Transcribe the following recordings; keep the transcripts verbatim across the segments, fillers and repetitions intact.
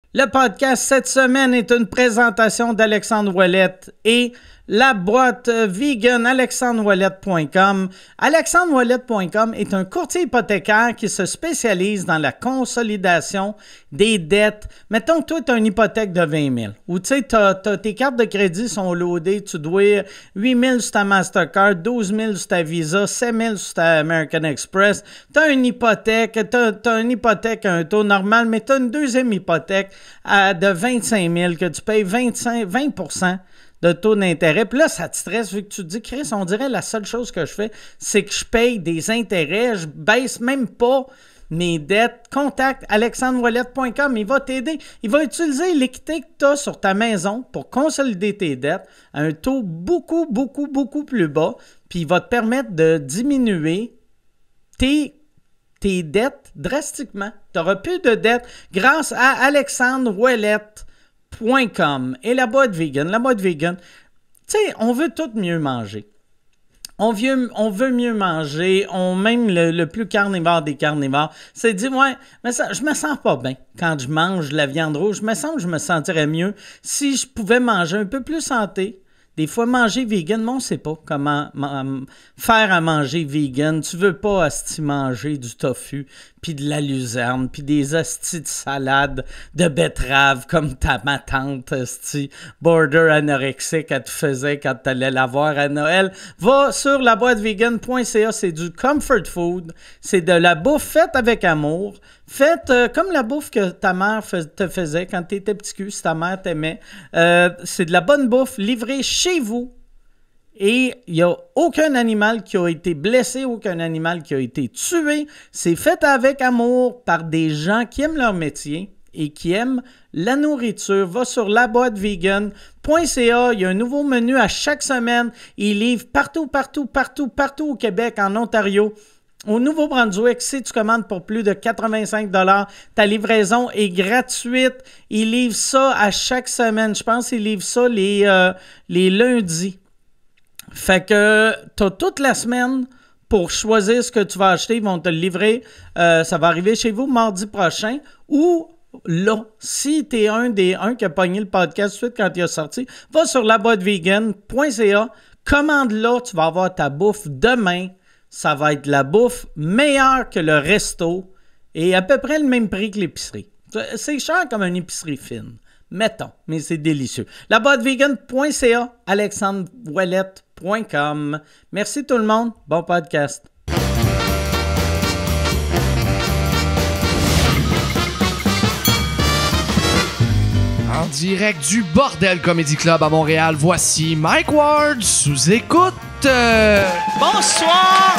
Le podcast cette semaine est une présentation d'Alexandre Ouellette et la boîte vegan alexandre ouellette point com. alexandre ouellette point com est un courtier hypothécaire qui se spécialise dans la consolidation des dettes. Mettons que toi, tu as une hypothèque de vingt mille ou tu sais, tes cartes de crédit sont loadées, tu dois huit mille sur ta Mastercard, douze mille sur ta Visa, sept mille sur ta American Express. Tu as une hypothèque, tu as une hypothèque à un taux normal, mais tu as une deuxième hypothèque à, de vingt-cinq mille que tu payes vingt-cinq, vingt pour cent de taux d'intérêt. Puis là, ça te stresse vu que tu te dis, Chris, on dirait la seule chose que je fais, c'est que je paye des intérêts, je baisse même pas mes dettes. Contacte alexandre ouellette point com, il va t'aider. Il va utiliser l'équité que tu as sur ta maison pour consolider tes dettes à un taux beaucoup, beaucoup, beaucoup plus bas, puis il va te permettre de diminuer tes tes dettes drastiquement. Tu n'auras plus de dettes grâce à alexandre ouellette point com et la boîte vegan. La boîte vegan, tu sais, on veut tout mieux manger. On veut, on veut mieux manger, on même le, le plus carnivore des carnivores. C'est dit, ouais, mais ça, je me sens pas bien quand je mange de la viande rouge. Je me sens que je me sentirais mieux si je pouvais manger un peu plus santé. Des fois, manger vegan, mais on ne sait pas comment m- faire à manger vegan. Tu veux pas asti manger du tofu, puis de la luzerne, puis des astis de salade de betterave comme ta ma tante asti border anorexique qu'elle te faisait quand tu allais la voir à Noël. Va sur la boîte vegan point c a, c'est du comfort food. C'est de la bouffe faite avec amour. Faite euh, comme la bouffe que ta mère fais, te faisait quand tu étais petit cul, si ta mère t'aimait. Euh, c'est de la bonne bouffe livrée chez vous. Et il n'y a aucun animal qui a été blessé, aucun animal qui a été tué. C'est fait avec amour par des gens qui aiment leur métier et qui aiment la nourriture. Va sur la boîte vegan point c a. Il y a un nouveau menu à chaque semaine. Ils livrent partout, partout, partout, partout au Québec, en Ontario. Au Nouveau-Brunswick, si tu commandes pour plus de quatre-vingt-cinq dollars, ta livraison est gratuite. Ils livrent ça à chaque semaine. Je pense qu'ils livrent ça les, euh, les lundis. Fait que tu as toute la semaine pour choisir ce que tu vas acheter. Ils vont te le livrer. Euh, ça va arriver chez vous mardi prochain. Ou là, si tu es un des un qui a pogné le podcast tout de suite quand il est sorti, va sur la boîte vegan point c a. Commande là, tu vas avoir ta bouffe demain. Ça va être la bouffe meilleure que le resto et à peu près le même prix que l'épicerie. C'est cher comme une épicerie fine, mettons, mais c'est délicieux. La boîte vegan point c a, alexandre ouellette point com. Merci tout le monde, bon podcast. En direct du Bordel Comedy Club à Montréal, voici Mike Ward sous écoute. Euh... Bonsoir!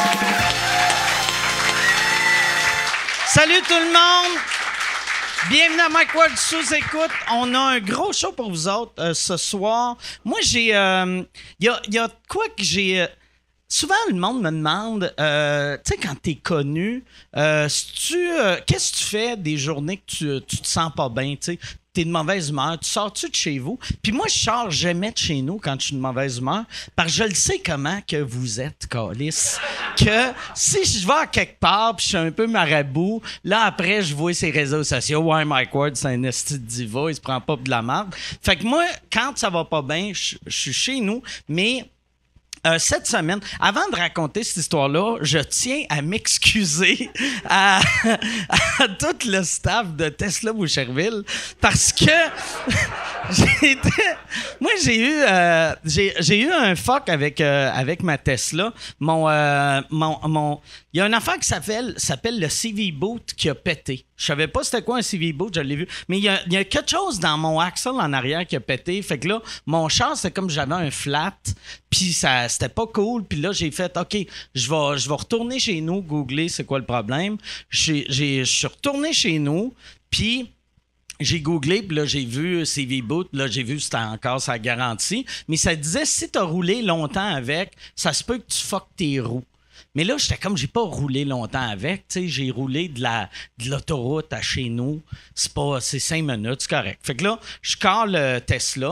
Salut tout le monde! Bienvenue à Mike Ward sous écoute. On a un gros show pour vous autres euh, ce soir. Moi, j'ai... Il euh, y, a, y a quoi que j'ai... Euh, souvent, le monde me demande, euh, tu sais, quand t'es connu, euh, tu, euh, qu'est-ce que tu fais des journées que tu, tu te sens pas bien, tu sais? T'es de mauvaise humeur, tu sors-tu de chez vous? Puis moi, je sors jamais de chez nous quand je suis de mauvaise humeur, parce que je le sais comment que vous êtes, câlisse. Que si je vais à quelque part puis je suis un peu marabout, là, après, je vois ses réseaux sociaux. Ouais, Mike Ward, c'est un esti de diva, il se prend pas pour de la merde. Fait que moi, quand ça va pas bien, je suis chez nous, mais... Euh, cette semaine, avant de raconter cette histoire-là, je tiens à m'excuser à, à tout le staff de Tesla Boucherville parce que j'ai été, moi j'ai eu euh, j'ai, j'ai eu un fuck avec euh, avec ma Tesla. Mon euh, mon mon il y a une affaire qui s'appelle s'appelle le C V boot qui a pété. Je savais pas c'était quoi un C V boot, je l'ai vu. Mais il y a, il y a quelque chose dans mon axle en arrière qui a pété. Fait que là, mon char, c'est comme j'avais un flat, puis ça, c'était pas cool. Puis là, j'ai fait, OK, je vais, je vais retourner chez nous, googler c'est quoi le problème. J'ai, j'ai, je suis retourné chez nous, puis... J'ai googlé, puis là, j'ai vu C V boot, là, j'ai vu que c'était encore sa garantie. Mais ça disait, si t'as roulé longtemps avec, ça se peut que tu fuck tes roues. Mais là, j'étais comme, j'ai pas roulé longtemps avec. Tu sais, j'ai roulé de, la, de l'autoroute à chez nous. C'est pas, c'est cinq minutes, c'est correct. Fait que là, je cale le Tesla.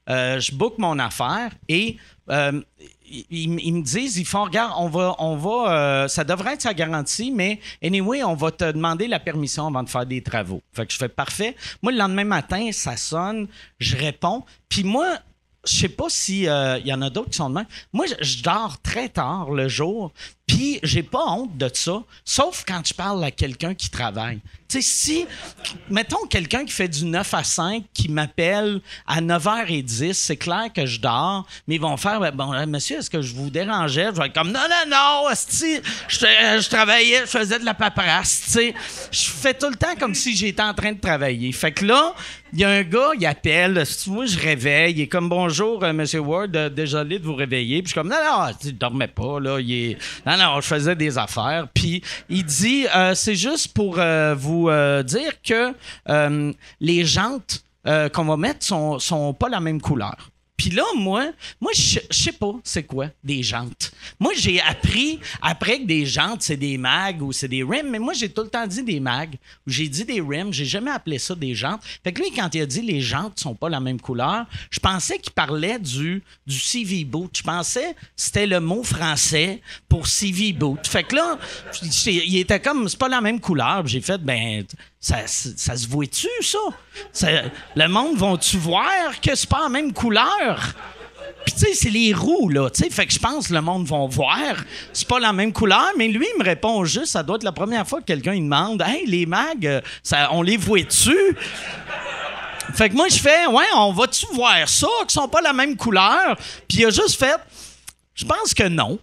euh, je book mon affaire et euh, ils, ils me disent, ils font, regarde, on va, on va, euh, ça devrait être sa garantie, mais anyway, on va te demander la permission avant de faire des travaux. Fait que je fais parfait. Moi, le lendemain matin, ça sonne, je réponds. Puis moi, je sais pas si il euh, y en a d'autres qui sont de même. Moi, je, je dors très tard le jour, puis j'ai pas honte de ça, sauf quand je parle à quelqu'un qui travaille. Tu sais, si, mettons quelqu'un qui fait du neuf à cinq, qui m'appelle à neuf heures dix, c'est clair que je dors, mais ils vont faire, bon, monsieur, est-ce que je vous dérangeais? Je vais être comme, non, non, non, esti, je, je travaillais, je faisais de la paperasse, tu sais. Je fais tout le temps comme si j'étais en train de travailler. Fait que là, il y a un gars, il appelle, moi, je réveille, il est comme, bonjour, euh, monsieur Ward, euh, désolé de vous réveiller. Puis je suis comme, non, non, tu dormais pas, là, il est... Non, non, je faisais des affaires. Puis il dit, euh, c'est juste pour euh, vous euh, dire que euh, les jantes euh, qu'on va mettre sont, sont pas la même couleur. Puis là, moi, moi je sais pas c'est quoi des jantes. Moi, j'ai appris après que des jantes, c'est des mags ou c'est des rims, mais moi, j'ai tout le temps dit des mags ou j'ai dit des rims. J'ai jamais appelé ça des jantes. Fait que lui, quand il a dit les jantes sont pas la même couleur, je pensais qu'il parlait du, du C V boot. Je pensais que c'était le mot français pour C V boot. Fait que là, il était comme, c'est pas la même couleur. J'ai fait, ben... Ça, ça, ça se voit-tu, ça? ça? Le monde va-tu voir que c'est pas la même couleur? Puis, tu sais, c'est les roues, là. Tu sais, fait que je pense que le monde va voir. C'est pas la même couleur, mais lui, il me répond juste, ça doit être la première fois que quelqu'un il demande, hey, les mags, ça, on les voit-tu? Fait que moi, je fais, ouais, on va-tu voir ça, qu'ils sont pas la même couleur? Puis il a juste fait, je pense que non.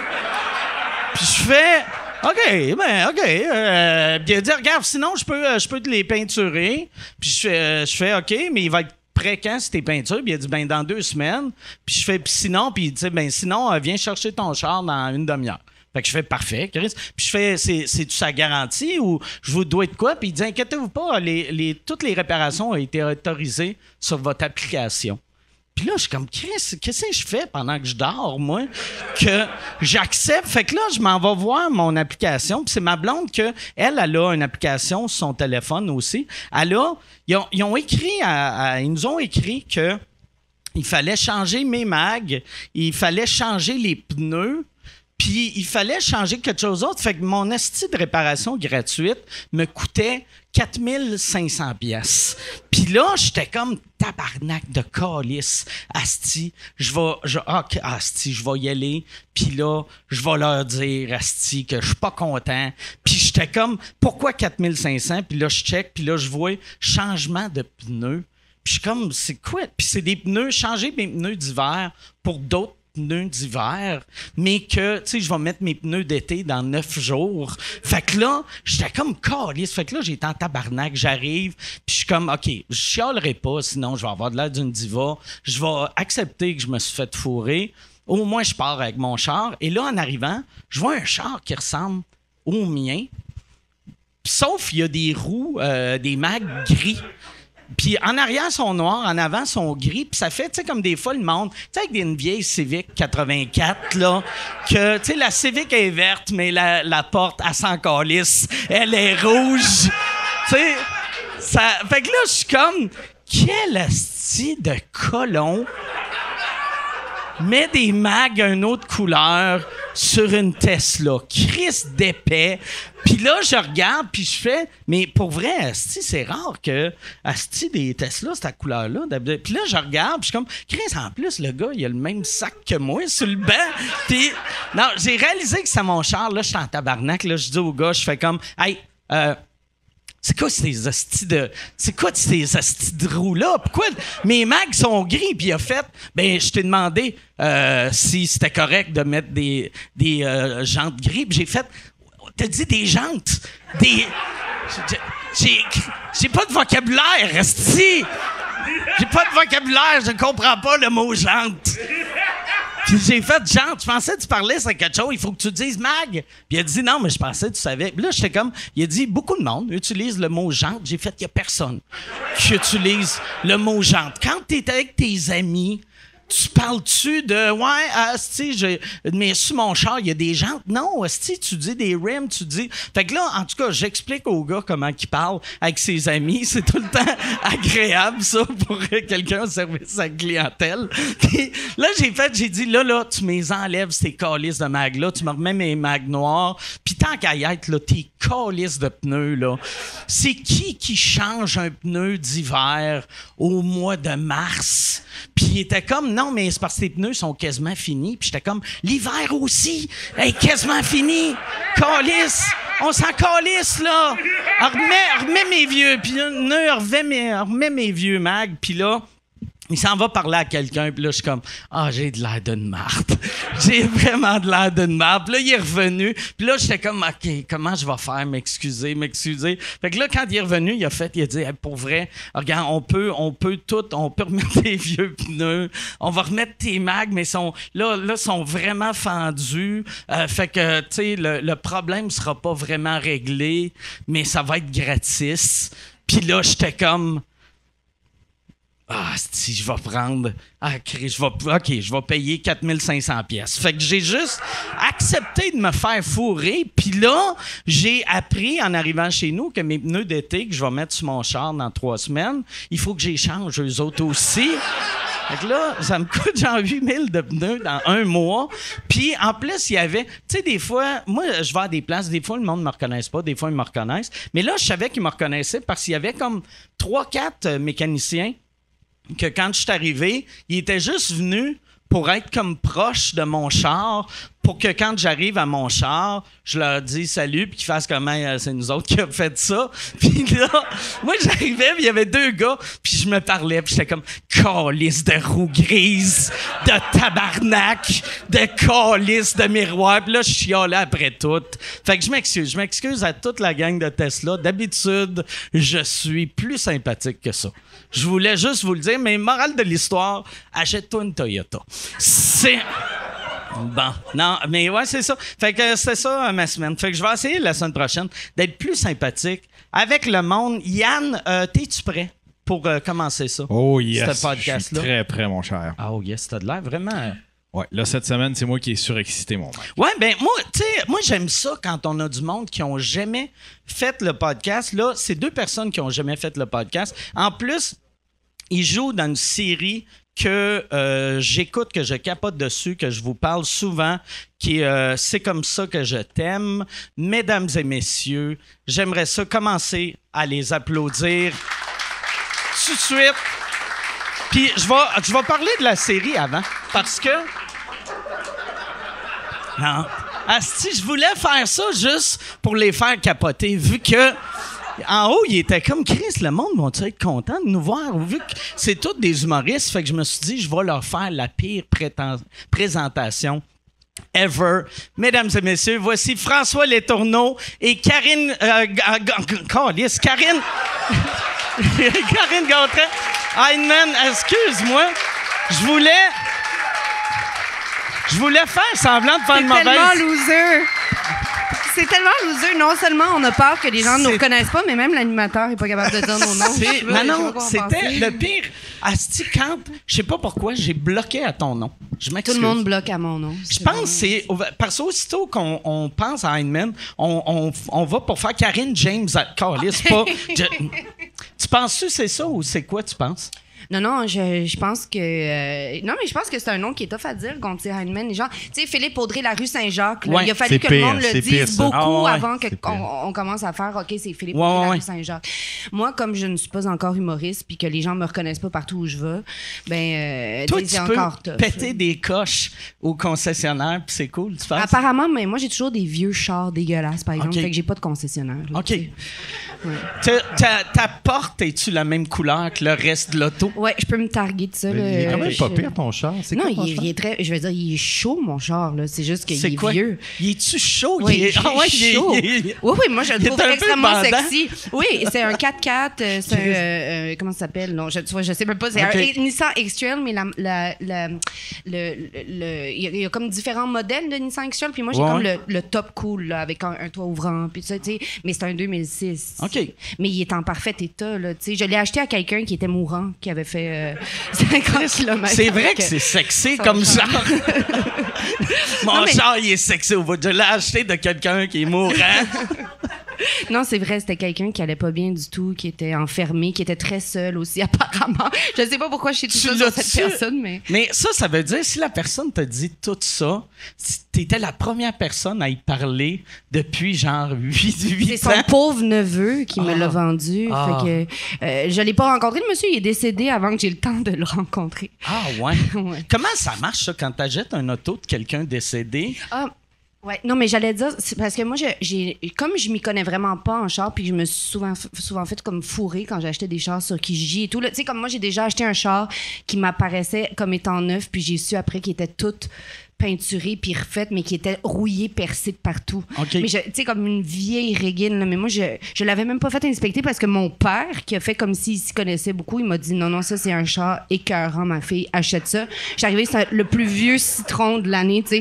Puis je fais. OK, ben OK. Euh, puis il a dit, regarde, sinon, je peux, euh, je peux te les peinturer. Puis je fais, euh, je fais, OK, mais il va être prêt quand, c'est tes peintures? Puis il a dit, ben dans deux semaines. Puis je fais, puis sinon, puis il dit, ben sinon, euh, viens chercher ton char dans une demi-heure. Fait que je fais, parfait, Chris. Puis je fais, c'est, c'est-tu sa garantie ou je vous dois de quoi? Puis il dit, inquiétez-vous pas, les, les, toutes les réparations ont été autorisées sur votre application. Puis là, je suis comme, Chris, qu'est-ce que je fais pendant que je dors, moi? Que j'accepte. Fait que là, je m'en vais voir mon application. Puis c'est ma blonde que elle, elle a une application sur son téléphone aussi. Elle a, ils ont, ils ont écrit, à, à, ils nous ont écrit que il fallait changer mes mags, il fallait changer les pneus, puis il fallait changer quelque chose d'autre. Fait que mon esti de réparation gratuite me coûtait quatre mille cinq cents piastres. Puis là, j'étais comme tabarnak de calice. Asti, je vais, je, ok, asti, je vais y aller. Puis là, je vais leur dire, asti, que je suis pas content. Puis j'étais comme, pourquoi quatre mille cinq cents? Puis là, je check, puis là, je vois changement de pneus. Puis je suis comme, c'est quoi? Puis c'est des pneus, changer mes pneus d'hiver pour d'autres pneus d'hiver, mais que, tu sais, je vais mettre mes pneus d'été dans neuf jours. Fait que là, j'étais comme calisse. Fait que là, j'étais en tabarnak, j'arrive, puis je suis comme, OK, je chialerai pas, sinon je vais avoir de l'air d'une diva. Je vais accepter que je me suis fait fourrer. Au moins, je pars avec mon char. Et là, en arrivant, je vois un char qui ressemble au mien, sauf il y a des roues, euh, des mags gris. Puis en arrière, sont noirs, en avant, sont gris. Puis ça fait, tu sais, comme des fois, le monde, tu sais, avec une vieille Civic quatre-vingt-quatre, là, que, tu sais, la Civic est verte, mais la, la porte, elle s'en calisse, elle est rouge. Tu sais, ça... Fait que là, je suis comme, quel asti de colon met des mags d'une autre couleur sur une Tesla. Chris d'épais. Puis là, je regarde, puis je fais... Mais pour vrai, asti, c'est rare que... Asti, des Tesla, cette couleur-là. Puis là, je regarde, puis je suis comme... Chris, en plus, le gars, il a le même sac que moi sur le banc. Puis... Non, j'ai réalisé que c'est mon char. Là, je suis en tabarnak. Là, je dis au gars, je fais comme... Hey, euh... c'est quoi ces hosties de... C'est quoi ces hosties de roues-là? Pourquoi mes mags sont gris? Puis il a fait... Ben, je t'ai demandé euh, si c'était correct de mettre des, des euh, jantes gris. Puis j'ai fait... T'as dit des jantes? Des... J'ai... J'ai pas de vocabulaire, hostie! J'ai pas de vocabulaire, je ne comprends pas le mot jante. Puis j'ai fait genre, tu pensais que tu parlais sur quelque chose, il faut que tu dises mag. Puis il a dit non, mais je pensais que tu savais. Puis là, j'étais comme, il a dit beaucoup de monde utilise le mot jante. J'ai fait, il n'y a personne qui utilise le mot jante. Quand tu es avec tes amis, tu parles-tu de, ouais, asti, j'ai, mais sur mon char, il y a des jantes. Non, asti, tu dis des rims, tu dis. Fait que là, en tout cas, j'explique au gars comment il parle avec ses amis. C'est tout le temps agréable, ça, pour quelqu'un au service à la clientèle. Puis là, j'ai fait, j'ai dit, là, là, tu me enlèves ces calices de mag-là, tu me remets mes mags noirs. Puis tant qu'à y être, là, tes calices de pneus, là. C'est qui qui change un pneu d'hiver au mois de mars? Puis il était comme, non, mais c'est parce que tes pneus sont quasiment finis. Puis j'étais comme, l'hiver aussi est quasiment fini. Calice! On s'en calisse, là! Remets, remets mes vieux pneus, remets mes, remets mes vieux mags. Puis là, il s'en va parler à quelqu'un, puis là, je suis comme « Ah, j'ai de l'air d'une marde. J'ai vraiment de l'air d'une marde. » Puis là, il est revenu, puis là, j'étais comme « OK, comment je vais faire? M'excuser, m'excuser. » Fait que là, quand il est revenu, il a fait, il a dit hey, « Pour vrai, regarde, on peut, on peut tout, on peut remettre tes vieux pneus, on va remettre tes mags, mais sont, là, là, sont vraiment fendus. Euh, fait que, tu sais, le, le problème sera pas vraiment réglé, mais ça va être gratis. » Puis là, j'étais comme... Ah, si je vais prendre. Ah, je vais, OK, je vais payer quatre mille cinq cents pièces. Fait que j'ai juste accepté de me faire fourrer. Puis là, j'ai appris en arrivant chez nous que mes pneus d'été que je vais mettre sur mon char dans trois semaines, il faut que j'échange eux autres aussi. Fait que là, ça me coûte genre huit mille de pneus dans un mois. Puis en plus, il y avait... Tu sais, des fois, moi, je vais à des places, des fois, le monde ne me reconnaît pas, des fois, ils me reconnaissent. Mais là, je savais qu'ils me reconnaissaient parce qu'il y avait comme trois quatre mécaniciens que quand je suis arrivé, il était juste venu pour être comme proche de mon char, pour que quand j'arrive à mon char, je leur dis salut, puis qu'ils fassent comme euh, c'est nous autres qui avons fait ça. Puis là, moi j'arrivais, puis il y avait deux gars, puis je me parlais, puis j'étais comme calice de roue grise, de tabarnak, de calice de miroir. Puis là, je chialais après tout. Fait que je m'excuse, je m'excuse à toute la gang de Tesla. D'habitude, je suis plus sympathique que ça. Je voulais juste vous le dire, mais morale de l'histoire, achète-toi une Toyota. C'est... Bon, non, mais ouais, c'est ça. Fait que c'était ça ma semaine. Fait que je vais essayer la semaine prochaine d'être plus sympathique avec le monde. Yann, euh, t'es-tu prêt pour euh, commencer ça? Oh yes, ce podcast-là? je suis très prêt, mon cher. Ah, oh yes, t'as de l'air vraiment... Ouais, là, cette semaine, c'est moi qui est surexcité, mon mec. Ouais, ben moi, tu sais, moi, j'aime ça quand on a du monde qui ont jamais fait le podcast. Là, c'est deux personnes qui ont jamais fait le podcast. En plus, ils jouent dans une série que euh, j'écoute, que je capote dessus, que je vous parle souvent, qui est euh, C'est comme ça que je t'aime. Mesdames et messieurs, j'aimerais ça commencer à les applaudir tout de suite. Puis je vais, je vais parler de la série avant, parce que... Non. Asti, je voulais faire ça juste pour les faire capoter, vu que... En haut, il était comme Chris, le monde va être content de nous voir, vu que c'est tous des humoristes. Fait que je me suis dit, je vais leur faire la pire préten- présentation ever. Mesdames et messieurs, voici François Letourneau et Karine... Euh, Calice, Karine... Karine Gautret. Heinemann, excuse-moi. Je voulais... Je voulais faire semblant de faire une mauvaise... C'est tellement loser. C'est tellement loser. Non seulement on a peur que les gens ne nous reconnaissent pas, mais même l'animateur n'est pas capable de dire nos noms. C'est... Non, non, c'était le pire. Asti, quand... Je sais pas pourquoi, j'ai bloqué à ton nom. Je m'excuse. Tout le monde bloque à mon nom. Je pense que c'est... Parce qu'aussitôt qu'on on pense à Heinemann, on, on, on va pour faire Karine James à Callis, pas... Je... Tu penses-tu que c'est ça ou c'est quoi, tu penses? Non, non, je, je pense que... Euh, non, mais je pense que c'est un nom qui est tough à dire, Gontier Heinemann. Genre, tu sais, Philippe Audrey, la rue Saint-Jacques, là, Ouais, il a fallu que pire, le monde le dise beaucoup ah, ouais, avant qu'on on commence à faire « OK, c'est Philippe ouais, Audrey, la ouais. rue Saint-Jacques ». Moi, comme je ne suis pas encore humoriste puis que les gens me reconnaissent pas partout où je vais, ben, euh, Toi, c'est tu peux encore tough. péter des coches au concessionnaire, puis c'est cool, tu penses? Apparemment, mais moi, j'ai toujours des vieux chars dégueulasses, par exemple, OK. fait que j'ai pas de concessionnaire. Là, OK. tu sais. Ouais. Ta, ta, ta porte, es-tu la même couleur que le reste de l'auto? Ouais, je peux me targuer de ça. Il est là, quand même je- pas pire, ton char. C'est Non, quoi, ton il, est- char? il est très. Je veux dire, il est chaud, mon char, là. C'est juste qu'il C'est est quoi? vieux. Il est-tu chaud? Oui, il est... il est Ah ouais, il est- chaud. il est- Oui, oui, moi, je le il est trouve un peu extrêmement bandant. sexy. Oui, c'est un quatre quatre. euh, C'est un. euh, euh, comment ça s'appelle? Non, je, tu vois, je sais même pas. C'est OK. un Nissan X-Trail, mais la, la, la- le, le, le- il y a- il y a comme différents modèles de Nissan X-Trail. Puis moi, j'ai Ouais, comme ouais. le, le top cool, là, avec un, un toit ouvrant. Puis ça, tu sais. Mais c'est un deux mille six. OK. Mais il est en parfait état, là. Tu sais, je l'ai acheté à quelqu'un qui était mourant, qui avait fait euh, cinquante kilomètres. C'est vrai avec, que c'est sexy son comme char. genre. Mon Non, mais- char, il est sexy au bout. Je l'ai acheté de quelqu'un qui est mourant. Non, c'est vrai, c'était quelqu'un qui allait pas bien du tout, qui était enfermé, qui était très seul aussi, apparemment. Je sais pas pourquoi je sais tout Tu ça sur l'as-tu? cette personne, mais... Mais ça, ça veut dire, si la personne t'a dit tout ça, si t'étais la première personne à y parler depuis genre huit, huit C'est ans. son pauvre neveu qui me Ah. l'a vendu. Ah. Fait que, euh, je l'ai pas rencontré, le monsieur, il est décédé avant que j'ai le temps de le rencontrer. Ah ouais. Ouais. Comment ça marche, ça, quand t'achètes un auto de quelqu'un décédé? Ah, ouais. Non, mais j'allais dire, c'est parce que moi, je- j'ai, comme je m'y connais vraiment pas en char, puis je me suis souvent, souvent fait comme fourrer quand j'achetais des chars sur Kijiji et tout. là. Tu sais, comme moi, j'ai déjà acheté un char qui m'apparaissait comme étant neuf, puis j'ai su après qu'il était tout peinturé puis refait, mais qui était rouillé, percé de partout. OK. Mais je- tu sais, comme une vieille régine, là. Mais moi, je, je l'avais même pas fait inspecter parce que mon père, qui a fait comme s'il s'y connaissait beaucoup, il m'a dit non, non, ça, c'est un char écœurant, ma fille, achète ça. J'étais arrivée, c'est le plus vieux citron de l'année, tu sais.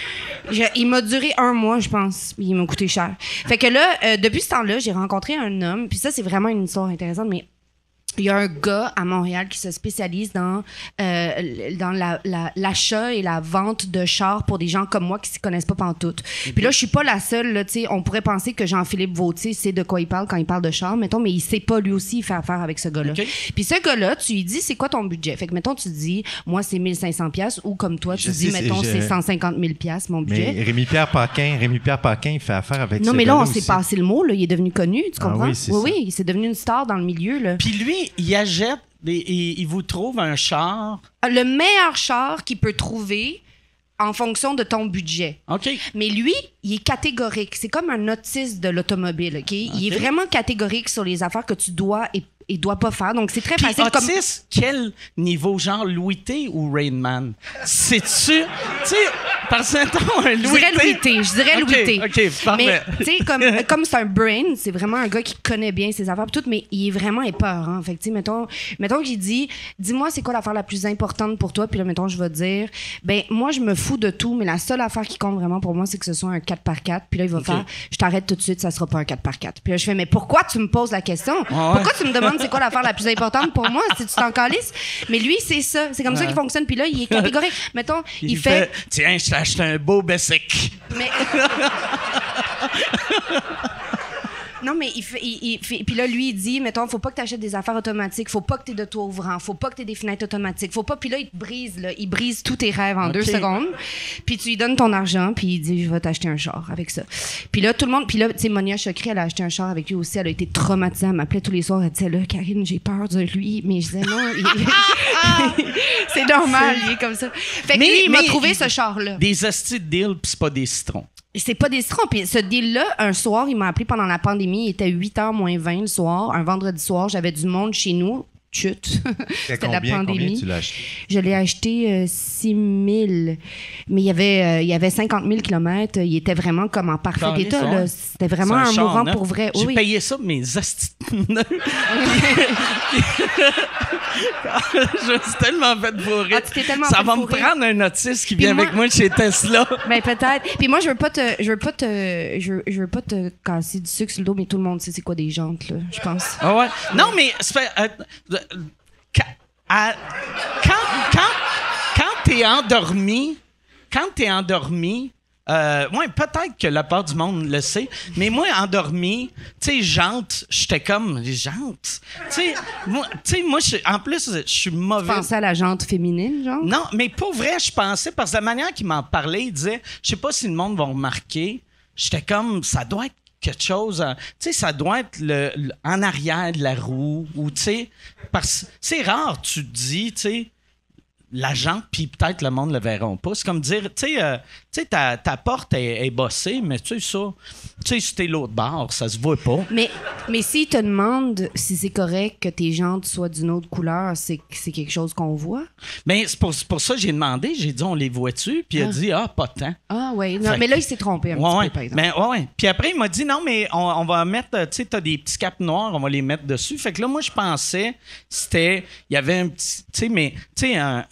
Je- il m'a duré un mois, je pense. Puis il m'a coûté cher. Fait que là, euh, depuis ce temps-là, j'ai rencontré un homme. Puis ça, c'est vraiment une histoire intéressante, mais il y a un gars à Montréal qui se spécialise dans, euh, dans la- la- l'achat et la vente de chars pour des gens comme moi qui ne s'y connaissent pas pantoute. Puis là, je suis pas la seule. Là, tu sais, on pourrait penser que Jean-Philippe Vautier sait de quoi il parle quand il parle de chars, mettons, mais il sait pas lui aussi faire affaire avec ce gars-là. OK. Puis ce gars-là, tu lui dis, c'est quoi ton budget? Fait que, mettons, tu dis, moi, c'est mille cinq cents piastres, ou comme toi, tu Je dis, sais, c'est- mettons, je- c'est cent cinquante mille piastres, mon budget. Mais Rémi-Pierre Paquin, Rémi-Pierre Paquin, il fait affaire avec Non, ce mais là, on gars-là s'est aussi. passé le mot, là. Il est devenu connu, tu Ah comprends? oui, c'est oui, ça. oui, c'est devenu une star dans le milieu, là. Puis lui, il achète, des- il, il vous trouve un char. Le meilleur char qu'il peut trouver en fonction de ton budget. OK. Mais lui, il est catégorique. C'est comme un autiste de l'automobile, OK? Il est vraiment catégorique sur les affaires que tu dois et, et dois pas faire. Donc, c'est très Puis facile. Comme... autiste, quel niveau? Genre Louis T ou Rain Man? C'est-tu... Tu sais, parce que mettons, un Je Louis dirais T... Louis T. Je dirais OK, Louis T. OK, parfait. Mais, tu sais, comme, comme c'est un brain, c'est vraiment un gars qui connaît bien ses affaires, pis tout, mais il est vraiment épeurant. Fait que, tu sais, mettons, mettons qu'il dit, dis-moi, c'est quoi l'affaire la plus importante pour toi? Puis là, mettons, je vais te dire, ben, moi, je me fous de tout, mais la seule affaire qui compte vraiment pour moi, c'est que ce soit un quatre par quatre. Puis là, il va faire, je t'arrête tout de suite, ça sera pas un quatre par quatre. Puis là, je fais, mais pourquoi tu me poses la question? Pourquoi tu me demandes c'est quoi l'affaire la plus importante pour moi? Si tu t'en calisses? Mais lui, c'est ça. C'est comme ça qu'il fonctionne. Puis là, il est catégorique. Mettons, il, Il, fait... Tiens, je t'ai acheté un beau Bessic. mais... Non, mais il fait, il, il fait- puis là, lui, il dit, mettons, faut pas que tu achètes des affaires automatiques, faut pas que tu aies de toit ouvrant, faut pas que tu aies des fenêtres automatiques, faut pas. Puis là, il te brise, là, il brise tous tes rêves en Ok. deux secondes. Puis tu lui donnes ton argent, puis il dit, je vais t'acheter un char avec ça. Puis là, tout le monde, puis là, tu sais, Monia Chokri, elle a acheté un char avec lui aussi, elle a été traumatisée, elle m'appelait tous les soirs, elle disait, là, Karine, j'ai peur de lui, mais je disais, non, il- c'est normal, il est comme ça. Fait que Mais- lui, il m'a mais- trouvé ce char-là. Des hosties de deal, pis c'est pas des citrons. C'est pas des citrons. Puis ce deal-là, un soir, il m'a appelé pendant la pandémie. Il était huit heures moins vingt le soir. Un vendredi soir, j'avais du monde chez nous. Chut. C'était C'était la combien, combien pandémie. tu l'as acheté? Je l'ai acheté euh, six mille. Mais il y avait, euh, il y avait cinquante mille kilomètres. Il était vraiment comme en parfait Caliste, état. ouais. là. C'était vraiment C'est un, char mourant neuf. pour vrai. J'ai Oui, oui. payé ça, mes hosties de pneus. Je me suis tellement fait bourrer. Ah, tu t'es tellement Ça fait va me bourrer. prendre un autiste qui vient moi- avec moi chez Tesla. Ben peut-être. Puis moi je veux pas te je veux pas te je veux, je veux pas te casser du sucre sur le dos, mais tout le monde sait c'est quoi des jantes là, je pense. Ah ouais? Non, mais ça fait, euh, euh, quand, à- quand, quand, quand t'es endormi, quand t'es endormi, euh, ouais, peut-être que la part du monde le sait, mais moi, endormi, tu sais, jante, j'étais comme, jante. Tu sais, moi, tu sais, moi, je- en plus, je suis Tu mauvais. pensais à la jante féminine, genre? Non, mais pour vrai, je pensais, parce que la manière qu'il m'en parlait, il disait, je sais pas si le monde va remarquer, j'étais comme, ça doit être quelque chose, euh, tu sais, ça doit être le, le- en arrière de la roue, ou tu sais, parce que c'est rare, tu te dis, tu sais, la jante, puis peut-être le monde le verront pas. C'est comme dire, tu sais, euh, tu sais, ta, ta porte est, est bossée, mais tu sais, ça, tu sais, si t'es l'autre bord, ça se voit pas. Mais, mais s'il te demande si c'est correct que tes jantes soient d'une autre couleur, c'est c'est quelque chose qu'on voit? Ben, c'est pour, c'est pour ça que j'ai demandé, j'ai dit, on les voit-tu? Puis il a Ah. dit, ah, pas tant. Ah oui. Non, Fait mais que- là, il s'est trompé un Ouais, petit ouais. peu, par exemple. Ben, ouais, ouais. Puis après, il m'a dit non, mais on, on va mettre, euh, tu sais, t'as des petits caps noirs, on va les mettre dessus. Fait que là, moi, je pensais, c'était, il y avait un petit, tu sais, mais, tu sais, un, un,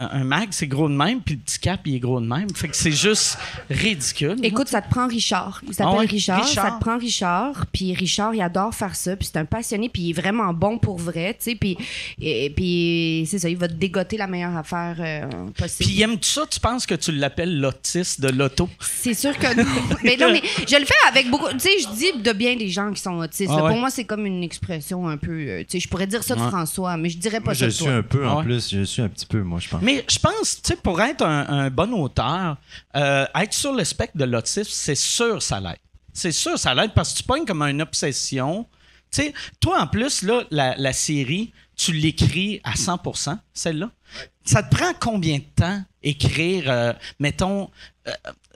un, un mag, c'est gros de même, puis le petit cap, il est gros de même. Fait que c'est juste ridicule. Écoute, ça te prend Richard. Il s'appelle Ah ouais, Richard, Richard. Ça te prend Richard. Puis Richard, il adore faire ça. Puis c'est un passionné. Puis il est vraiment bon pour vrai. Tu sais. Puis, et, puis c'est ça, il va te dégoter la meilleure affaire euh, possible. Puis aimes-tu ça? Tu penses que tu l'appelles l'autiste de l'auto? C'est sûr que non. mais non, mais je le fais avec beaucoup. Tu sais, je dis de bien des gens qui sont autistes. Ah là. ouais. Pour moi, c'est comme une expression un peu. euh, tu sais, je pourrais dire ça de Ouais. François, mais je dirais pas Moi, ça je de suis toi. un peu, Ah en ouais. plus, je suis un petit peu, moi, je pense. Mais je pense, tu sais, pour être un, un bon auteur, euh, être sur le spectre de l'autisme, c'est sûr ça l'aide. C'est sûr ça l'aide parce que tu pognes comme une obsession. Tu sais, toi, en plus, là, la, la série, tu l'écris à cent pour cent, celle-là. Ouais. Ça te prend combien de temps écrire, euh, mettons... Euh,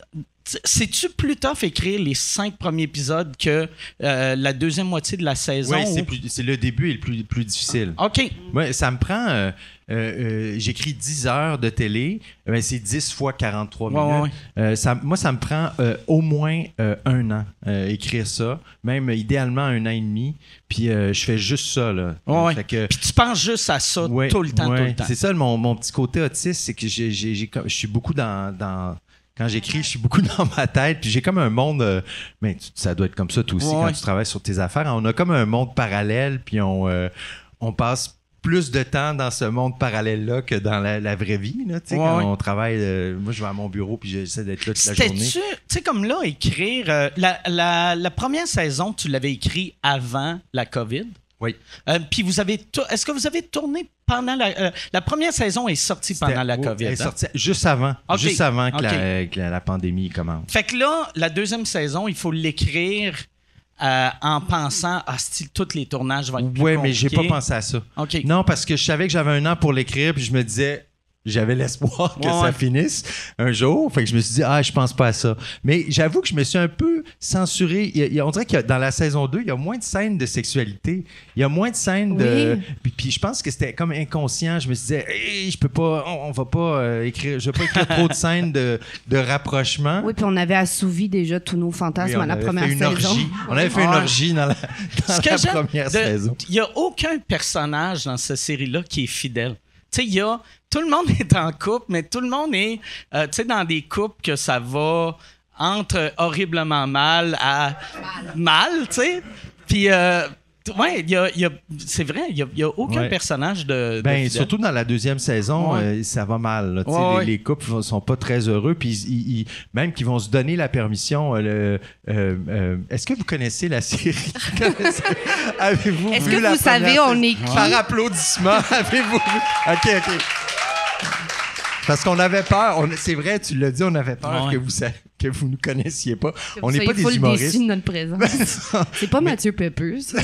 c'est-tu plus tough écrire les cinq premiers épisodes que euh, la deuxième moitié de la saison? Oui, c'est, ou... plus, c'est le début est le plus, plus difficile. OK. Ouais, ça me prend... Euh, euh, euh, j'écris dix heures de télé. Euh, c'est dix fois quarante-trois ouais, minutes. Ouais, ouais. Euh, ça, moi, ça me prend euh, au moins euh, un an euh, écrire ça. Même euh, idéalement un an et demi. Puis euh, je fais juste ça. Là. Ouais, ouais. Fait que, puis tu penses juste à ça ouais, tout le temps, ouais. tout le temps. C'est ça, mon, mon petit côté autiste, c'est que j'ai, j'ai, j'ai, je suis beaucoup dans... dans Quand j'écris, je suis beaucoup dans ma tête, puis j'ai comme un monde... Euh, mais tu, ça doit être comme ça, toi aussi, ouais. quand tu travailles sur tes affaires. On a comme un monde parallèle, puis on, euh, on passe plus de temps dans ce monde parallèle-là que dans la, la vraie vie. Là, ouais, quand ouais. on travaille... Euh, moi, je vais à mon bureau, puis j'essaie d'être là toute la journée. Tu sais, comme là, écrire... Euh, la, la, la première saison, tu l'avais écrit avant la COVID. Oui. Euh, puis vous avez... To- Est-ce que vous avez tourné pendant la... Euh, la première saison est sortie C'était, pendant la oh, COVID. Elle est hein? sortie juste avant. Okay. Juste avant que, okay. la, que la, la pandémie commence. Fait que là, la deuxième saison, il faut l'écrire... Euh, en pensant à style tous les tournages vont être plus Oui, compliqués. mais j'ai pas pensé à ça. Okay. Non, parce que je savais que j'avais un an pour l'écrire, puis je me disais, j'avais l'espoir que ouais, ça ouais. finisse un jour. Fait que je me suis dit, ah, je pense pas à ça. Mais j'avoue que je me suis un peu censuré. Il y a, il y a, on dirait que dans la saison deux, il y a moins de scènes de sexualité. Il y a moins de scènes de. Oui. Puis, puis je pense que c'était comme inconscient. Je me suis dit, hey, je peux pas, on, on va pas euh, écrire, je vais pas écrire trop de scènes de, de rapprochement. Oui, puis on avait assouvi déjà tous nos fantasmes Oui, à la avait première fait une saison. orgie. On avait fait une Ouais. orgie dans la, dans Ce que la j'aime première de- saison. Il n'y a aucun personnage dans cette série-là qui est fidèle. Tu sais, il y a... Tout le monde est en couple, mais tout le monde est, euh, tu sais, dans des couples que ça va entre horriblement mal à mal, tu sais. Puis, euh, ouais, il y a, il y a- c'est vrai, il n'y a, a aucun Ouais. personnage de, de Ben, fidèle. surtout dans la deuxième saison, Ouais. euh, ça va mal. là. Tu sais, Ouais, les, ouais. les couples vont- sont pas très heureux, puis ils- ils- ils- même qu'ils vont se donner la permission. euh, le, euh, euh, est-ce que vous connaissez la série? Avez-vous Est-ce vu que la vous savez, première on saison? est qui? Par applaudissement, avez-vous vu? OK, OK. Parce qu'on avait peur, on- c'est vrai, tu l'as dit, on avait peur Ouais. que vous sa- que vous ne connaissiez pas. Que On vous n'est pas soyez des full humoristes. déçus de notre présence. C'est pas Mathieu Pepeux, ça.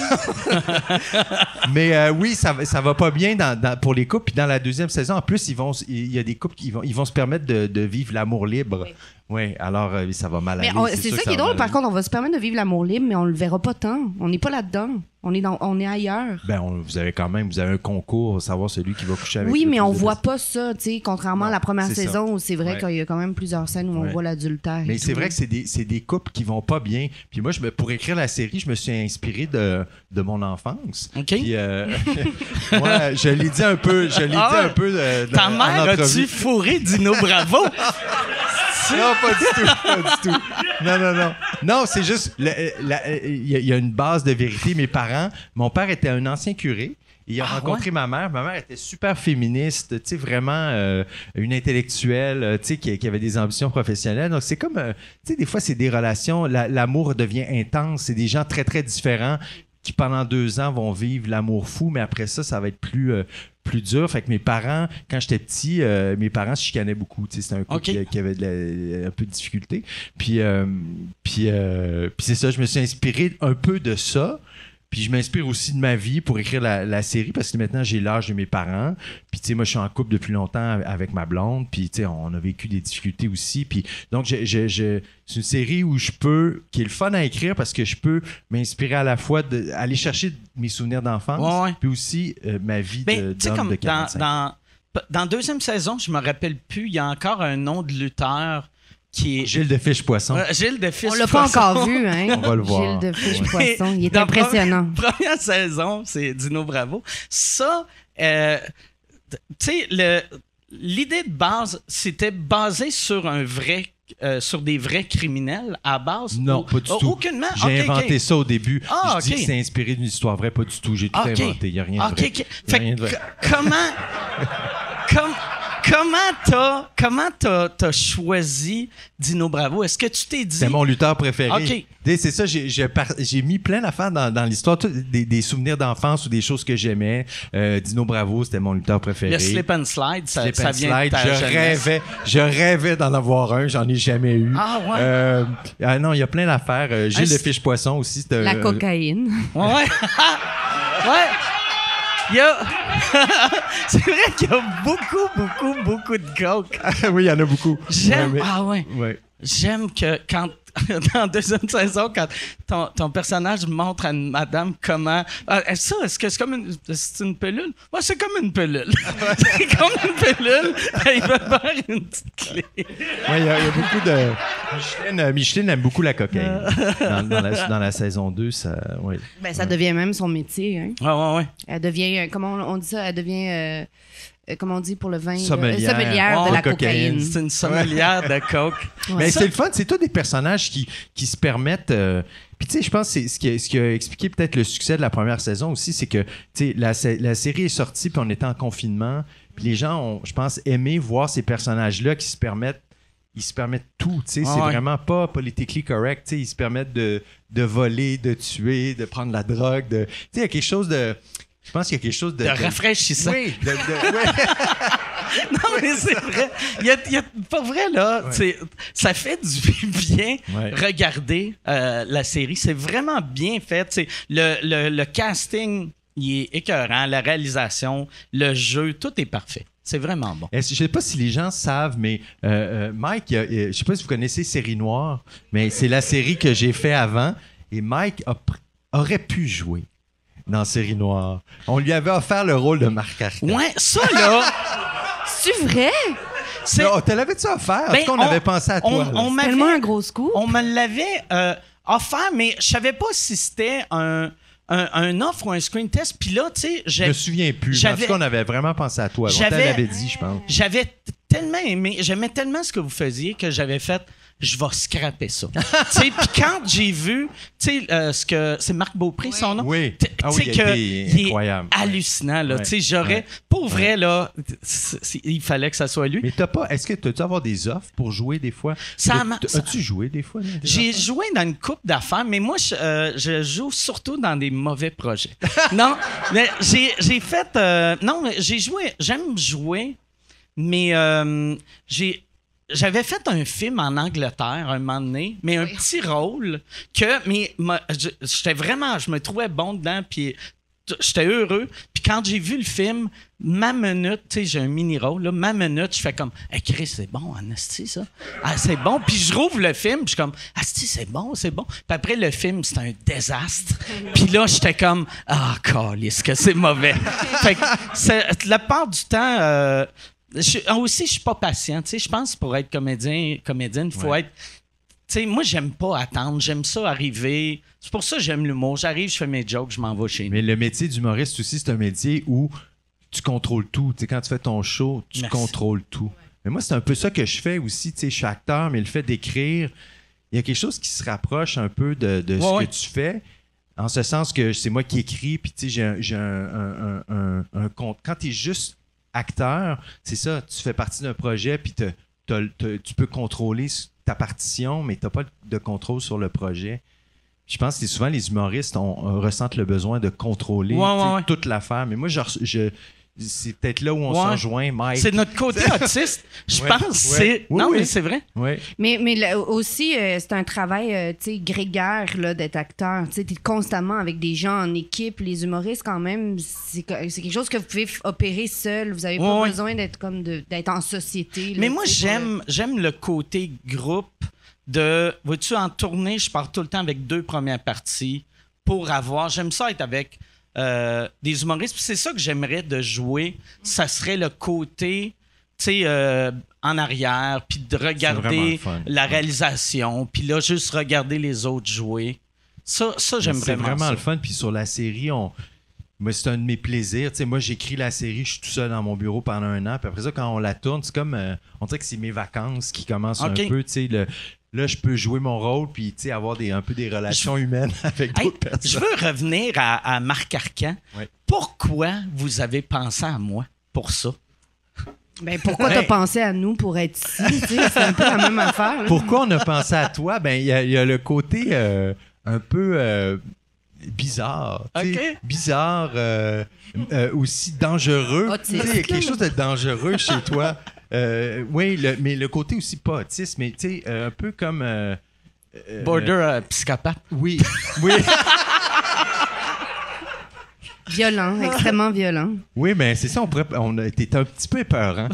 Mais euh, oui, ça, va- ça va pas bien dans, dans- pour les couples. Puis dans la deuxième saison, en plus, ils vont, s- il y a des couples qui vont, ils vont se permettre de, de vivre l'amour libre. Oui. Oui, alors euh, ça va mal Mais aller. on- c'est c'est sûr ça que qui est va drôle, mal par aller. contre, on va se permettre de vivre l'amour libre, mais on le verra pas tant. On n'est pas là-dedans. On est, dans, on est ailleurs. Ben, on- vous avez quand même, vous avez un concours pour savoir celui qui va coucher avec Oui, le mais plus on de voit personnes. pas ça, tu sais, contrairement à Non, la première c'est ça. saison où c'est vrai Ouais. qu'il y a quand même plusieurs scènes où Ouais. on voit l'adultère. et Mais tout. c'est vrai que c'est des, c'est des couples qui vont pas bien. Puis moi, je me, pour écrire la série, je me suis inspiré de, de mon enfance. OK. Puis euh, moi, je l'ai dit un peu, je l'ai Ah dit ouais. un peu de, de- Ta en mère, entrevue. as-tu fourré Dino Bravo? Non, pas du tout, pas du tout. Non, non, non. Non, c'est juste, le- la- il y, a- il y a une base de vérité. Mes parents, mon père était un ancien curé. Il a Ah, rencontré ma mère. Ma mère était super féministe, tu sais, vraiment euh, une intellectuelle, euh, tu sais, qui, qui avait des ambitions professionnelles. Donc, c'est comme, euh, tu sais, des fois, c'est des relations, la- l'amour devient intense. C'est des gens très, très différents qui, pendant deux ans, vont vivre l'amour fou, mais après ça, ça va être plus... euh, plus dur. Fait que mes parents, quand j'étais petit, euh, mes parents se chicanaient beaucoup. Tu sais, c'était un couple Okay. qui, qui avait de la- un peu de difficulté. Puis, euh, puis, euh, puis c'est ça, je me suis inspiré un peu de ça. Puis je m'inspire aussi de ma vie pour écrire la, la série parce que maintenant j'ai l'âge de mes parents. Puis tu sais, moi je suis en couple depuis longtemps avec ma blonde. Puis tu sais, on a vécu des difficultés aussi. Puis donc je, je, je- c'est une série où je peux, qui est le fun à écrire parce que je peux m'inspirer à la fois de aller chercher mes souvenirs d'enfance, Ouais, ouais. puis aussi euh, ma vie Ben, de, tu sais, d'homme comme de dans, quarante-cinq. dans, dans deuxième saison, je me rappelle plus, il y a encore un nom de lutteur qui est... Gilles de Fiche Poisson. Euh, Gilles de Fils On l'a pas Poisson. encore vu, hein? On va le voir. Gilles de Fiche Ouais. Poisson. Il est Dans impressionnant. Première, première saison, c'est Dino Bravo. Ça, euh, tu sais, le, l'idée de base, c'était basé sur un vrai, euh, sur des vrais criminels à base? Non, ou, pas du oh, tout. Aucunement? J'ai Okay, inventé okay. ça au début. Ah, je dis ok. que c'est inspiré d'une histoire vraie, pas du tout. J'ai tout Ok. inventé. Il n'y a rien de Ok, vrai. ok. Y a Fait rien de que vrai. c- comment, com- comment t'as, comment t'as, t'as choisi Dino Bravo? Est-ce que tu t'es dit... C'est mon lutteur préféré. Ok. Tu sais, c'est ça, j'ai, j'ai, par- j'ai mis plein d'affaires dans, dans l'histoire, tout- des, des souvenirs d'enfance ou des choses que j'aimais. Euh, Dino Bravo, c'était mon lutteur préféré. Le slip and slide, ça, Slip ça and vient slide, de ta je jeunesse. rêvais, je rêvais d'en avoir un, j'en ai jamais eu. Ah ouais? Euh, ah non, il y a plein d'affaires. Euh, Gilles Ah, de c'est- Fiche Poisson aussi. c'était, La euh, cocaïne. Ouais. ouais. Il y a... C'est vrai qu'il y a beaucoup, beaucoup, beaucoup de coke. oui, il y en a beaucoup. J'aime... Ouais, mais- Ah ouais. ouais. J'aime que quand... dans la deuxième saison, quand ton, ton personnage montre à une madame comment... Ah, est-ce ça, est-ce que c'est comme une... C'est une pilule? Ouais, c'est comme une pilule. c'est comme une pilule. Il va faire une petite clé. Ouais, il y, a il y a beaucoup de. Micheline, euh, Micheline aime beaucoup la cocaïne. dans, dans la, dans la saison deux, ça. Ouais. Ben, ça devient même son métier. Hein. Ouais, ouais, ouais. Elle devient, euh, comment on on dit ça? Elle devient, euh, euh, comment on dit pour le vin? là? Sommelière. Euh, sommelière Oh, de la cocaïne. cocaïne. C'est une sommelière de coke. Mais Ça- c'est le fun, c'est tous des personnages qui, qui se permettent. euh, Puis tu sais, je pense que c'est ce qui, a, ce qui a expliqué peut-être le succès de la première saison aussi, c'est que tu sais, la, sé- la série est sortie, puis on était en confinement, puis les gens ont, je pense, aimé voir ces personnages-là qui se permettent. Ils se permettent tout, tu sais, Ah c'est ouais. vraiment pas politically correct, tu sais, ils se permettent de, de voler, de tuer, de prendre la drogue, de, tu sais, il y a quelque chose de, je pense qu'il y a quelque chose de, De rafraîchissant. oui, de, de- ouais. Non, mais c'est vrai. Il y a, il y a- pas vrai, là. c'est- Ça fait du bien Ouais. regarder euh, la série. C'est vraiment bien fait. C'est le, le, le casting, il est écœurant. La réalisation, le jeu, tout est parfait. C'est vraiment bon. Est-ce- je sais pas si les gens savent, mais euh, euh, Mike, il y a- euh, je sais pas si vous connaissez Série Noire, mais c'est la série que j'ai fait avant. Et Mike a pr- aurait pu jouer dans Série Noire. On lui avait offert le rôle de Marc Arcand. Ouais, ça, là, C'est vrai? c'est... Non, te l'avais-tu offert? En Ben, tout cas, on, on- avait pensé à toi. on- là. on m'avait- Tellement un gros scoop. On me l'avait euh, offert, mais je savais pas si c'était un, un, un offre ou un screen test. Puis là, tu sais, Je j'ai- me souviens plus. mais En j'avais- tout cas, on avait vraiment pensé à toi. On te J'avais- l'avait dit, je pense. j'avais t- tellement aimé, j'aimais tellement ce que vous faisiez que j'avais fait, je vais scraper ça. Tu sais, puis quand j'ai vu, tu sais, euh, ce que c'est Marc Beaupré, son nom. Oui. T- Ah tu oui, sais il a que été il est incroyable. hallucinant là. Ouais. Tu sais, j'aurais, Ouais. pour vrai là, c- c- il fallait que ça soit lui. Mais t'as pas. Est-ce que t'as-tu avoir des offres pour jouer des fois? Ça T'as- m'a- t'as- As-tu joué des fois? là, des J'ai affaires? joué dans une coupe d'affaires, mais moi, je, euh, je joue surtout dans des mauvais projets. non, mais j'ai, j'ai fait... euh, non, mais j'ai joué... J'aime jouer, mais euh, j'ai... J'avais fait un film en Angleterre un moment donné, mais un petit rôle que... Mais moi, je- j'étais vraiment... Je me trouvais bon dedans, puis t- j'étais heureux. Puis quand j'ai vu le film, ma minute, tu sais, j'ai un mini-rôle, là, ma minute, je fais comme, hey, Chris, c'est bon, Asti, ça. Ah, c'est bon. Puis je rouvre le film, puis je suis comme, Asti, c'est bon, c'est bon. Puis après, le film, c'est un désastre. Puis là, j'étais comme, ah, câlisse, que c'est mauvais. Fait que c'est- la part du temps, euh, je, ah, aussi, je suis pas patient. Tu sais, je pense que pour être comédien, comédienne, il faut Ouais. être. Tu sais, moi, j'aime pas attendre. J'aime ça arriver. C'est pour ça que j'aime l'humour. J'arrive, je fais mes jokes, je m'en vais chez nous. Mais le métier d'humoriste aussi, c'est un métier où tu contrôles tout. Tu sais, quand tu fais ton show, tu Merci. contrôles tout. Mais moi, c'est un peu ça que je fais aussi. Tu sais, je suis acteur, mais le fait d'écrire, il y a quelque chose qui se rapproche un peu de, de ce Ouais, ouais. que tu fais. En ce sens que c'est moi qui écris, puis tu sais, j'ai un, j'ai un, un, un, un- un compte. Quand tu es juste acteur, c'est ça, tu fais partie d'un projet, puis t'as- t'as- t'as- tu peux contrôler ta partition, mais tu n'as pas de contrôle sur le projet. Je pense que souvent les humoristes ont, euh, ressentent le besoin de contrôler Ouais, ouais, tu sais, ouais. toute l'affaire. Mais moi, je, je- c'est peut-être là où on Ouais. s'en rejoint, Mike. C'est notre côté autiste. Je Ouais, pense. ouais. C'est... Oui, non, oui. mais c'est vrai. Ouais. Mais, mais là, aussi, euh, c'est un travail euh, tu sais, grégaire là, d'être acteur. Tu es constamment avec des gens en équipe. Les humoristes, quand même, c'est, co- c'est quelque chose que vous pouvez f- opérer seul. Vous n'avez pas Ouais, ouais. besoin d'être comme de- d'être en société. là, Mais moi, tu sais, pour j'aime, j'aime le côté groupe de... Vois-tu, en tournée, je pars tout le temps avec deux premières parties pour avoir... J'aime ça être avec euh, des humoristes. Puis c'est ça que j'aimerais de jouer. Ça serait le côté, tu sais, euh, en arrière, puis de vraiment regarder le fun. la réalisation, puis là, juste regarder les autres jouer. Ça, ça j'aime C'est vraiment, vraiment ça. le fun. Puis sur la série, on, moi, c'est un de mes plaisirs. Tu sais, moi, j'écris la série, je suis tout seul dans mon bureau pendant un an. Puis après ça, quand on la tourne, c'est comme... euh, on dirait que c'est mes vacances qui commencent OK. un peu. Tu sais, le- là, je peux jouer mon rôle puis tu sais, avoir des, un peu des relations humaines avec Hey, d'autres personnes. je veux revenir à, à Marc Arcan. Ouais. Pourquoi vous avez pensé à moi pour ça? Ben, pourquoi t'as Ouais. pensé à nous pour être ici? Tu sais, c'est un peu la même affaire. là. Pourquoi on a pensé à toi? Ben, il y, a- il y a le côté euh, un peu euh, bizarre. tu sais, OK. Bizarre, euh, euh, aussi dangereux. Autiste. Tu sais, il y a quelque chose de dangereux chez toi. Euh, oui, le- mais le côté aussi pas autiste, mais tu sais, euh, un peu comme... euh, euh, Border euh, psychopathe. Oui, oui. Violent, extrêmement violent. Oui, mais c'est ça, on pourrait... On a été un petit peu épeurant.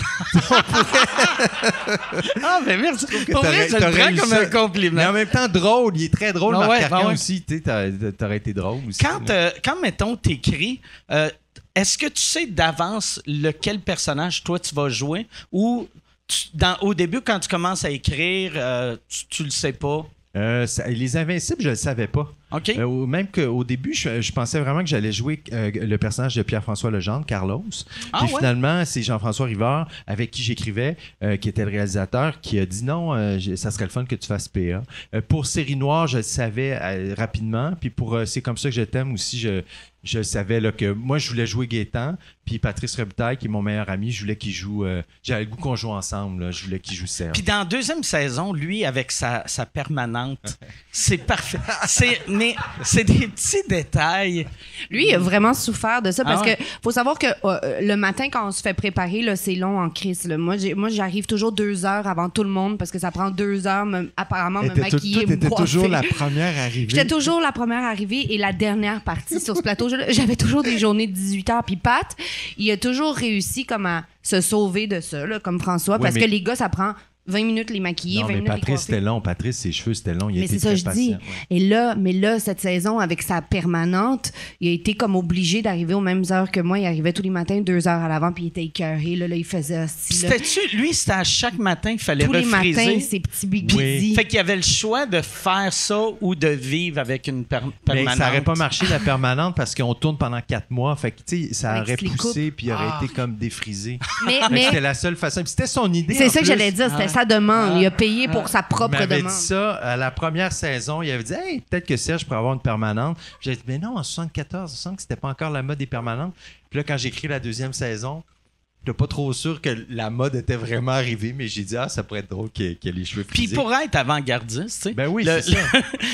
Ah, ben merci. que Pour vrai, t'aurais- je le t'aurais prends eu comme ça. un compliment. Mais en même temps, drôle. Il est très drôle, Ah Marc ouais, Arcan ah ouais. aussi. Tu sais, t'aurais- t'aurais été drôle aussi. Quand, là. euh, quand mettons, t'écris, euh, est-ce que tu sais d'avance lequel personnage, toi, tu vas jouer? Ou tu- dans, au début, quand tu commences à écrire, euh, tu, tu le sais pas? Euh, ça- les Invincibles, je le savais pas. OK? Euh, au- même qu'au début, je, je pensais vraiment que j'allais jouer euh, le personnage de Pierre-François Legendre, Carlos. Ah, Puis ouais? finalement, c'est Jean-François Rivard, avec qui j'écrivais, euh, qui était le réalisateur, qui a dit non, euh, j'ai- ça serait le fun que tu fasses P A. Euh, pour Série Noire, je le savais euh, rapidement. Puis pour euh, C'est comme ça que je t'aime aussi, je, je savais là, que moi, je voulais jouer Gaétan. Puis Patrice Robitaille, qui est mon meilleur ami, je voulais qu'il joue. euh, J'avais le goût qu'on joue ensemble. Là. Je voulais qu'il joue Serge. Puis dans la deuxième saison, lui, avec sa, sa permanente, c'est parfait. C'est, mais c'est des petits détails. Lui, il a vraiment souffert de ça parce Ah ouais? que faut savoir que euh, le matin, quand on se fait préparer, là, c'est long en crise. là. Moi, j'ai- moi, j'arrive toujours deux heures avant tout le monde parce que ça prend deux heures, me- apparemment, me Était tout- maquiller, toi, me t'étais coiffer. toujours la première arrivée. J'étais toujours la première arrivée et la dernière partie sur ce plateau. Je- J'avais toujours des journées de dix-huit heures. Puis Pat, il a toujours réussi comme à se sauver de ça, là, comme François, Ouais, parce mais- que les gars, ça prend vingt minutes les maquiller, Non, vingt mais minutes les Patrice, coiffer. c'était long. Patrice, ses cheveux, c'était long. Il a Mais été c'est ça, très je dis. patient, ouais. Et là, mais là, cette saison, avec sa permanente, il a été comme obligé d'arriver aux mêmes heures que moi. Il arrivait tous les matins, deux heures à l'avant, puis il était écœuré. Là, là, il faisait hostie, là. C'était-tu, lui, c'était à chaque matin, il fallait Tous les refriser. matins, ces petits bigidis. Fait qu'il y avait le choix de faire ça ou de vivre avec une per- Mais permanente. ça aurait pas marché la permanente parce qu'on tourne pendant quatre mois. Fait que, tu sais, ça Avec aurait les poussé puis il aurait Ah. été comme défrisé. Mais, Fait que mais C'était la seule façon. Puis c'était son idée. c'est en ça que plus. j'allais dire, c'était sa demande. Il a payé pour sa Il propre m'avait demande. dit ça à la première saison. Il avait dit hey, peut-être que Serge pourrait avoir une permanente. Puis j'ai dit mais non, en soixante-quatorze, je sens que c'était pas encore la mode des permanentes. Puis là, quand j'ai écrit la deuxième saison, j'étais pas trop sûr que la mode était vraiment arrivée, mais j'ai dit ah, ça pourrait être drôle qu'il y ait, qu'il y ait les cheveux Puis frisés. pour être avant-gardiste, tu sais. Ben oui, le- c'est ça.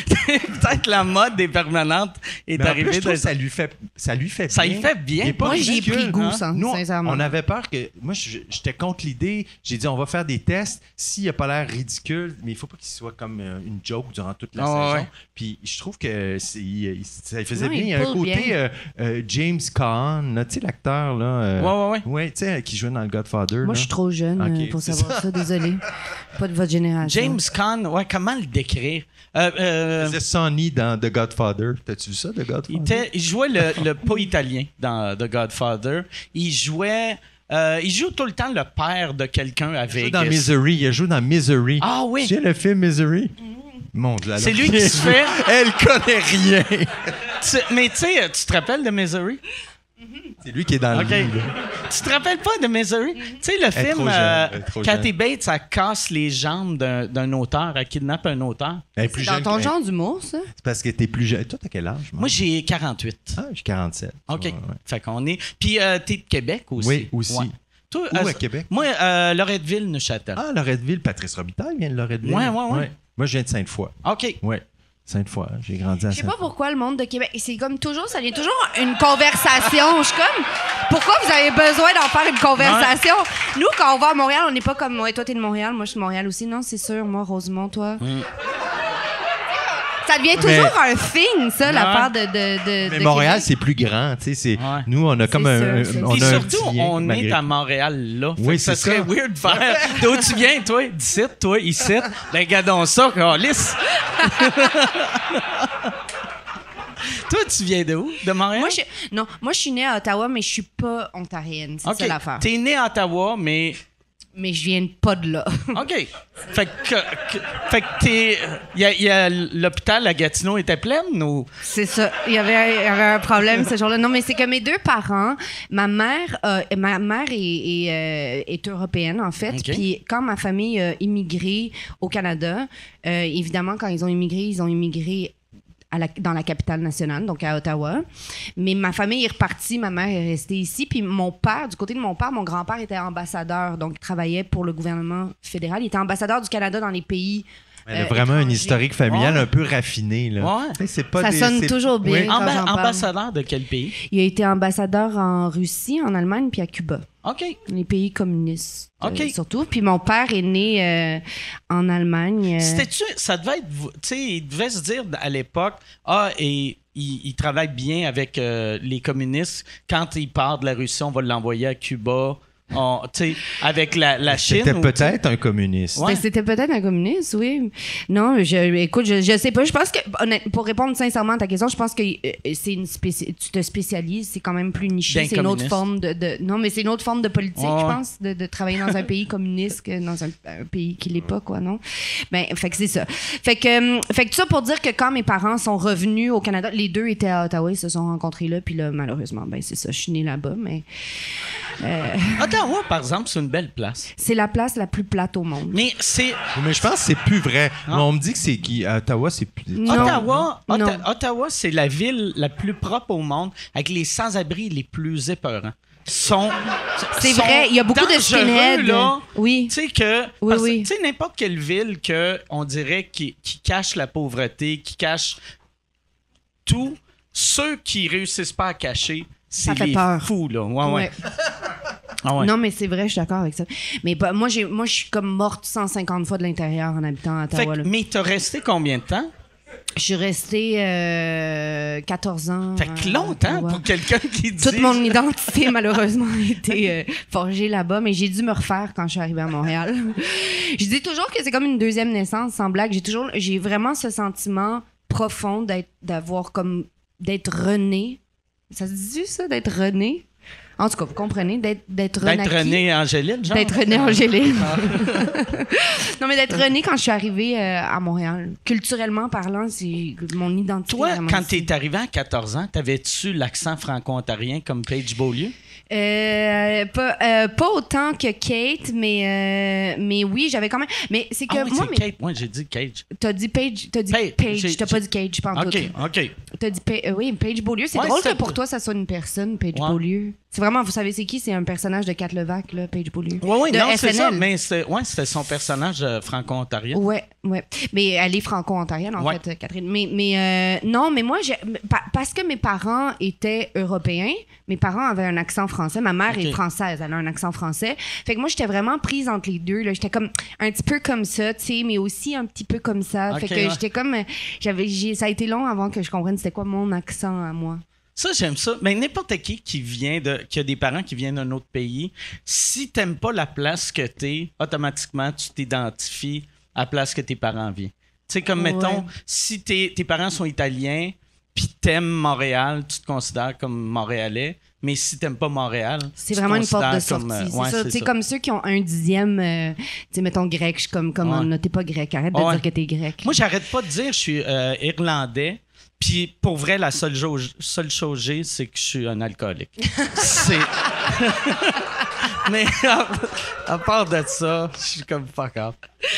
le- Peut-être la mode des permanentes est Mais en arrivée. plus, je trouve de- que ça lui fait, ça lui fait Ça bien. lui fait bien. Il est pas Moi, j'y ai ridicule, pris goût, hein. ça, Nous, on- sincèrement. on avait peur que. Moi, je- j'étais contre l'idée. J'ai dit, on va faire des tests. S'il n'a pas l'air ridicule, mais il faut pas qu'il soit comme euh, une joke durant toute la Ah, saison. ouais. Puis je trouve que c'est- il- il- ça lui faisait Non, bien. il Il y a un pull côté bien. euh, euh, James Caan, là, tu sais, l'acteur, là. euh, Ouais, ouais, ouais. Ouais, tu sais, qui jouait dans le Godfather. Moi, là. je suis trop jeune Ok, euh, pour c'est savoir ça. Désolé. Pas de votre génération. James Caan, ouais, comment le décrire? Euh, euh, Il faisait Sonny dans The Godfather. T'as-tu vu ça, The Godfather? il, était- il jouait le, le pas italien dans The Godfather. Il jouait. euh, il joue tout le temps le père de quelqu'un à Il joue Vegas. dans Misery. Il joue dans Misery. Ah oui. Tu sais le film Misery? Mon Dieu, C'est alors- lui qui se fait. Elle connaît rien. Tu- mais tu sais, tu te rappelles de Misery? C'est lui qui est dans OK. le lit, là. Tu te rappelles pas de Misery? Tu sais, le est film, trop jeune, euh, elle est trop Kathy jeune. Bates, elle casse les jambes d'un, d'un auteur, elle kidnappe un auteur. Elle est plus C'est dans jeune ton que- genre d'humour, ça? C'est parce que t'es plus jeune. Toi, t'as quel âge? Moi, j'ai quarante-huit. Ah, j'ai quarante-sept. OK. Ouais, ouais. Fait qu'on est. Puis, euh, t'es de Québec aussi. Oui, aussi. Ouais. Toi, Où euh, à Québec? Moi, euh, Loretteville, Neuchâtel. Ah, Loretteville. Patrice Robitaille vient de Loretteville. Ouais, ouais, ouais. Moi, je viens de Sainte-Foy. OK. Ouais. Sainte-Foy. J'ai grandi à Je sais pas Sainte-Foy. pourquoi le monde de Québec. C'est comme toujours, ça devient toujours une conversation. Je suis comme, pourquoi vous avez besoin d'en faire une conversation? Nous, quand on va à Montréal, on n'est pas comme, ouais, toi, t'es de Montréal, moi, je suis de Montréal aussi. Non, c'est sûr, moi, Rosemont, toi. Ça devient toujours un thing, ça, l'affaire de, de, de, Mais de Montréal, Québec. c'est plus grand. Tu sais, c'est... Ouais. Nous, on a comme C'est un, sûr, c'est un- on Puis a un surtout, petit lien, on malgré est à tout. Montréal, là. Fait Oui, que ça c'est serait ça. weird de faire. D'où tu viens, toi? D'ici, toi, ici. Ben, regardons ça, lisse. Toi, tu viens de où? De Montréal? Moi, je, non, moi, je suis née à Ottawa, mais je suis pas ontarienne. C'est OK. ça l'affaire. T'es né à Ottawa, mais mais je viens pas de là. OK. Fait que, que- fait que t'es... Il y a, il y a l'hôpital à Gatineau était pleine ou... C'est ça. Il y avait, il y avait un problème ce jour-là. Non, mais c'est que mes deux parents, ma mère, euh, ma mère est, est, euh, est européenne, en fait. OK. Puis quand ma famille a immigré au Canada, euh, évidemment, quand ils ont immigré, ils ont immigré à la- dans la capitale nationale, donc à Ottawa. Mais ma famille est repartie, ma mère est restée ici. Puis mon père, du côté de mon père, mon grand-père était ambassadeur, donc il travaillait pour le gouvernement fédéral. Il était ambassadeur du Canada dans les pays. Elle a euh, vraiment un étrangers. historique familial Ouais. un peu raffiné. Là. Ouais. Tu sais, c'est pas Ça des- sonne c'est- toujours bien. Oui. Quand Amba- j'en parle. ambassadeur de quel pays? Il a été ambassadeur en Russie, en Allemagne, puis à Cuba. OK. Les pays communistes, euh, OK. surtout. Puis mon père est né euh, en Allemagne. euh, C'était-tu... Ça devait être... Tu sais, il devait se dire à l'époque, ah, et il, il travaille bien avec euh, les communistes. Quand il part de la Russie, on va l'envoyer à Cuba. On- Tu sais, avec la, la Chine. C'était ou- peut-être un communiste. Ouais. ben, c'était peut-être un communiste, oui. Non, je, écoute, je, je sais pas. Je pense que, honnête- pour répondre sincèrement à ta question, je pense que euh, c'est une spéci- tu te spécialises, c'est quand même plus niché. D'un C'est une autre communiste. forme de, de- non, mais c'est une autre forme de politique, Ouais. je pense, de, de travailler dans un pays communiste que dans un, un pays qui l'est pas, quoi, non? Ben, fait que c'est ça. Fait que, euh, fait que tout ça pour dire que quand mes parents sont revenus au Canada, les deux étaient à Ottawa, ils se sont rencontrés là, puis là, malheureusement, ben, c'est ça, je suis née là-bas, mais euh, Ottawa, par exemple, c'est une belle place. c'est la place la plus plate au monde. Mais c'est... Mais je pense que c'est plus vrai. Ah. On me dit que c'est qui à Ottawa, c'est plus. Non. Ottawa, Non. Otta- Ottawa, c'est la ville la plus propre au monde, avec les sans-abri les plus épeurants. Sont, C'est sont vrai, il y a beaucoup de dangereux, skinheads. là. Oui. Tu sais que, Oui, parce- oui. tu sais, n'importe quelle ville que on dirait qui, qui cache la pauvreté, qui cache tout, ceux qui réussissent pas à cacher, c'est Ça fait les peur. fous là. Ouais, ouais. Ouais. Ah ouais. Non, mais c'est vrai, je suis d'accord avec ça. Mais bah, moi, j'ai, moi, je suis comme morte cent cinquante fois de l'intérieur en habitant à Fait Ottawa. que- là. mais t'as resté combien de temps? Je suis restée euh, quatorze ans. Fait que à longtemps Ottawa. pour quelqu'un qui dit. Toute mon identité, malheureusement, a été euh, forgée là-bas, mais j'ai dû me refaire quand je suis arrivée à Montréal. Je dis toujours que c'est comme une deuxième naissance, sans blague. J'ai toujours, j'ai vraiment ce sentiment profond d'être, d'avoir comme, d'être rené. Ça se dit ça, d'être rené? En tout cas, vous comprenez, d'être, d'être D'être renaquis. René Angéline, genre? D'être René Angéline. Non, mais d'être René quand je suis arrivée euh, à Montréal. Culturellement parlant, c'est mon identité. Toi, vraiment quand ici. t'es arrivé à quatorze ans, t'avais-tu l'accent franco-ontarien comme Paige Beaulieu? Euh, pas, euh, pas autant que Kate, mais, euh, mais oui, j'avais quand même. Mais c'est que Ah oui, moi, c'est mais- Kate. Moi, j'ai dit Cage. t'as dit Paige, t'as dit Paige, Paige, j'ai- t'as j'ai- pas dit Cage, pas en OK, tout. OK. T'as dit Pa- euh, oui, Paige Beaulieu. C'est Ouais, drôle c'est- que pour toi, ça soit une personne, Paige Ouais. Beaulieu. C'est vraiment, vous savez c'est qui? C'est un personnage de Kat Levac, là, Paige Beaulieu. Oui, oui, de non, c'est S N L. ça. Mais c'était ouais, c'était son personnage euh, franco-ontarien. Ouais, ouais. Mais elle est franco-ontarienne, en Ouais. fait, Catherine. Mais, mais euh, non, mais moi, j'ai, pa- parce que mes parents étaient européens, mes parents avaient un accent français. Ma mère Ok. est française, elle a un accent français. Fait que moi, j'étais vraiment prise entre les deux. Là. J'étais comme un petit peu comme ça, tu sais, mais aussi un petit peu comme ça. Ok, fait que ouais. j'étais comme. J'avais, j'ai, ça a été long avant que je comprenne c'était quoi mon accent à moi. Ça, j'aime ça. Mais n'importe qui qui vient de, qui a des parents qui viennent d'un autre pays, si t'aimes pas la place que t'es, automatiquement, tu t'identifies à la place que tes parents viennent. Tu sais, comme, Ouais. mettons, si tes, tes parents sont italiens, puis t'aimes Montréal, tu te considères comme Montréalais. Mais si t'aimes pas Montréal, C'est tu vraiment te une porte de considères sortie. comme, euh, c'est ouais, ça. c'est C'est ça. comme ceux qui ont un dixième, euh, tu sais, mettons grec. Je suis comme, comme Ouais. on t'es pas grec. Arrête de Ouais. dire que t'es grec. Moi, j'arrête pas de dire que je suis euh, irlandais. Puis pour vrai, la seule, jo- seule chose que j'ai, c'est que je suis un alcoolique. c'est. Mais à, à part de ça, je suis comme fuck off.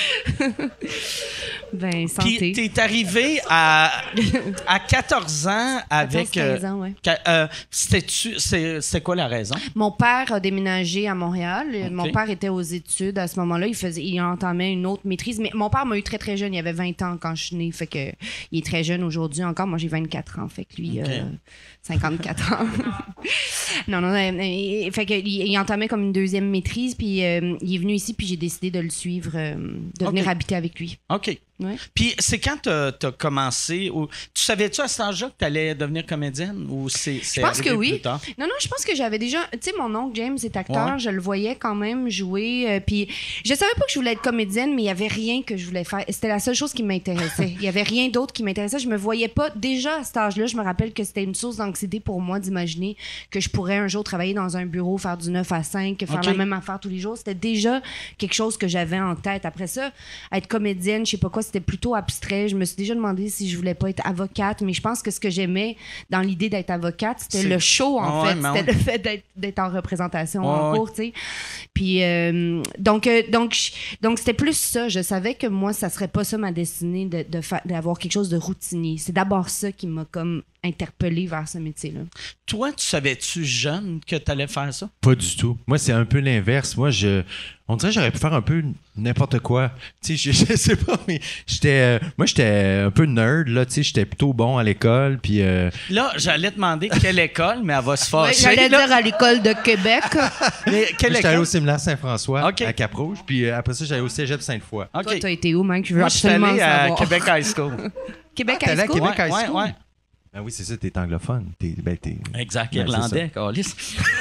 Ben, santé. Puis t'es arrivé à, à quatorze ans avec. quatorze, quinze ans, ouais. ca- euh, c'était-tu- c'est, c'est quoi la raison? Mon père a déménagé à Montréal. Ok. Mon père était aux études à ce moment-là. Il faisait, il entamait une autre maîtrise. Mais mon père m'a eu très très jeune. Il avait vingt ans quand je suis née. Fait que il est très jeune aujourd'hui encore. Moi j'ai vingt-quatre ans. Fait que lui Ok. euh, cinquante-quatre ans. non non. euh, euh, fait que il, il entamait comme une deuxième maîtrise. Puis euh, il est venu ici. Puis j'ai décidé de le suivre, euh, de venir Ok. habiter avec lui. OK. Ouais. Puis c'est quand t'as as commencé, ou, tu savais-tu à cet âge-là que t'allais devenir comédienne? Ou c'est, c'est Je pense arrivé que oui. plus tard? Non, non, je pense que j'avais déjà... Tu sais, mon oncle James est acteur, Ouais. je le voyais quand même jouer. euh, puis je savais pas que je voulais être comédienne, mais il y avait rien que je voulais faire. C'était la seule chose qui m'intéressait. Il y avait rien d'autre qui m'intéressait. Je me voyais pas... Déjà, à cet âge-là, je me rappelle que c'était une source d'anxiété pour moi d'imaginer que je pourrais un jour travailler dans un bureau, faire du neuf à cinq, faire Ok. la même affaire tous les jours. C'était déjà quelque chose que j'avais en tête. Après ça, être comédienne, je sais pas quoi, c'était plutôt abstrait. Je me suis déjà demandé si je voulais pas être avocate, mais je pense que ce que j'aimais dans l'idée d'être avocate, c'était C'est- le show, en Ah ouais, fait. mais C'était ouais. le fait d'être, d'être en représentation Ouais, en ouais. cours, tu sais. Puis, euh, donc, euh, donc, je- donc, c'était plus ça. Je savais que moi, ça serait pas ça ma destinée de, de fa- d'avoir quelque chose de routinier. C'est d'abord ça qui m'a comme interpellée vers ce métier-là. Toi, tu savais-tu jeune que t'allais faire ça? Pas du tout. Moi, c'est un peu l'inverse. Moi, je, on dirait que j'aurais pu faire un peu n'importe quoi. Tu sais, je, je sais pas, mais j'étais, euh, moi, j'étais un peu nerd, là. Tu sais, j'étais plutôt bon à l'école, puis... euh, Là, j'allais te demander quelle école, mais elle va se Ouais, fâcher. j'allais là. dire à l'école de Québec. Mais quelle j'étais allé école? au séminaire Saint-François, Ok. à Cap-Rouge, puis euh, après ça, j'allais au cégep Sainte-Foy. OK. Toi, t'as été où, Mike? Je veux Moi, je suis absolument allé à savoir. Québec High School. Québec Ah, t'es High allé à School? Québec Ouais, High ouais, School? ouais. Ah oui, c'est ça, t'es anglophone. T'es, ben, t'es... Exact, Ouais, irlandais, câlisse.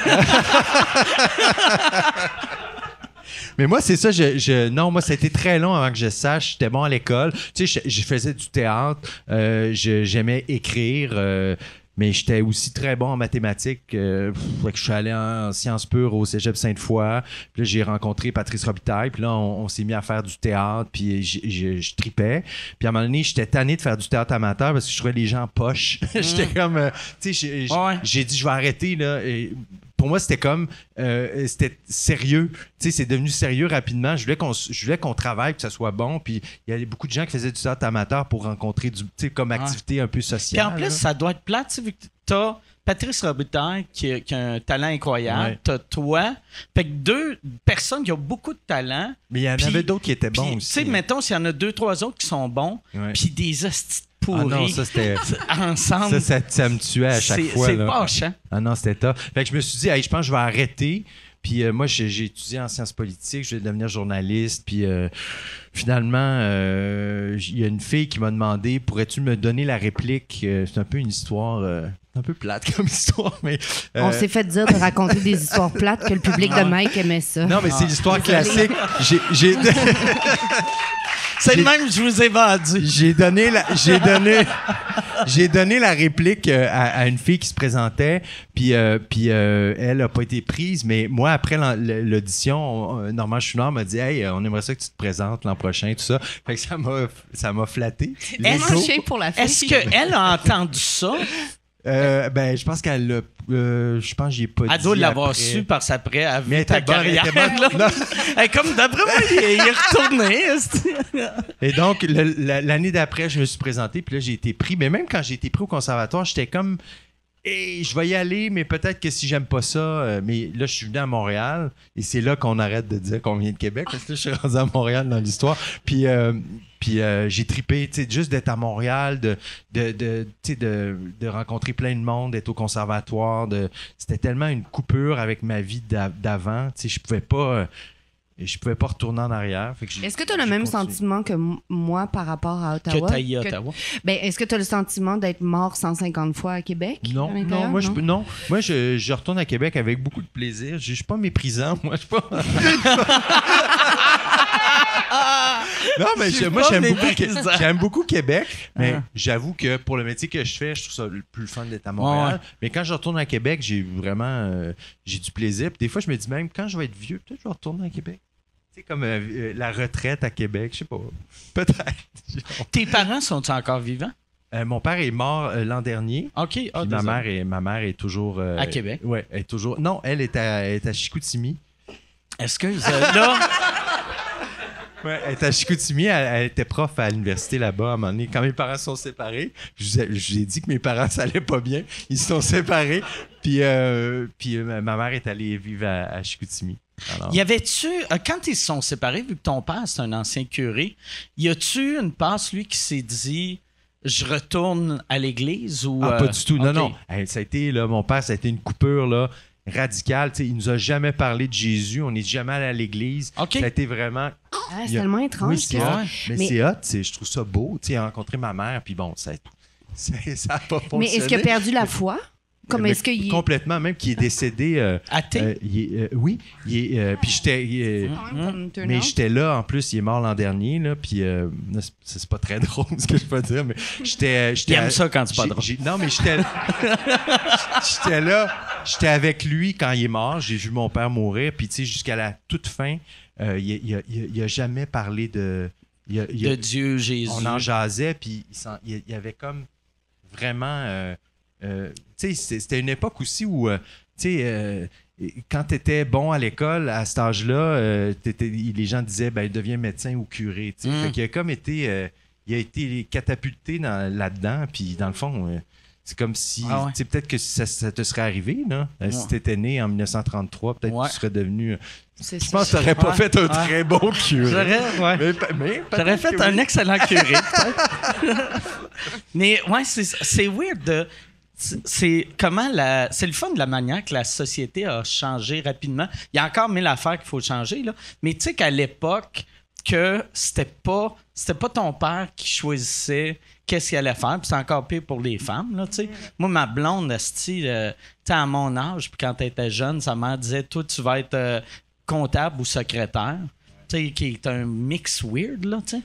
Mais moi, c'est ça, je, je- non, moi, ça a été très long avant que je sache. J'étais bon à l'école. Tu sais, je, je faisais du théâtre. euh, je- j'aimais écrire. euh, mais j'étais aussi très bon en mathématiques. Euh, pff, fait que je suis allé en, en sciences pures au cégep Sainte-Foy. Puis là, j'ai rencontré Patrice Robitaille. Puis là, on, on s'est mis à faire du théâtre. Puis je, je, je tripais. Puis à un moment donné, j'étais tanné de faire du théâtre amateur parce que je trouvais les gens poches. J'étais comme... euh, tu sais, j'ai- j'ai- Ouais. j'ai dit, je vais arrêter, là. Et pour moi, c'était comme... euh, c'était sérieux. Tu sais, c'est devenu sérieux rapidement. Je voulais qu'on s- je voulais qu'on travaille, que ça soit bon. Puis il y avait beaucoup de gens qui faisaient du théâtre amateur pour rencontrer du... Tu sais, comme activité un peu Puis sociale. en plus, là. ça doit être plate, tu sais, vu que t'as Patrice Robitaille qui, a- qui a un talent incroyable, Ouais. t'as toi. Fait que deux personnes qui ont beaucoup de talent. Mais il y en Puis- avait d'autres qui étaient Puis, bons tu aussi. sais, mettons, s'il y en a deux, trois autres qui sont bons, Ouais. puis des hosties Ah pourris non, ça, c'était... ensemble. Ça, ça, ça me tuait à chaque c'est, fois. c'est là. fâchant. Ah non, c'était top. Fait que je me suis dit, hey, je pense que je vais arrêter. Puis euh, moi, j'ai, j'ai étudié en sciences politiques, je vais devenir journaliste. Puis euh, finalement, euh, il y a une fille qui m'a demandé, pourrais-tu me donner la réplique? Euh, c'est un peu une histoire, euh, un peu plate comme histoire, mais... euh, On s'est fait dire de raconter des histoires plates que le public de Mike aimait ça. non, mais c'est l'histoire classique. J'ai, j'ai, C'est le J'ai- même que je vous ai vendu. j'ai donné la, j'ai donné, j'ai donné la réplique euh, à, à une fille qui se présentait, puis, euh, puis euh, elle a pas été prise, mais moi après l'en- l'audition, on- euh, Normand Chouinard m'a dit, hey, euh, on aimerait ça que tu te présentes l'an prochain, tout ça. Fait que ça m'a, ça m'a flatté. Tellement L'écho. chiant pour la fille. Est-ce qu'elle a entendu ça? Euh, ben, je pense qu'elle l'a, euh, je pense que j'y ai pas dit. Elle doit l'avoir après. su parce qu'après, elle a vu Mais elle ta était bonne, elle carrière. était bonne. là. Non. Elle est comme d'après moi, il est, il est retourné. esti. Et donc, le- la- l'année d'après, je me suis présenté, puis là, j'ai été pris. Mais même quand j'ai été pris au conservatoire, j'étais comme, hey, je vais y aller, mais peut-être que si j'aime pas ça. euh, mais là, je suis venu à Montréal, et c'est là qu'on arrête de dire qu'on vient de Québec, parce que là, je suis rendu à Montréal dans l'histoire. Puis, euh, puis euh, j'ai trippé, tu sais, juste d'être à Montréal, de, de, de, tu sais, de, de rencontrer plein de monde, d'être au conservatoire. De, c'était tellement une coupure avec ma vie d'a- d'avant. Tu sais, je pouvais pas. euh, je pouvais pas retourner en arrière. Fait que j'ai- Est-ce que tu as le j'ai même continué. sentiment que m- moi par rapport à Que Ottawa? t'as eu à Que- Ottawa. Ben, est-ce que tu as le sentiment d'être mort cent cinquante fois à Québec? Non, à l'intérieur? non, moi, je, peux- non. moi je, je retourne à Québec avec beaucoup de plaisir. Je, je suis pas méprisant, moi. Je suis pas. non, mais Je suis je- moi, pas j'aime beaucoup, méprisant. Qué- j'aime beaucoup Québec, mais Ah. j'avoue que pour le métier que je fais, je trouve ça le plus fun d'être à Montréal. Ouais. Mais quand je retourne à Québec, j'ai vraiment euh, j'ai du plaisir. Puis des fois, je me dis même, quand je vais être vieux, peut-être que je vais retourner à Québec. C'est comme euh, euh, la retraite à Québec, je sais pas. Peut-être. Tes parents sont-ils encore vivants? Euh, mon père est mort euh, l'an dernier. OK. Ah, Puis ma désolé. mère est, ma mère est toujours. euh, À Québec? Ouais, elle est toujours. Non, elle est à, elle est à Chicoutimi. Excuse. euh, là, Ouais, elle est à Chicoutimi. Elle, elle était prof à l'université là-bas à un moment donné. Quand mes parents se sont séparés, je vous ai, je vous ai dit que mes parents, ça allait pas bien. Ils se sont séparés. Puis, euh, puis euh, ma mère est allée vivre à, à Chicoutimi. Alors, y avait-tu, euh, quand ils se sont séparés, vu que ton père, c'est un ancien curé, y a-tu une passe, lui, qui s'est dit, je retourne à l'église ou. Ah, euh, pas du tout. Non, OK. non. Hey, ça a été, là, mon père, ça a été une coupure, là. radical. T'sais, il nous a jamais parlé de Jésus. On n'est jamais allé à l'église. OK. Ça a été vraiment... Ah, c'est Il y a- tellement étrange. Oui, c'est que- hot. Mais, Mais- c'est hot. t'sais, Je trouve ça beau. T'sais, J'ai rencontré ma mère, puis bon, ça ça n'a pas fonctionné. Mais est-ce qu'il a perdu la foi? Comme Mais est-ce qu'il... Complètement, même qu'il est décédé. euh, Athée? euh, il est- euh, oui. il est, euh, Puis j'étais... il est- Quand même comme turn Mais out. j'étais là, en plus, il est mort l'an dernier, là, puis euh, là, c'est- c'est pas très drôle ce que je peux dire, mais j'étais... j'étais Il aime à- ça quand c'est pas j'ai- drôle. j'ai- Non, mais j'étais j'étais là, j'étais avec lui quand il est mort, j'ai vu mon père mourir, puis tu sais, jusqu'à la toute fin, euh, il, il, a- il a- il a jamais parlé de... il a- il a- De Dieu, Jésus. on en jasait, puis il, s'en- il y avait comme vraiment... euh, euh, tu sais, c'est- c'était une époque aussi où, euh, tu sais, euh, quand tu étais bon à l'école, à cet âge-là, euh, t'étais- les gens disaient, ben, deviens médecin ou curé. tu sais. Mm. Fait qu'il a comme été, euh, il a été catapulté dans- là-dedans, puis dans le fond, euh, c'est comme si, Ah ouais. tu sais, peut-être que ça, ça te serait arrivé, là. Euh, Ouais. Si tu étais né en dix-neuf cent trente-trois, peut-être Ouais. que tu serais devenu... C'est Je ça. pense que tu n'aurais pas Ouais. fait un Ouais. très bon curé. J'aurais, ouais. Mais, mais J'aurais peut-être fait que un oui. excellent curé, peut-être. Mais ouais, c'est, c'est weird de. C'est, c'est comment la. C'est le fun de la manière que la société a changé rapidement. Il y a encore mille affaires qu'il faut changer, là. Mais tu sais qu'à l'époque, que c'était pas. C'était pas ton père qui choisissait qu'est-ce qu'il allait faire. Puis c'est encore pire pour les femmes, là, tu sais. Moi, ma blonde, esti, euh, tu sais, à mon âge, puis quand elle était jeune, sa mère disait, toi, tu vas être euh, comptable ou secrétaire. Tu sais, qui est un mix weird, là, tu sais.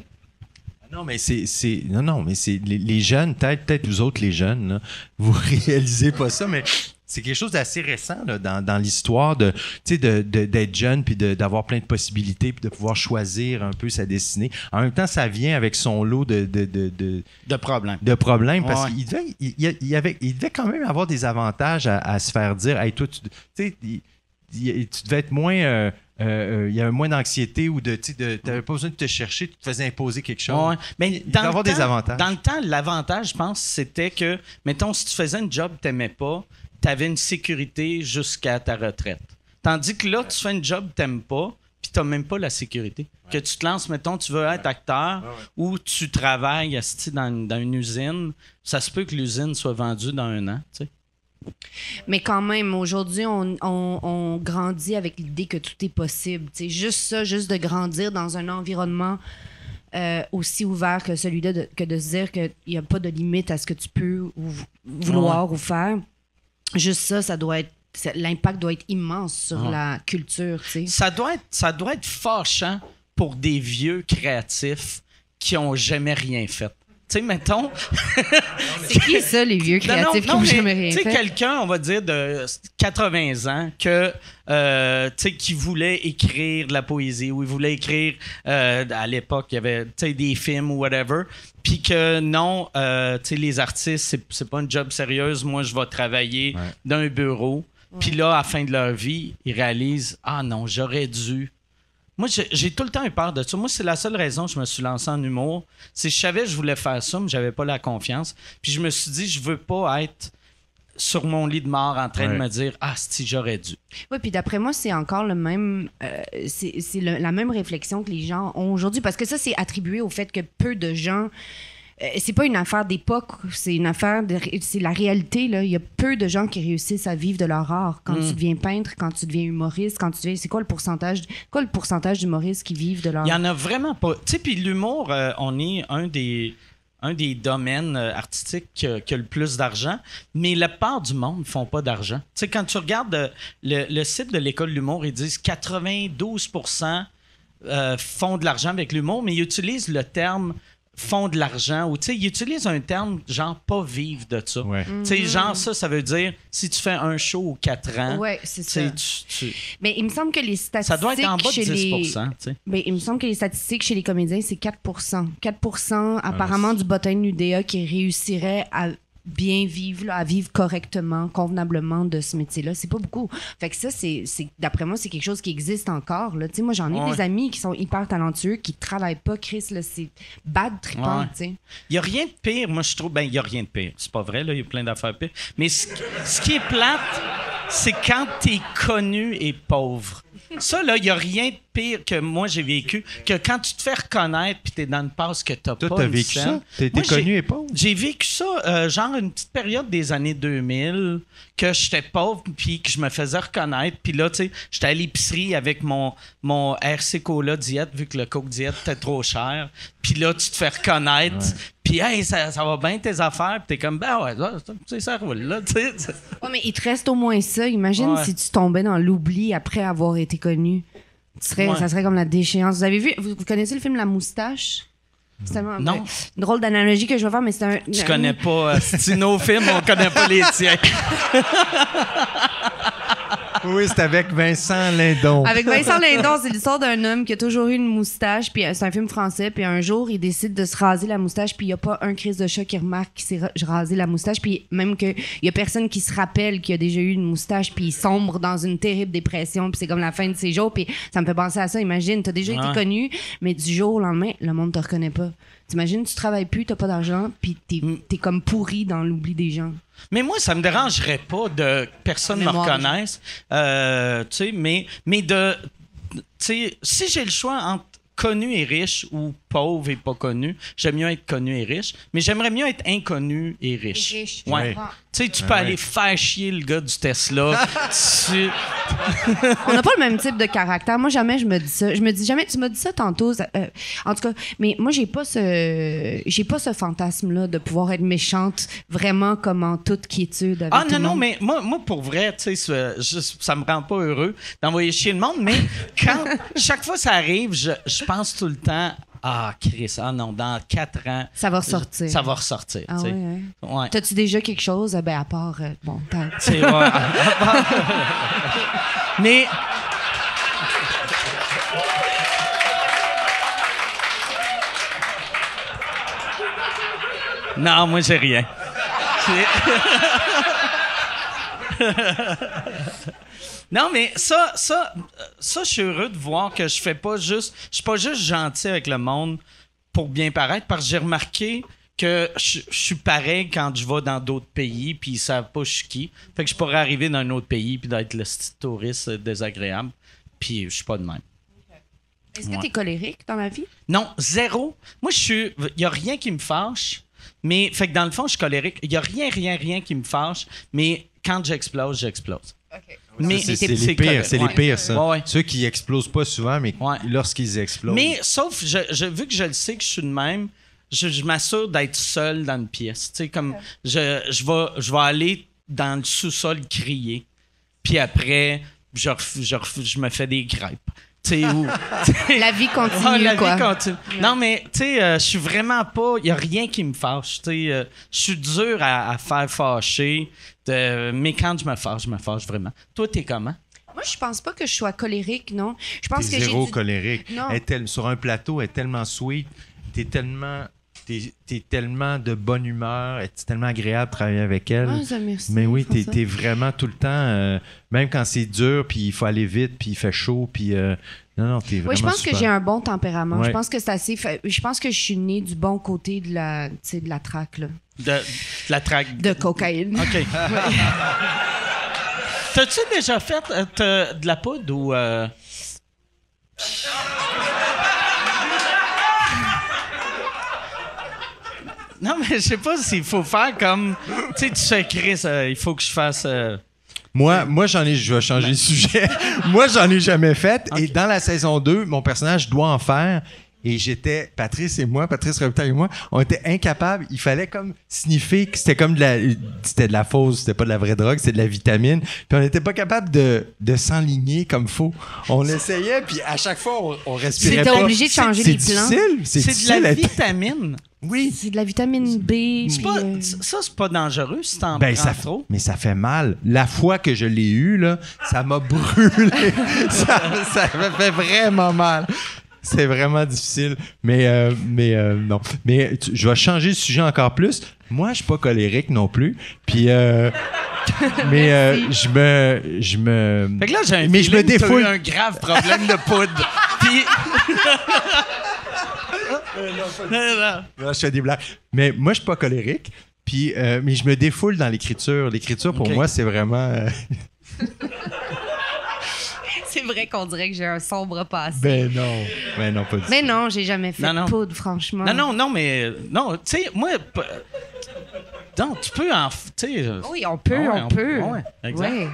Non, mais c'est, c'est. Non, non, mais c'est. Les, les jeunes, peut-être, peut-être vous autres, les jeunes, là, vous réalisez pas ça, mais c'est quelque chose d'assez récent là, dans, dans l'histoire de, tu sais, de, de- d'être jeune puis de- d'avoir plein de possibilités puis de pouvoir choisir un peu sa destinée. En même temps, ça vient avec son lot de, de, de, de, De problème. de problèmes parce Ouais. qu'il devait, il, il- il avait, il devait quand même avoir des avantages à, à se faire dire, hey, toi, tu, tu sais, il- il- tu devais être moins. euh, euh, il y avait moins d'anxiété ou de, tu n'avais pas besoin de te chercher, tu te faisais imposer quelque chose. Ouais. Mais Il dans devait le avoir temps, des avantages. Dans le temps, l'avantage, je pense, c'était que, mettons, si tu faisais un job que tu n'aimais pas, tu avais une sécurité jusqu'à ta retraite. Tandis que là, tu fais un job que tu n'aimes pas, puis tu n'as même pas la sécurité. Que tu te lances, mettons, tu veux être acteur ou tu travailles asti, dans, une- dans une usine, ça se peut que l'usine soit vendue dans un an. Tu sais. Mais quand même, aujourd'hui, on, on- on grandit avec l'idée que tout est possible. C'est juste ça, juste de grandir dans un environnement euh, aussi ouvert que celui-là, de- que de se dire qu'il n'y a pas de limite à ce que tu peux ou vou- vouloir ou faire. Juste ça, ça doit être. ça- L'impact doit être immense sur Ouais. la culture, tu sais. Ça doit être, ça doit être fâchant pour des vieux créatifs qui ont jamais rien fait. Tu sais, mettons, C'est qui ça, les vieux Non, non, créatifs non, qui n'ont mais, jamais rien tu sais, fait? quelqu'un, on va dire, de quatre-vingts ans, que, euh, tu sais, qui voulait écrire de la poésie ou il voulait écrire, euh, à l'époque, il y avait, tu sais, des films ou whatever, puis que non, euh, tu sais, les artistes, c'est, c'est pas une job sérieuse, moi, je vais travailler Ouais. dans un bureau. Puis là, à la fin de leur vie, ils réalisent, ah non, j'aurais dû. Moi, j'ai, j'ai tout le temps eu peur de ça. Moi, c'est la seule raison que je me suis lancé en humour. C'est que je savais que je voulais faire ça, mais j'avais pas la confiance. Puis je me suis dit, je veux pas être sur mon lit de mort en train Ouais. de me dire, ah, si j'aurais dû. Oui, puis d'après moi, c'est encore le même, euh, c'est c'est le- la même réflexion que les gens ont aujourd'hui, parce que ça, c'est attribué au fait que peu de gens. Euh, c'est pas une affaire d'époque, c'est une affaire de, ré- c'est la réalité là. Il y a peu de gens qui réussissent à vivre de leur art. Quand Mm. tu deviens peintre, quand tu deviens humoriste, quand tu deviens, c'est quoi le pourcentage, quoi le pourcentage d'humoristes qui vivent de leur Il y en a vraiment pas. Tu sais, puis l'humour, euh, on est un des, un des domaines euh, artistiques qui a, qui a le plus d'argent, mais la part du monde ne font pas d'argent. Tu sais, quand tu regardes euh, le, le site de l'École de l'humour, ils disent quatre-vingt-douze pour cent euh, font de l'argent avec l'humour, mais ils utilisent le terme font de l'argent ou tu sais, ils utilisent un terme genre pas vivre de ça. Ouais. Tu sais, genre ça, ça veut dire si tu fais un show aux quatre ans, Ouais, c'est tu ça. sais, tu- tu- Mais il me semble que les statistiques ça doit être en bas de chez dix pour les cent. tu sais. Ben, il me semble que les statistiques chez les comédiens, c'est quatre pour cent. quatre pour cent apparemment du bottin de l'U D A qui réussirait à bien vivre, là, à vivre correctement, convenablement de ce métier-là. C'est pas beaucoup. Fait que ça, c'est, c'est- d'après moi, c'est quelque chose qui existe encore. Là. Tu sais, moi, j'en ai Ouais. des amis qui sont hyper talentueux, qui travaillent pas. Chris, là, c'est bad trippant. Ouais. tu sais. Il n'y a rien de pire, moi je trouve. Ben, il n'y a rien de pire. C'est pas vrai, là, il y a plein d'affaires pires. Mais ce, ce qui est plate, c'est quand t'es connu et pauvre. Ça, là, il n'y a rien de pire que moi, j'ai vécu que quand tu te fais reconnaître puis tu es dans une passe que tu n'as pas. Toi, t'as une vécu scène. ça? T'as été Moi, j'ai- connu et pauvre? J'ai vécu ça, euh, genre une petite période des années deux mille, que j'étais pauvre puis que je me faisais reconnaître. Puis là, tu sais, j'étais à l'épicerie avec mon, mon R C Cola diète, vu que le Coke diète était trop cher. Puis là, tu te fais reconnaître. Puis, hey, ça, ça va bien tes affaires. Puis t'es comme, ben ouais, ça, tu sais, ça roule là, tu sais. Ouais, mais il te reste au moins ça. Imagine Ouais. si tu tombais dans l'oubli après avoir été connu. Tu serais, Ouais. Ça serait comme la déchéance. Vous avez vu, vous, vous connaissez le film La Moustache? C'est tellement Non. ouais, une drôle d'analogie que je vais faire, mais c'est un. Tu un- connais pas. Euh, si nos films, on connaît pas les tiens. Oui, c'est avec Vincent Lindon. Avec Vincent Lindon, c'est l'histoire d'un homme qui a toujours eu une moustache, puis euh, c'est un film français, puis un jour, il décide de se raser la moustache, puis il n'y a pas un crise de chat qui remarque qu'il s'est ra- rasé la moustache, puis même qu'il y a personne qui se rappelle qu'il a déjà eu une moustache, puis il sombre dans une terrible dépression, puis c'est comme la fin de ses jours, puis ça me fait penser à ça. Imagine, t'as déjà Ouais. été connu, mais du jour au lendemain, le monde te reconnaît pas. T'imagines, tu travailles plus, t'as pas d'argent, puis t'es, Mm. t'es comme pourri dans l'oubli des gens. Mais moi, ça me dérangerait pas de que personne me Mémoire. reconnaisse. Euh, tu sais, mais, mais de. Tu sais, si j'ai le choix entre connu et riche ou pauvre et pas connu, j'aime mieux être connu et riche, mais j'aimerais mieux être inconnu et riche. Et riche. Ouais. Ouais. Tu sais, tu peux Ouais. aller faire chier le gars du Tesla. tu... On n'a pas le même type de caractère. Moi, jamais je me dis ça. Je me dis jamais. Tu m'as dit ça tantôt. ça- euh, en tout cas, mais moi, j'ai pas ce, j'ai pas ce fantasme-là de pouvoir être méchante vraiment comme en toute quiétude avec Ah tout non, le non, monde. mais moi, moi pour vrai, tu sais, ça, je- ça me rend pas heureux d'envoyer chier le monde, mais quand chaque fois ça arrive, je, je pense tout le temps, ah, Chris, ah non, dans quatre ans, Ça va ressortir. ça va ressortir. Ah tu sais. ouais, ouais. Ouais. T'as-tu déjà quelque chose, ben à part euh, bon, t'as- Tu sais, ouais. Mais. Non, moi, j'ai rien. Non, mais ça, ça, ça, je suis heureux de voir que je fais pas juste. Je suis pas juste gentil avec le monde pour bien paraître, parce que j'ai remarqué que je je suis pareil quand je vais dans d'autres pays, puis ils savent pas je suis qui. Fait que je pourrais arriver dans un autre pays, puis d'être le petit touriste euh, désagréable, puis je suis pas de même. Est-ce que Ouais. t'es colérique dans la vie? Non, zéro. Moi, je suis. Il y a rien qui me fâche, mais. Fait que dans le fond, je suis colérique. Il y a rien, rien, rien qui me fâche, mais quand j'explose, j'explose. Mais c'est, c'est c'est les pires, correct. c'est Ouais. les pires, ça. Ouais, ouais. Ceux qui explosent pas souvent, mais Ouais. lorsqu'ils explosent. Mais sauf, je, je- vu que je le sais que je suis de même, je, je m'assure d'être seul dans une pièce. Tu sais, comme je, je, vais, je vais aller dans le sous-sol crier, puis après, je, ref- je, ref- je me fais des crêpes. Tu sais, ou. La vie continue, Ah, la quoi. vie continue. Non, mais tu sais, euh, je suis vraiment pas. Il y a rien qui me fâche. Tu sais, euh, je suis dur à, à faire fâcher. de- mais quand je me fâche, je me fâche vraiment. Toi, t'es comment? Moi, je pense pas que je sois colérique, non. Je T'es pense que j'ai zéro du- colérique. Non. Elle est tel- sur un plateau, elle est tellement sweet. T'es tellement, t'es, t'es tellement de bonne humeur. C'est tellement agréable de travailler avec elle. Ah, ça, merci, Mais oui, pour t'es, ça. t'es vraiment tout le temps, euh, même quand c'est dur, puis il faut aller vite, puis il fait chaud, puis euh, non, non, t'es vraiment Oui, je pense super. que j'ai un bon tempérament. Ouais. Je pense que c'est assez. fa- Je pense que je suis née du bon côté de la, tu sais, de la traque, là. De, de la traque. De cocaïne. OK. T'as-tu déjà fait euh, t'as de la poudre ou. euh, Non, mais je sais pas s'il faut faire comme. Tu sais, tu fais Chris, euh, il faut que je fasse. euh, Moi, moi j'en ai, je vais changer de sujet. Moi, j'en ai jamais fait. Et dans la saison deux, mon personnage doit en faire. Et j'étais, Patrice et moi, Patrice Robitaille et moi, on était incapables. Il fallait comme sniffer que c'était comme de la, c'était de la fausse, c'était pas de la vraie drogue, c'était de la vitamine. Puis on n'était pas capable de, de s'enligner comme faut. On essayait, puis à chaque fois, on, on respirait C'était pas. obligé de changer c'est les plans. difficile, c'est, C'est difficile de la à- vitamine. Oui. C'est de la vitamine B. C'est puis, pas- euh, Ça, c'est pas dangereux si t'en Ben, prends ça, trop. mais ça fait mal. La fois que je l'ai eu, là, ça m'a brûlé. ça, ça me fait vraiment mal. C'est vraiment difficile. Mais, euh, mais euh, non. Mais tu- je vais changer de sujet encore plus. Moi, je suis pas colérique non plus. Puis, euh, mais euh, je me, je me. Fait que là, j'ai un Mais je me feeling que t'as défoule. eu un grave problème de poudre. Puis. Non, non. Non, je fais des blagues. Mais moi, je suis pas colérique. Puis, euh, mais je me défoule dans l'écriture. L'écriture, pour Ok. moi, c'est vraiment. euh, C'est vrai qu'on dirait que j'ai un sombre passé. Ben non. Ben non, pas du tout. Mais non, j'ai jamais fait Non, non. de poudre, franchement. Non, non, non, mais. Non, tu sais, moi. p- Non, tu peux en. f- Tu sais. Oui, on peut, Ouais, on, peut. ouais, exact. Ouais.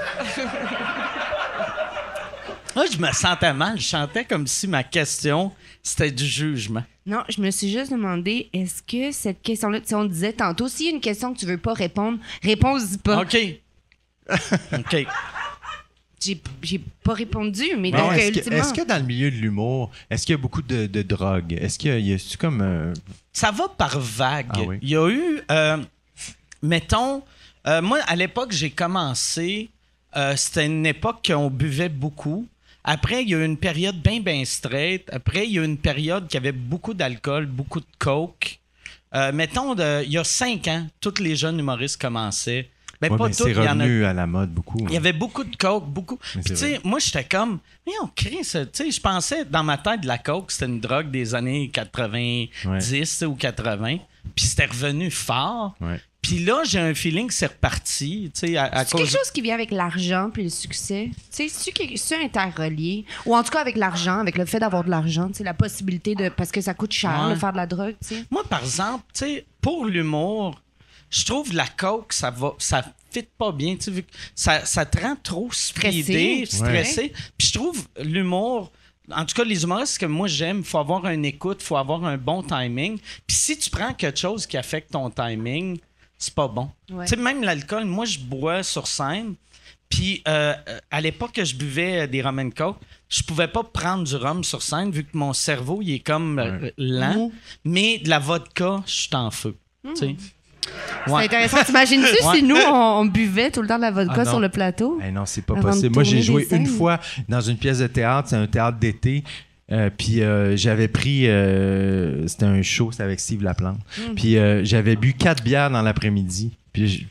Moi, je me sentais mal. Je chantais comme si ma question, c'était du jugement. Non, je me suis juste demandé, est-ce que cette question-là, tu sais, on disait tantôt, s'il y a une question que tu veux pas répondre, réponds-y pas. OK. OK. J'ai, j'ai pas répondu, mais Non, donc, est-ce, que, ultimement... est-ce que dans le milieu de l'humour, est-ce qu'il y a beaucoup de, de drogue? Est-ce qu'il y a, y a-tu comme... euh, Ça va par vague. Ah oui. Il y a eu, euh, mettons, euh, moi, à l'époque, j'ai commencé, euh, c'était une époque qu'on buvait beaucoup. Après, il y a eu une période bien, bien straight. Après, il y a eu une période qui avait beaucoup d'alcool, beaucoup de coke. Euh, mettons, de- il y a cinq ans, tous les jeunes humoristes commençaient. Ben, ouais, pas mais tous, c'est il y en a. revenu à la mode beaucoup. Il y avait beaucoup de coke, beaucoup. Mais Puis, c'est tu sais, vrai. moi, j'étais comme, mais on crée ça. Tu sais, je pensais, dans ma tête, la coke, c'était une drogue des années quatre-vingt-dix ou quatre-vingts. Puis c'était revenu fort. Ouais. Puis là, j'ai un feeling que c'est reparti, tu sais, à, à C'est cause... quelque chose qui vient avec l'argent puis le succès. Tu sais, c'est-tu quelque- c'est interrelié? Ou en tout cas avec l'argent, avec le fait d'avoir de l'argent, tu sais, la possibilité de... Parce que ça coûte cher, Ouais. de faire de la drogue, tu sais. Moi, par exemple, tu sais, pour l'humour, je trouve la coke, ça va... Ça fit pas bien, tu sais, vu que ça, ça te rend trop speedé, Stressé. stressé. Puis je trouve l'humour... En tout cas, les humoristes que moi j'aime, il faut avoir une écoute, il faut avoir un bon timing. Puis si tu prends quelque chose qui affecte ton timing, c'est pas bon. Ouais. Tu sais, même l'alcool, moi je bois sur scène. Puis euh, à l'époque que je buvais des rum and coke, je pouvais pas prendre du rhum sur scène vu que mon cerveau il est comme euh, Ouais. lent. Mou. Mais de la vodka, je suis en feu. Tu sais. C'est Ouais. intéressant. T'imagines-tu Ouais. si nous, on, on buvait tout le temps de la vodka Ah non. sur le plateau? Eh non, c'est pas Avant de possible. Moi, j'ai tourner joué des une scènes. fois dans une pièce de théâtre, c'est un théâtre d'été. Euh, puis euh, j'avais pris, euh, c'était un show, c'était avec Steve Laplante. Mm. Puis euh, j'avais bu quatre bières dans l'après-midi. Puis j-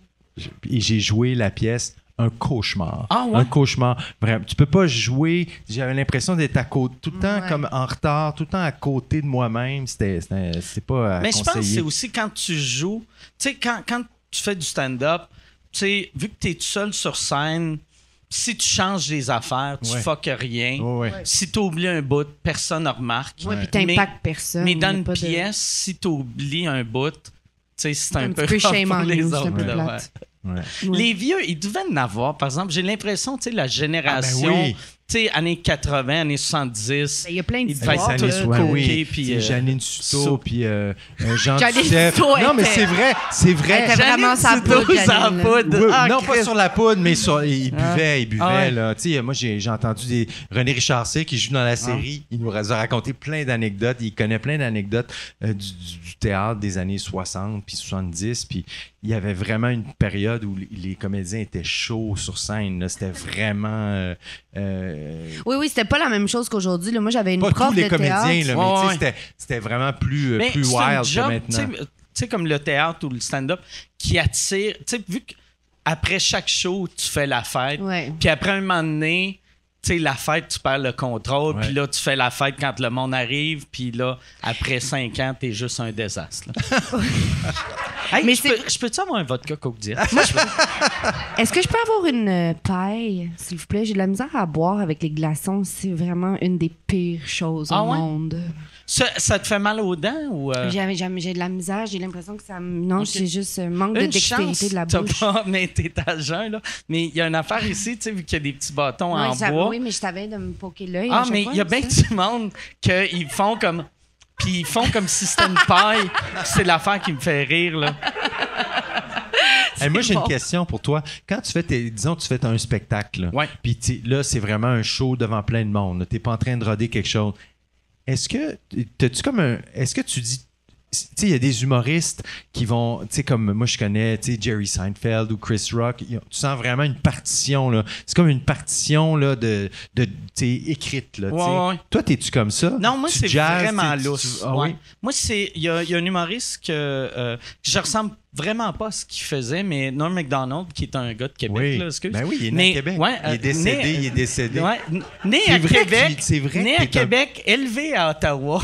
j- et j'ai joué la pièce. Un cauchemar. Ah ouais? Un cauchemar. Vraiment. Tu peux pas jouer. J'avais l'impression d'être à côté, tout le temps Ouais. comme en retard, tout le temps à côté de moi-même. C'était, c'était, c'est pas à Mais je pense que conseiller. c'est aussi quand tu joues, tu sais, quand, quand tu fais du stand-up, tu sais, vu que tu es tout seul sur scène, si tu changes des affaires, tu Ouais. fuck rien. Ouais, ouais. Si tu oublies un bout, personne ne remarque. Ouais, puis t'impactes Mais- personne. Mais il y dans a une pas de- pièce, si tu oublies un bout, tu sais, c'est un, un peu petit peu rough shame pour on les you, c'est un autres. peu là, plate. Ouais. Ouais. Les vieux, ils devaient en avoir. Par exemple, j'ai l'impression, tu sais, la génération, Ah, ben oui. tu sais, années quatre-vingts, années soixante-dix, Ben, il y a plein Ils d'histoires. devaient Hey, être ça tous les là, soit, coqués, oui. puis, C'est euh, Janine Suto, Sau- puis euh, euh, Jean Janine Duceppe. Suto Non, mais était- c'est vrai, c'est vrai. Elle était vraiment sa Janine poudre, Suto, sa Janine, là. poudre. Oui, Ah, non, pas Christ. sur la poudre, mais sur, il buvait, il buvait. Ah ouais. Là. Tu sais, moi, j'ai, j'ai entendu des René Richard Cyr qui joue dans la série. Il nous a raconté plein d'anecdotes. Il connaît plein d'anecdotes euh, du, du- du théâtre des années soixante puis soixante-dix. Puis il y avait vraiment une période où les, les comédiens étaient chauds sur scène. là. C'était vraiment... euh, euh, Oui, oui, c'était pas la même chose qu'aujourd'hui. là. Moi, j'avais une pas prof tous les de comédiens, théâtre. là, Ouais, mais tu sais, ouais. c'était, c'était vraiment plus, euh, Mais plus c'est un wild job, que maintenant. tu sais, tu sais, comme le théâtre ou le stand-up, qui attire. Tu sais, vu qu'après chaque show, tu fais la fête, Ouais. puis après un moment donné, tu sais, la fête, tu perds le contrôle, Ouais. puis là, tu fais la fête quand le monde arrive, puis là, après cinq ans, t'es juste un désastre. là. Hey, Mais je, c'est- peux, je peux-tu avoir un vodka Coke Diet? Est-ce que je peux avoir une euh, paille, s'il vous plaît? J'ai de la misère à boire avec les glaçons. C'est vraiment une des pires choses Ah au ouais? monde. ça, ça te fait mal aux dents ou... euh, J'ai, j'ai, j'ai de la misère. J'ai l'impression que ça me... Non, Ok. c'est juste un manque de Une dextérité chance, de la t'as bouche. pas, mais t'es à jeun, là. Mais il y a une affaire ici, tu sais, vu qu'il y a des petits bâtons Ouais, en ça- bois. Oui, mais je t'avais de me poker l'œil. Ah, à chaque mais fois, il y a c'est bien ça? du monde qu'ils font comme. Puis ils font comme si c'était une paille. C'est l'affaire qui me fait rire, là. Hey, moi, j'ai bon. une question pour toi. Quand tu fais, tes, disons, tu fais un spectacle, là, Ouais. puis tu- là, c'est vraiment un show devant plein de monde. Tu n'es pas en train de roder quelque chose. Est-ce que, t'as-tu comme un, est-ce que tu dis, tu sais, il y a des humoristes qui vont, tu sais, comme moi, je connais, tu sais, Jerry Seinfeld ou Chris Rock. ils ont- Tu sens vraiment une partition, là. C'est comme une partition, là, de, de tu sais, écrite, là. tu sais. Ouais, ouais. Toi, t'es-tu comme ça? Non, moi, Tu c'est jazzes, vraiment tu- tu- lousse. Ah Ouais. oui? Moi, c'est. Il y a, il y a un humoriste que. euh, je ressemble vraiment pas à ce qu'il faisait, mais Norm Macdonald, qui est un gars de Québec, Oui. là, excuse. Ben oui, il est né Mais- à Québec. ouais, il euh, est décédé, né- il est décédé. Ouais, n- né C'est à vrai Québec. qu'il- c'est vrai Né que à t'es un- Québec, élevé à Ottawa.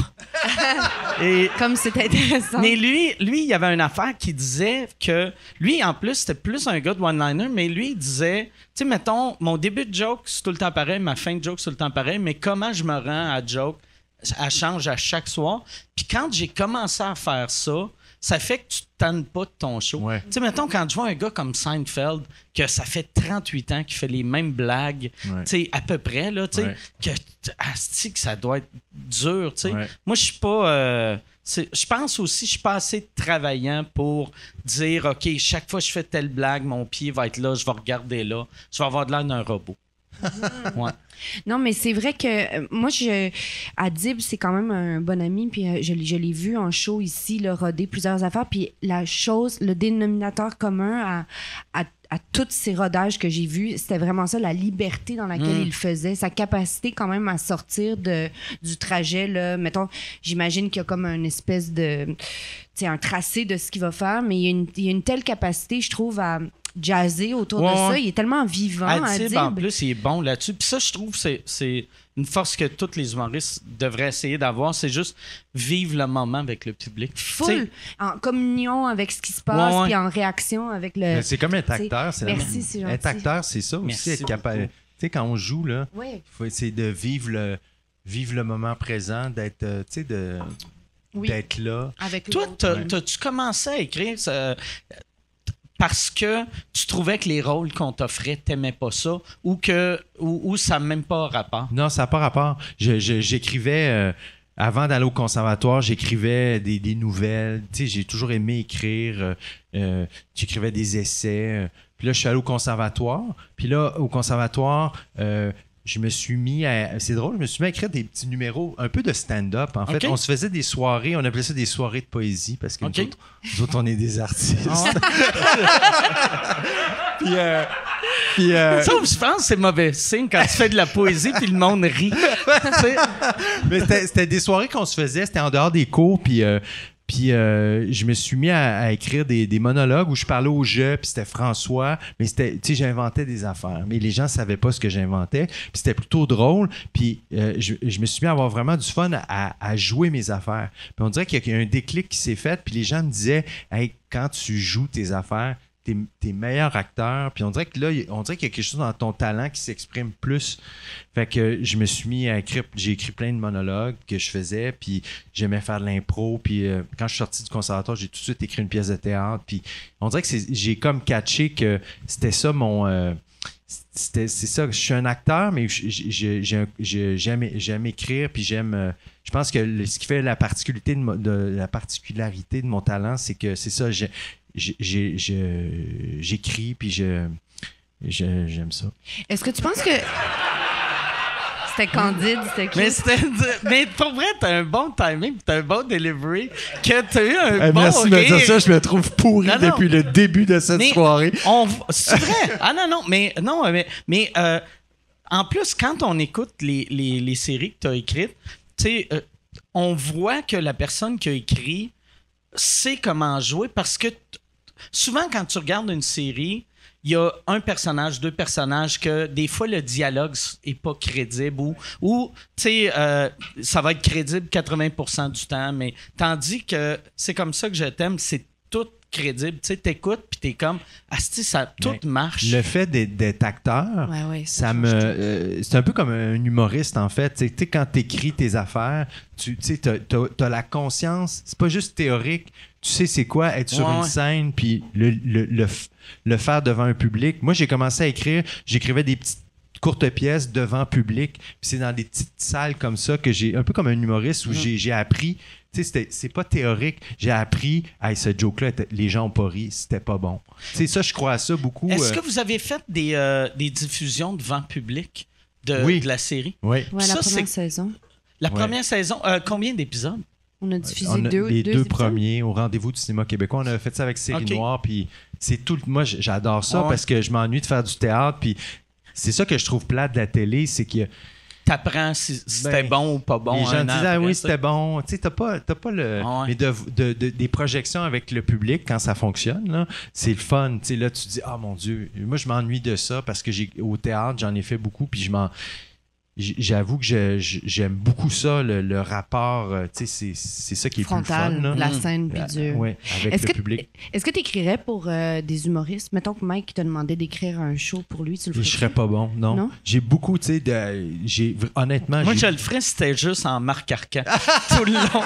Et, Comme c'est intéressant. mais lui, lui, il y avait une affaire qui disait que... Lui, en plus, c'était plus un gars de one-liner, mais lui, il disait... Tu sais, mettons, mon début de joke, c'est tout le temps pareil, ma fin de joke, c'est tout le temps pareil, mais comment je me rends à joke, elle change à chaque soir. Puis quand j'ai commencé à faire ça, ça fait que tu te tannes pas de ton show. Ouais. Tu sais, mettons, quand je vois un gars comme Seinfeld, que ça fait trente-huit ans qu'il fait les mêmes blagues, Ouais. tu sais, à peu près, là, tu sais, Ouais. que, asti, que ça doit être dur, tu sais. Ouais. Moi, je suis pas... euh, c'est- je pense aussi, je suis pas assez travaillant pour dire, OK, chaque fois que je fais telle blague, mon pied va être là, je vais regarder là, je vais avoir de l'air d'un robot. Ouais. Non, mais c'est vrai que euh, moi, je, Adib, c'est quand même un bon ami, puis euh, je, l'ai- je l'ai vu en show ici, le roder plusieurs affaires, puis la chose, le dénominateur commun à, à, à tous ces rodages que j'ai vus, c'était vraiment ça, la liberté dans laquelle Mm. il le faisait, sa capacité quand même à sortir de, du trajet, là. Mettons, j'imagine qu'il y a comme une espèce de, tu sais, un tracé de ce qu'il va faire, mais il y a une, il y a une telle capacité, je trouve, à jazzer autour Ouais, de ça. ouais. Il est tellement vivant, Adib, Adib. en plus, il est bon là-dessus. Puis ça, je trouve que c'est, c'est une force que tous les humoristes devraient essayer d'avoir. C'est juste vivre le moment avec le public. Full, Tu sais, en communion avec ce qui se passe, Ouais, ouais. puis en réaction avec le... Mais c'est comme être t'sais, acteur. C'est merci, la- c'est gentil. Être acteur, c'est ça aussi. Merci Être capable. beaucoup. Tu sais, quand on joue, là, Oui, faut essayer de vivre le, vivre le moment présent, d'être, euh, tu sais, de, oui, d'être là. avec toi, l'autre. t'as- Ouais. t'as-tu commencé à écrire ça, parce que tu trouvais que les rôles qu'on t'offrait, t'aimais pas ça, ou que ou, ou ça n'a même pas rapport? Non, ça n'a pas rapport. Je- je- j'écrivais, euh, avant d'aller au conservatoire, j'écrivais des, des nouvelles. Tu sais, j'ai toujours aimé écrire. euh, euh, j'écrivais des essais. euh. Puis là, je suis allé au conservatoire. Puis là, au conservatoire, euh, je me suis mis à... C'est drôle, je me suis mis à écrire des petits numéros, un peu de stand-up. En fait, OK. on se faisait des soirées, on appelait ça des soirées de poésie, parce que OK. nous, autres, nous autres, on est des artistes. Ah ouais? Puis... euh, puis, euh, Ça, je pense que c'est mauvais signe quand tu fais de la poésie puis le monde rit. Tu sais? Mais c'était, c'était des soirées qu'on se faisait, c'était en dehors des cours, puis, euh, puis euh, je me suis mis à, à écrire des, des monologues où je parlais au jeu, puis c'était François, mais c'était, tu sais, j'inventais des affaires, mais les gens savaient pas ce que j'inventais, puis c'était plutôt drôle, puis euh, je, je me suis mis à avoir vraiment du fun à, à jouer mes affaires. Puis on dirait qu'il y a un déclic qui s'est fait, puis les gens me disaient, hey, quand tu joues tes affaires, t'es, t'es meilleur acteur. Puis on dirait que là, on dirait qu'il y a quelque chose dans ton talent qui s'exprime plus. Fait que je me suis mis à écrire, j'ai écrit plein de monologues que je faisais, puis j'aimais faire de l'impro. Puis euh, quand je suis sorti du conservatoire, j'ai tout de suite écrit une pièce de théâtre. Puis on dirait que c'est, j'ai comme catché que c'était ça mon... euh, c'était, c'est ça, je suis un acteur, mais je- je- je- j'ai- je- j'aime, j'aime écrire, puis j'aime... euh, je pense que le- ce qui fait la particularité de, mo- de- la particularité de mon talent, c'est que c'est ça, j'ai- j'ai- j'ai- je- j'écris, puis je, je- j'aime ça. Est-ce que tu penses que... C'était candide, c'était cute. Mais, c'était, mais pour vrai, t'as un bon timing, t'as un bon delivery, que t'as eu un Hey, bon merci de me dire rire. ça, je me trouve pourri Non, non. depuis le début de cette Mais soirée. on v- c'est vrai. Ah non, non, mais non, mais, mais euh, en plus, quand on écoute les, les, les séries que tu as écrites, tu sais, euh, on voit que la personne qui a écrit sait comment jouer parce que t- souvent, quand tu regardes une série, il y a un personnage, deux personnages que des fois le dialogue est pas crédible ou, ou tu sais, euh, ça va être crédible quatre-vingts pour cent du temps, mais tandis que c'est comme ça que je t'aime, c'est tout crédible. Tu sais, t'écoutes puis t'es comme, asti, ça, tout Mais marche. Le fait d'être, d'être acteur, Ouais, ouais, ça change me, tout. euh, c'est un peu comme un humoriste en fait. Tu sais, quand t'écris tes affaires, tu sais, t'as, t'as- t'as la conscience. C'est pas juste théorique. Tu sais c'est quoi être sur Ouais, une ouais. scène puis le, le, le, f- le faire devant un public. Moi, j'ai commencé à écrire. J'écrivais des petites courtes pièces devant public. Puis c'est dans des petites salles comme ça que j'ai, un peu comme un humoriste où j'ai, j'ai appris. Tu sais, c'était- c'est pas théorique. J'ai appris, hey, ce joke-là, était- les gens ont pas ri, c'était pas bon. Tu sais, ça, je crois à ça beaucoup. Est-ce euh, que vous avez fait des, euh, des diffusions devant public de, Oui. de la série? Oui. Ouais, ça, la première c'est- saison. La Ouais. première saison, euh, combien d'épisodes? On a diffusé On a- deux, les deux deux, épisodes. premiers au rendez-vous du cinéma québécois. On a fait ça avec Série Ok. Noire, puis c'est tout. le- Moi, j- j'adore ça Ah ouais. parce que je m'ennuie de faire du théâtre, puis c'est ça que je trouve plate de la télé, c'est que T'apprends si c'était Ben, bon ou pas bon. les gens un an disent ah après, oui ça. c'était bon. Tu sais, t'as pas, t'as pas le, Ah ouais. mais de, de- de- des projections avec le public quand ça fonctionne là, c'est le fun. Tu sais là, tu dis ah mon Dieu, moi je m'ennuie de ça parce que j'ai au théâtre j'en ai fait beaucoup, puis je m'en j- j'avoue que je- je- j'aime beaucoup ça, le, le rapport, euh, tu sais, c'est, c'est ça qui est Frontal, plus le fun. Là. la scène, puis dur. Ouais, avec Est-ce le que, public. est-ce que tu écrirais pour euh, des humoristes? Mettons que Mike te demandait d'écrire un show pour lui, tu le Je ferais? serais pas bon, non. Non? J'ai beaucoup, tu sais, de, j'ai, honnêtement, Moi, j'ai- je le ferais si c'était juste en Marc Arcan tout le long.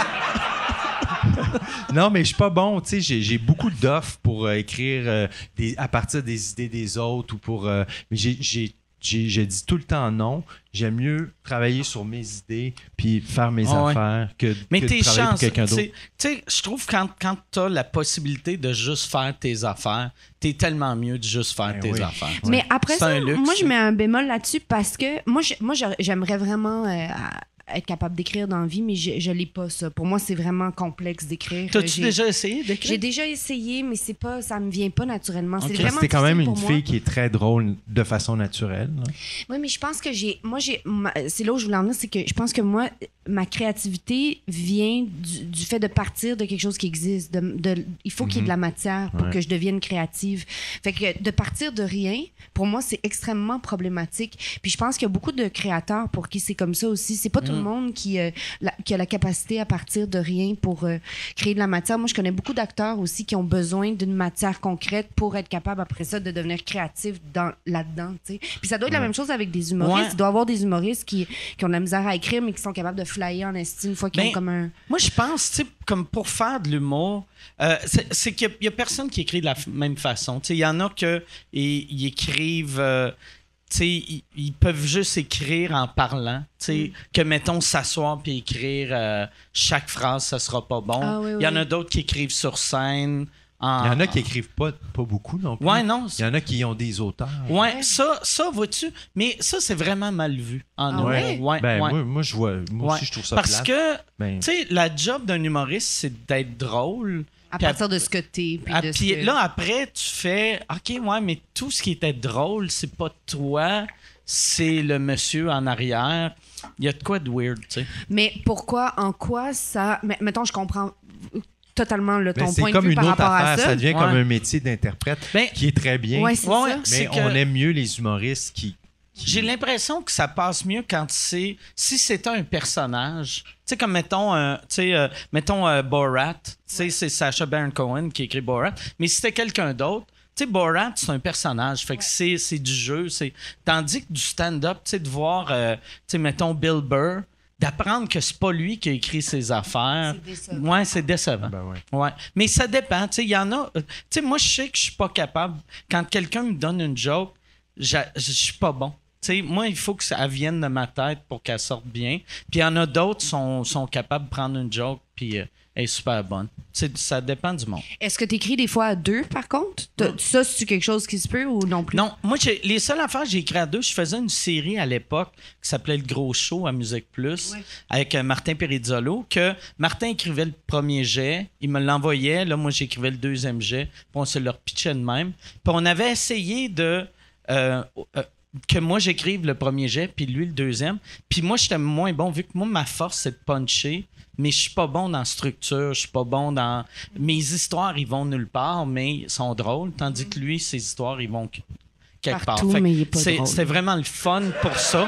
Non, mais je suis pas bon. Tu sais, j'ai, j'ai beaucoup d'offres pour euh, écrire euh, des, à partir des idées des autres ou pour. euh, mais j'ai, j'ai, j'ai, je dis tout le temps non. J'aime mieux travailler sur mes idées puis faire mes Ah ouais. affaires que, Mais que t'es de travailler pour chanceux. quelqu'un Tu d'autre. sais, je trouve que quand, quand t'as la possibilité de juste faire tes affaires, t'es tellement mieux de juste faire Ben tes oui. affaires. Mais après C'est ça, un luxe, moi, je ça. mets un bémol là-dessus parce que moi, je- moi j'aurais- j'aimerais vraiment euh, à- être capable d'écrire dans la vie, mais je, je l'ai pas, ça. Pour moi, c'est vraiment complexe d'écrire. T'as-tu J'ai- déjà essayé J'ai d'écrire? déjà essayé, mais c'est pas, ça me vient pas naturellement. C'est Ok. vraiment C'était quand même difficile une pour fille moi. qui est très drôle de façon naturelle. là. Oui, mais je pense que j'ai. Moi, j'ai. ma- C'est là où je voulais en venir, c'est que je pense que moi, ma créativité vient du, du fait de partir de quelque chose qui existe. De, de- il faut qu'il y ait de la matière pour Ouais. que je devienne créative. Fait que de partir de rien, pour moi, c'est extrêmement problématique. Puis je pense qu'il y a beaucoup de créateurs pour qui c'est comme ça aussi. C'est pas tout le monde qui, euh, la- qui a la capacité à partir de rien pour euh, créer de la matière. Moi, je connais beaucoup d'acteurs aussi qui ont besoin d'une matière concrète pour être capable après ça de devenir créatif dans, là-dedans. tu sais. Puis ça doit être la même chose avec des humoristes. Ouais. Il doit y avoir des humoristes qui, qui ont de la misère à écrire, mais qui sont capables de flyer en estime une fois qu'ils Ben, ont comme un... Moi, je pense, tu sais, comme pour faire de l'humour, euh, c'est, c'est qu'il n'y a, personne qui écrit de la f- même façon. Tu sais, il y en a que ils, ils écrivent, euh, tu sais, ils, ils peuvent juste écrire en parlant. Tu sais, que mettons s'asseoir puis écrire euh, chaque phrase, ça sera pas bon. Ah oui, Il y en oui. a d'autres qui écrivent sur scène. En, Il y en a qui écrivent pas, pas beaucoup non plus. Ouais, non. Il y en a qui ont des auteurs. Ouais, ça, ça vois-tu? Mais ça, c'est vraiment mal vu en Ah humour. ouais? Ouais, Ben, ouais. Moi, moi, je vois, moi aussi, Ouais. je trouve ça Parce plate. que, Ben, tu sais, la job d'un humoriste, c'est d'être drôle. À Puis partir de ce que t'es. Puis Ah, de ce puis que- là, après, tu fais OK, ouais, mais tout ce qui était drôle, c'est pas toi, c'est le monsieur en arrière. Il y a de quoi de weird, tu sais. Mais pourquoi, en quoi ça... Mais, mettons, je comprends totalement le, ben, ton c'est point comme de vue une par autre rapport affaire. à ça. Ça devient Ouais. comme un métier d'interprète Ben, qui est très bien. Ouais, c'est Ouais, ça. Mais c'est on que- aime mieux les humoristes qui. qui- J'ai l'impression que ça passe mieux quand c'est si c'était un personnage. Tu sais comme mettons euh, tu sais euh, mettons euh, Borat, tu sais c'est Sacha Baron Cohen qui écrit Borat, mais si c'était quelqu'un d'autre, tu sais Borat c'est un personnage, fait que c'est c'est du jeu, c'est tandis que du stand-up, tu sais de voir euh, tu sais mettons Bill Burr, d'apprendre que c'est pas lui qui a écrit ses affaires. C'est décevant. Ouais, c'est décevant. Ben ouais. Ouais, mais ça dépend. Tu sais, il y en a. euh, Tu sais, moi, je sais que je suis pas capable. Quand quelqu'un me donne une joke, j'a- je suis pas bon. Tu sais, moi, il faut que ça vienne de ma tête pour qu'elle sorte bien. Puis il y en a d'autres qui sont, sont capables de prendre une joke puis euh, elle est super bonne. Tu sais, ça dépend du monde. Est-ce que tu écris des fois à deux, par contre? T'as- Ça, c'est quelque chose qui se peut ou non plus? Non, moi, j'ai- les seules affaires que j'ai écrit à deux, je faisais une série à l'époque qui s'appelait Le Gros Show à Musique Plus Ouais. avec euh, Martin Perizzolo, que Martin écrivait le premier jet, il me l'envoyait, là, moi, j'écrivais le deuxième jet, puis on se le repitchait de même. Puis on avait essayé de... euh, euh, que moi, j'écrive le premier jet, puis lui, le deuxième. Puis moi, j'étais moins bon, vu que moi, ma force, c'est de puncher, mais je suis pas bon dans la structure, je suis pas bon dans... Mes histoires, ils vont nulle part, mais ils sont drôles, tandis que lui, ses histoires, ils vont que- quelque Partout, part. Fait que mais il est pas c'est- drôle. C'était vraiment le fun pour ça.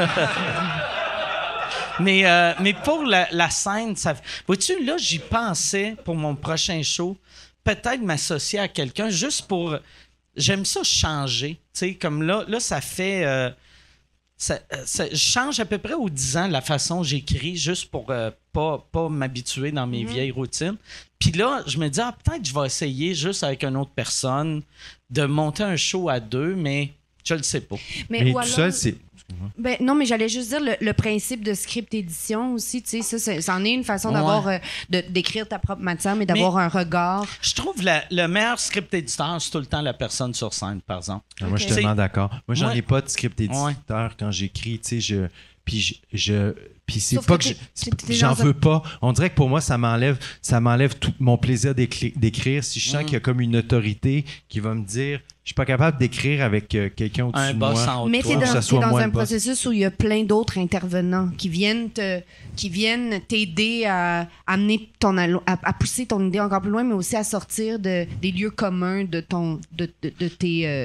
mais, euh, mais pour la, la scène, ça... Vois-tu, là, j'y pensais pour mon prochain show, peut-être m'associer à quelqu'un juste pour... J'aime ça changer. Tu sais, comme là, là, ça fait... euh, ça, ça- je change à peu près aux dix ans la façon dont j'écris, juste pour euh, pas, pas m'habituer dans mes vieilles routines. Puis là, je me dis, ah, peut-être que je vais essayer juste avec une autre personne de monter un show à deux, mais je le sais pas. Mais, Mais ou tout alors- seul, c'est. Ben, non, mais j'allais juste dire le, le principe de script édition aussi, tu sais, ça, c'est- c'en est une façon Ouais. d'avoir, euh, de- d'écrire ta propre matière, mais d'avoir Mais- un regard. Je trouve la- le meilleur script éditeur, c'est tout le temps la personne sur scène, par exemple. Ah, moi, je suis Ok. tellement d'accord. Moi, j'en Ouais. ai pas de script éditeur Ouais. quand j'écris, tu sais, je. Puis je. je- puis c'est Sauf pas que que, je- t'es- c'est t'es- pas- t'es j'en dans un- veux pas. On dirait que pour moi, ça m'enlève, ça m'enlève tout mon plaisir d'écri- d'écrire. Si je sens qu'il y a comme une autorité qui va me dire, je suis pas capable d'écrire avec euh, quelqu'un au-dessus Un de boss moi. en haut de Mais toi. t'es que dans, ça t'es soit dans moi un le boss. processus où il y a plein d'autres intervenants qui viennent te, qui viennent t'aider à amener ton allo- à, à pousser ton idée encore plus loin, mais aussi à sortir de, des lieux communs de ton de, de, de tes euh,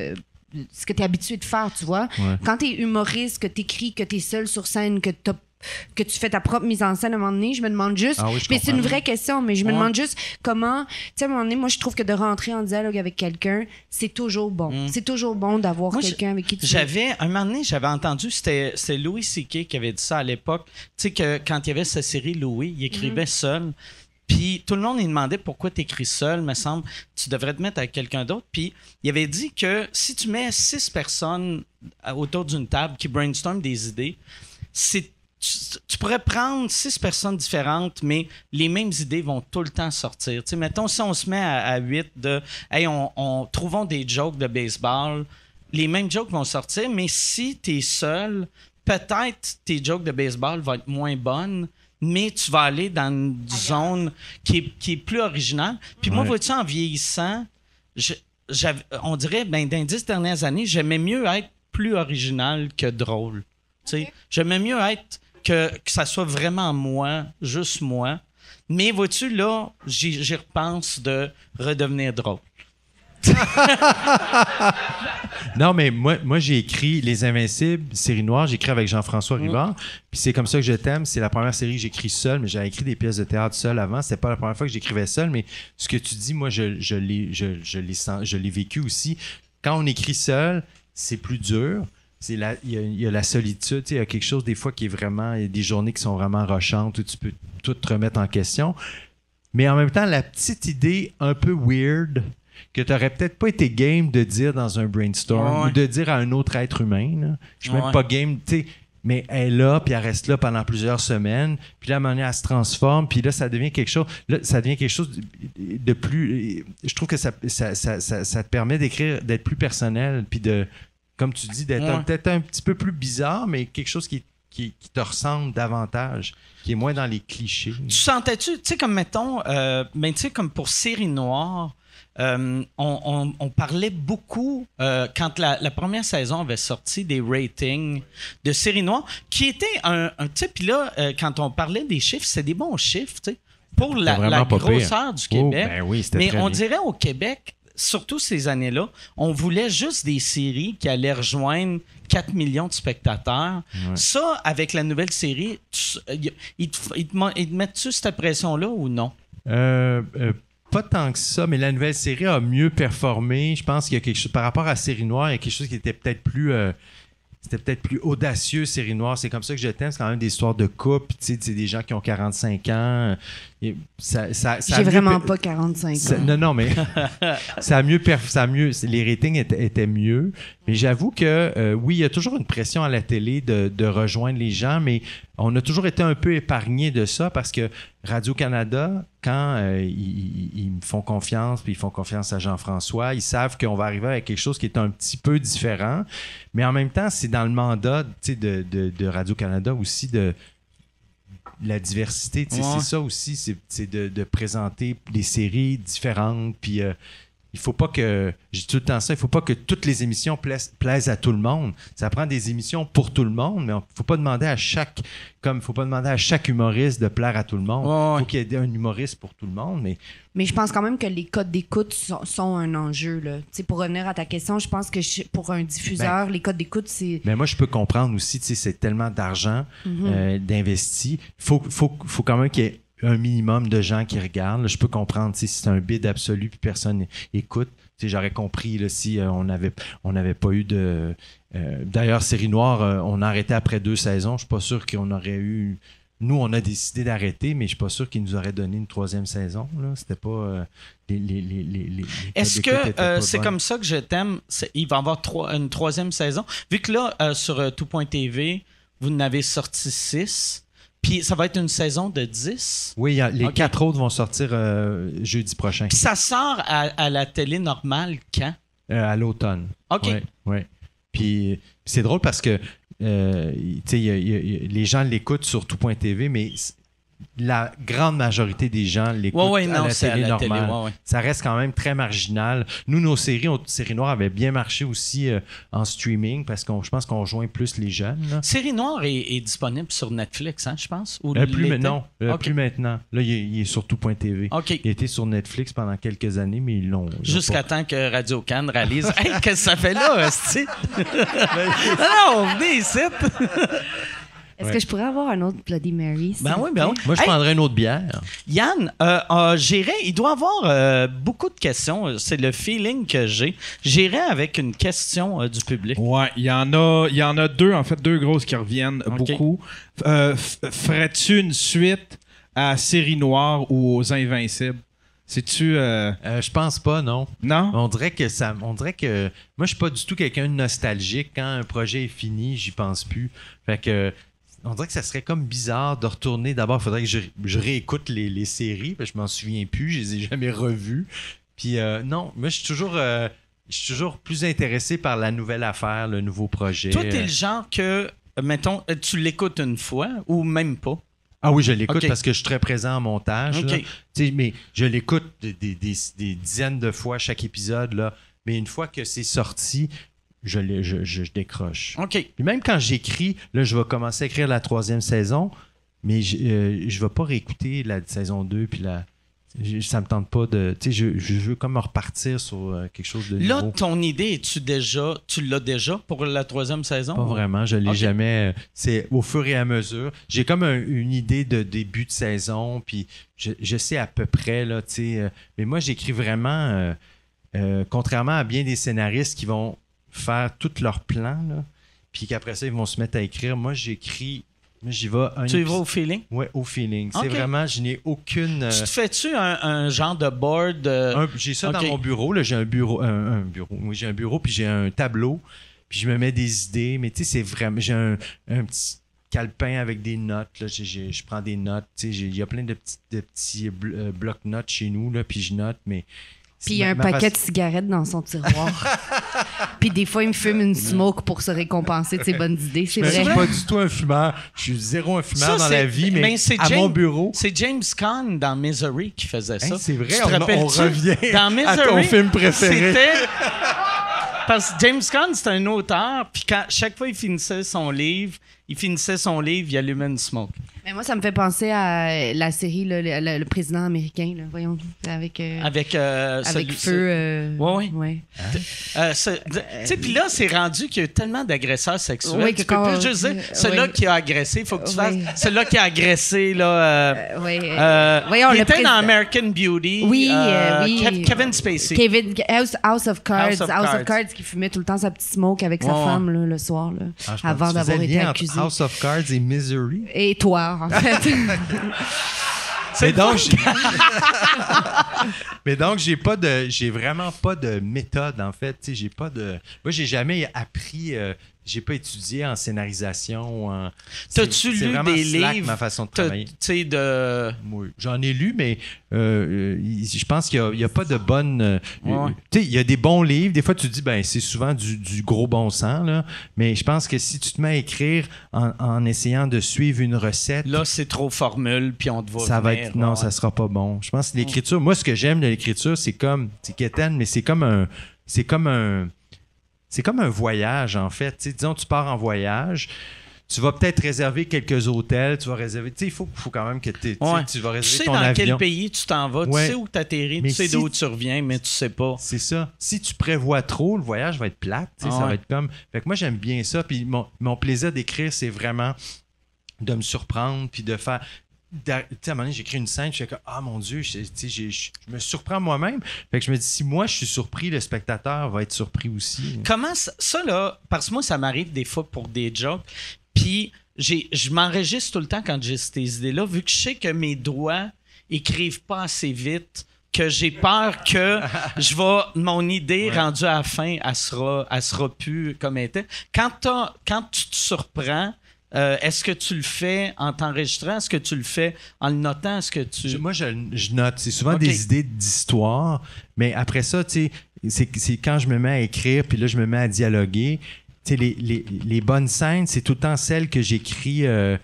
ce que tu es habitué de faire, tu vois. Ouais. Quand tu es humoriste, que tu écris, que tu es seul sur scène, que t'as que tu fais ta propre mise en scène à un moment donné, je me demande juste, Ah oui, je mais c'est comprends. une vraie question, mais je me Ouais. demande juste comment, tu sais, à un moment donné, moi, je trouve que de rentrer en dialogue avec quelqu'un, c'est toujours bon. Mm. C'est toujours bon d'avoir Moi, quelqu'un avec qui tu... J'avais, un moment donné, j'avais entendu, c'était, c'était Louis C K qui avait dit ça à l'époque. Tu sais, que quand il y avait sa série Louis, il écrivait seul. Puis tout le monde lui demandait pourquoi tu écris seul, me semble. Tu devrais te mettre avec quelqu'un d'autre. Puis il avait dit que si tu mets six personnes autour d'une table qui brainstorment des idées, c'est Tu, tu pourrais prendre six personnes différentes, mais les mêmes idées vont tout le temps sortir. Tu sais, mettons, si on se met à, à huit de « Hey, on, on, trouvons des jokes de baseball », les mêmes jokes vont sortir, mais si tu es seul, peut-être tes jokes de baseball vont être moins bonnes, mais tu vas aller dans une zone qui est, qui est plus originale. Puis moi, Ouais. vois-tu, en vieillissant, je, j'avais- on dirait, ben, dans les dix dernières années, j'aimais mieux être plus original que drôle. Tu sais, j'aimais mieux être que, que ça soit vraiment moi, juste moi. Mais vois-tu, là, j'y, j'y repense de redevenir drôle. Non, mais moi, moi j'ai écrit Les Invincibles, série noire, j'ai écrit avec Jean-François Rivard. Puis c'est comme ça que je t'aime. C'est la première série que j'écris seul, mais j'avais écrit des pièces de théâtre seul avant. C'était pas la première fois que j'écrivais seul, mais ce que tu dis, moi, je, je, l'ai, je, je, l'ai, sens- je l'ai vécu aussi. Quand on écrit seul, c'est plus dur. C'est la, il, y a, il y a la solitude, tu sais, il y a quelque chose des fois qui est vraiment, il y a des journées qui sont vraiment rochantes où tu peux tout te remettre en question. Mais en même temps, la petite idée un peu weird que tu n'aurais peut-être pas été game de dire dans un brainstorm Ouais. ou de dire à un autre être humain. Là. Je suis Ouais. même pas game, tu sais, mais elle est là, puis elle reste là pendant plusieurs semaines. Puis là, à un moment donné, elle se transforme, puis là, ça devient quelque chose, là, ça devient quelque chose de, de plus... Je trouve que ça, ça, ça, ça, ça te permet d'écrire, d'être plus personnel, puis de, comme tu dis, d'être Ouais. un- peut-être un petit peu plus bizarre, mais quelque chose qui, qui, qui te ressemble davantage, qui est moins dans les clichés. Tu sentais-tu, tu sais, comme mettons, euh, ben, tu sais, comme pour Série Noire, euh, on, on- on parlait beaucoup, euh, quand la, la première saison avait sorti, des ratings de Série Noire, qui étaient un, un tu sais, puis là, euh, quand on parlait des chiffres, c'est des bons chiffres, tu sais, pour la, vraiment la pas pire. grosseur du Oh, Québec. ben oui, c'était Mais très on bien. dirait au Québec, surtout ces années-là, on voulait juste des séries qui allaient rejoindre quatre millions de spectateurs. Ouais. Ça, avec la nouvelle série, tu- y- ils te, ils te mo- ils te mettent-tu cette pression-là ou non? Euh, euh, pas tant que ça, mais la nouvelle série a mieux performé. Je pense qu'il y a quelque chose par rapport à Série Noire, il y a quelque chose qui était peut-être plus, euh, c'était peut-être plus audacieux. Série Noire, c'est comme ça que je t'aime. C'est quand même des histoires de couple. Tu sais, c'est des gens qui ont quarante-cinq ans. Et ça, ça, ça a J'ai mieux vraiment per- pas quarante-cinq ça- ans. non, non, mais ça a mieux, perf- ça a mieux, les ratings étaient, étaient mieux. Mais j'avoue que euh, oui, il y a toujours une pression à la télé de, de rejoindre les gens, mais on a toujours été un peu épargné de ça parce que Radio-Canada, quand euh, ils, ils- ils me font confiance, puis ils font confiance à Jean-François, ils savent qu'on va arriver avec quelque chose qui est un petit peu différent. Mais en même temps, c'est dans le mandat, tu sais, de, de, de Radio-Canada aussi de la diversité, tu sais, Ouais. c'est ça aussi, c'est, c'est de, de présenter des séries différentes, puis euh, il faut pas que, j'ai tout le temps ça, il faut pas que toutes les émissions plaisent, plaisent à tout le monde. Ça prend des émissions pour tout le monde, mais il faut pas demander à chaque, comme faut pas demander à chaque humoriste de plaire à tout le monde. Il Ouais, ouais. faut qu'il y ait un humoriste pour tout le monde, mais Mais je pense quand même que les codes d'écoute sont, sont un enjeu. Là. Tu sais, pour revenir à ta question, je pense que je- pour un diffuseur, les codes d'écoute, c'est... Mais moi, je peux comprendre aussi, tu sais, c'est tellement d'argent euh, d'investi. Il faut, faut, faut quand même qu'il y ait un minimum de gens qui regardent. Là, je peux comprendre, tu sais, si c'est un bid absolu puis personne écoute. Tu sais, j'aurais compris là, si euh, on n'avait on n'avait pas eu de... euh, d'ailleurs, Série Noire, euh, on a arrêté après deux saisons. Je suis pas sûr qu'on aurait eu... Nous, on a décidé d'arrêter, mais je suis pas sûr qu'ils nous auraient donné une troisième saison. Là. C'était pas... euh, les, les, les, les, les Est-ce codes d'écoute que étaient euh, pas c'est bonnes. comme ça que je t'aime? C'est- il va y avoir trois- une troisième saison. Vu que là, euh, sur euh, tout point T V, vous en avez sorti six, puis ça va être une saison de dix. Oui, il y a- les Ok. quatre autres vont sortir euh, jeudi prochain, Puis ça sort à, à la télé normale quand? euh, à l'automne. OK. Ouais, ouais. Puis, puis c'est drôle parce que euh, tu sais, il y a- il y a- il y a- les gens l'écoutent sur tout point T V, mais c- la grande majorité des gens l'écoutent Ouais, ouais, à non, la c'est à télé la télé, normale. ouais, ouais. Ça reste quand même très marginal. Nous, nos séries, on, Série Noire avait bien marché aussi euh, en streaming parce que je pense qu'on rejoint plus les jeunes. Là. Série Noire est, est disponible sur Netflix, hein, je pense? Ou Euh, plus l'était? maintenant. Euh, Ok. Plus maintenant. Là, il est, il est sur tout point T V. OK. Il a été sur Netflix pendant quelques années, mais ils l'ont. ils l'ont Jusqu'à pas. temps que Radio Cannes réalise « Hey, qu'est-ce que ça fait là, hostie? » Non, venez ici! Est-ce Ouais. que je pourrais avoir un autre Bloody Mary? s'il Ben vous oui, ben plaît? oui. Moi, je Hey, prendrais une autre bière. Yann, euh, euh, j'irai, il doit avoir euh, beaucoup de questions. C'est le feeling que j'ai. J'irai avec une question euh, du public. Ouais, il y en a, il y en a deux, en fait, deux grosses qui reviennent Ok. beaucoup. Euh, f- ferais-tu une suite à Série Noire ou aux Invincibles? C'est-tu... euh, Euh, je pense pas, non. Non? On dirait que ça. On dirait que. Moi, je suis pas du tout quelqu'un de nostalgique. Quand un projet est fini, j'y pense plus. Fait que. On dirait que ça serait comme bizarre de retourner. D'abord, il faudrait que je, je réécoute les, les séries, parce que je m'en souviens plus, je les ai jamais revues. Puis euh, non, moi je suis toujours euh, je suis toujours plus intéressé par la nouvelle affaire, le nouveau projet. Toi, t'es le genre que, euh, mettons, euh, tu l'écoutes une fois ou même pas. Ah oui, je l'écoute Ok. parce que je suis très présent en montage. Ok. là. Tu sais, mais je l'écoute des, des- des- des dizaines de fois chaque épisode. Là. Mais une fois que c'est sorti, je, l'ai- je, je- je décroche. OK. Puis même quand j'écris, là, je vais commencer à écrire la troisième saison, mais je euh, je vais pas réécouter la saison deux, puis la... je- ça me tente pas de... Tu sais, je, je veux comme repartir sur euh, quelque chose de Là, nouveau. ton idée, es-tu déjà, tu l'as déjà pour la troisième saison? Pas vraiment, je l'ai Ok. jamais... euh, C'est au fur et à mesure. J'ai comme un- une idée de début de saison, puis je, je sais à peu près, là, tu sais... euh, mais moi, j'écris vraiment... euh, euh, contrairement à bien des scénaristes qui vont faire tous leurs plans, là, puis qu'après ça, ils vont se mettre à écrire. Moi, j'écris... Moi, j'y vais un Tu y vas épisode- au feeling? Ouais, au feeling. C'est Ok. vraiment, je n'ai aucune. euh, Tu te fais-tu un, un genre de board? euh, un- j'ai ça ok. dans mon bureau. Là, j'ai un bureau, un, un bureau. Oui, j'ai un bureau, puis j'ai un tableau, puis je me mets des idées. Mais tu sais, c'est vraiment, j'ai un, un petit calepin avec des notes. Là, J'ai- j'ai- je prends des notes. Tu sais, j'ai- il y a plein de petits, de petits bl- euh, blocs-notes chez nous, là, puis je note, mais. Puis il y a ma- un ma paquet de façon- cigarettes dans son tiroir. Puis des fois, il me fume une smoke pour se récompenser de ses bonnes idées. C'est Je suis vrai. pas du tout un fumeur. Je suis zéro un fumeur Ça, dans c'est- la vie, mais, mais c'est à James- mon bureau. C'est James Caan dans Misery qui faisait ça. Hey, c'est vrai, Tu te on- on rappelles-tu? revient dans à Misery, ton film préféré. C'était... Parce que James Caan, c'est un auteur, puis quand chaque fois il finissait son livre, il finissait son livre, il allumait une smoke. Mais moi, ça me fait penser à la série là, le, le- le président américain. Là, voyons, avec, euh, Avec, euh, avec celui- feu. euh, Ouais, ouais. ouais. Euh, ce- tu sais, puis là, c'est rendu qu'il y a tellement d'agresseurs sexuels. Oui, tu que peux quand- plus juste dire, euh, celui-là oui. qui a agressé, il faut que tu Oui. fasses. Celui-là qui a agressé, là. euh, Euh, ouais, euh, euh, voyons, il le était président- dans American Beauty. Oui, euh, euh, oui. Kev- Kevin Spacey. Kevin, House, House of Cards. House House of of, Cards. Cards qui fumait tout le temps sa petite smoke avec sa Ouais, ouais. femme là, le soir, là, Ah, je pense avant que tu d'avoir faisais le été lien entre accusé. House of Cards et Misery. Et toi, en fait. Mais donc, j'ai- mais donc j'ai pas de, j'ai vraiment pas de méthode en fait. Tu sais, j'ai pas de, moi j'ai jamais appris, euh, j'ai pas étudié en scénarisation. ou en- T'as-tu c'est- c'est lu vraiment des slack, livres? ma façon de T'as- travailler. Tu sais, de. Oui, j'en ai lu, mais euh, euh, il- je pense qu'il n'y a, pas de bonne. euh, Ouais. Tu sais, il y a des bons livres. Des fois, tu te dis, ben, c'est souvent du, du gros bon sens, là. Mais je pense que si tu te mets à écrire en, en essayant de suivre une recette, Là, c'est trop formule, puis on te voit. ça va venir, être. Non, ouais. ça sera pas bon. Je pense que l'écriture, moi, ce que j'aime de l'écriture, c'est comme. C'est quétaine, mais c'est comme un. C'est comme un. C'est comme un voyage, en fait. Tu sais, disons, tu pars en voyage. Tu vas peut-être réserver quelques hôtels, tu vas réserver. Tu sais, il faut, faut quand même que t'aies- tu sais, Ouais. tu vas Tu réserver sais ton dans avion. quel pays tu t'en vas, Ouais. tu sais où tu atterris, Mais tu sais si- d'où tu reviens, mais tu sais pas. C'est ça. Si tu prévois trop, le voyage va être plate. tu sais, Ah ça ouais. va être comme. Fait que moi, j'aime bien ça. Puis mon, mon plaisir d'écrire, c'est vraiment de me surprendre, puis de faire. d'a- Tu sais, à un moment donné, j'écris une scène, je fais comme ah mon Dieu, je, tu sais, j'ai- je je me surprends moi-même. Fait que je me dis, si moi je suis surpris, le spectateur va être surpris aussi. Comment ça, ça, là, parce que moi, ça m'arrive des fois pour des jokes, puis j'ai, je m'enregistre tout le temps quand j'ai ces idées-là, vu que je sais que mes doigts écrivent pas assez vite, que j'ai peur que je vais, mon idée Ouais. rendue à la fin, elle sera, elle sera plus comme elle était. Quand, t'as- quand tu te surprends, euh, est-ce que tu le fais en t'enregistrant? Est-ce que tu le fais en le notant? Est-ce que tu... Je- moi, je, je note. C'est souvent Ok. des idées d'histoire, mais après ça, tu sais, c'est, c'est quand je me mets à écrire, puis là, je me mets à dialoguer. Tu sais, les, les, les bonnes scènes, c'est tout le temps celles que j'écris euh,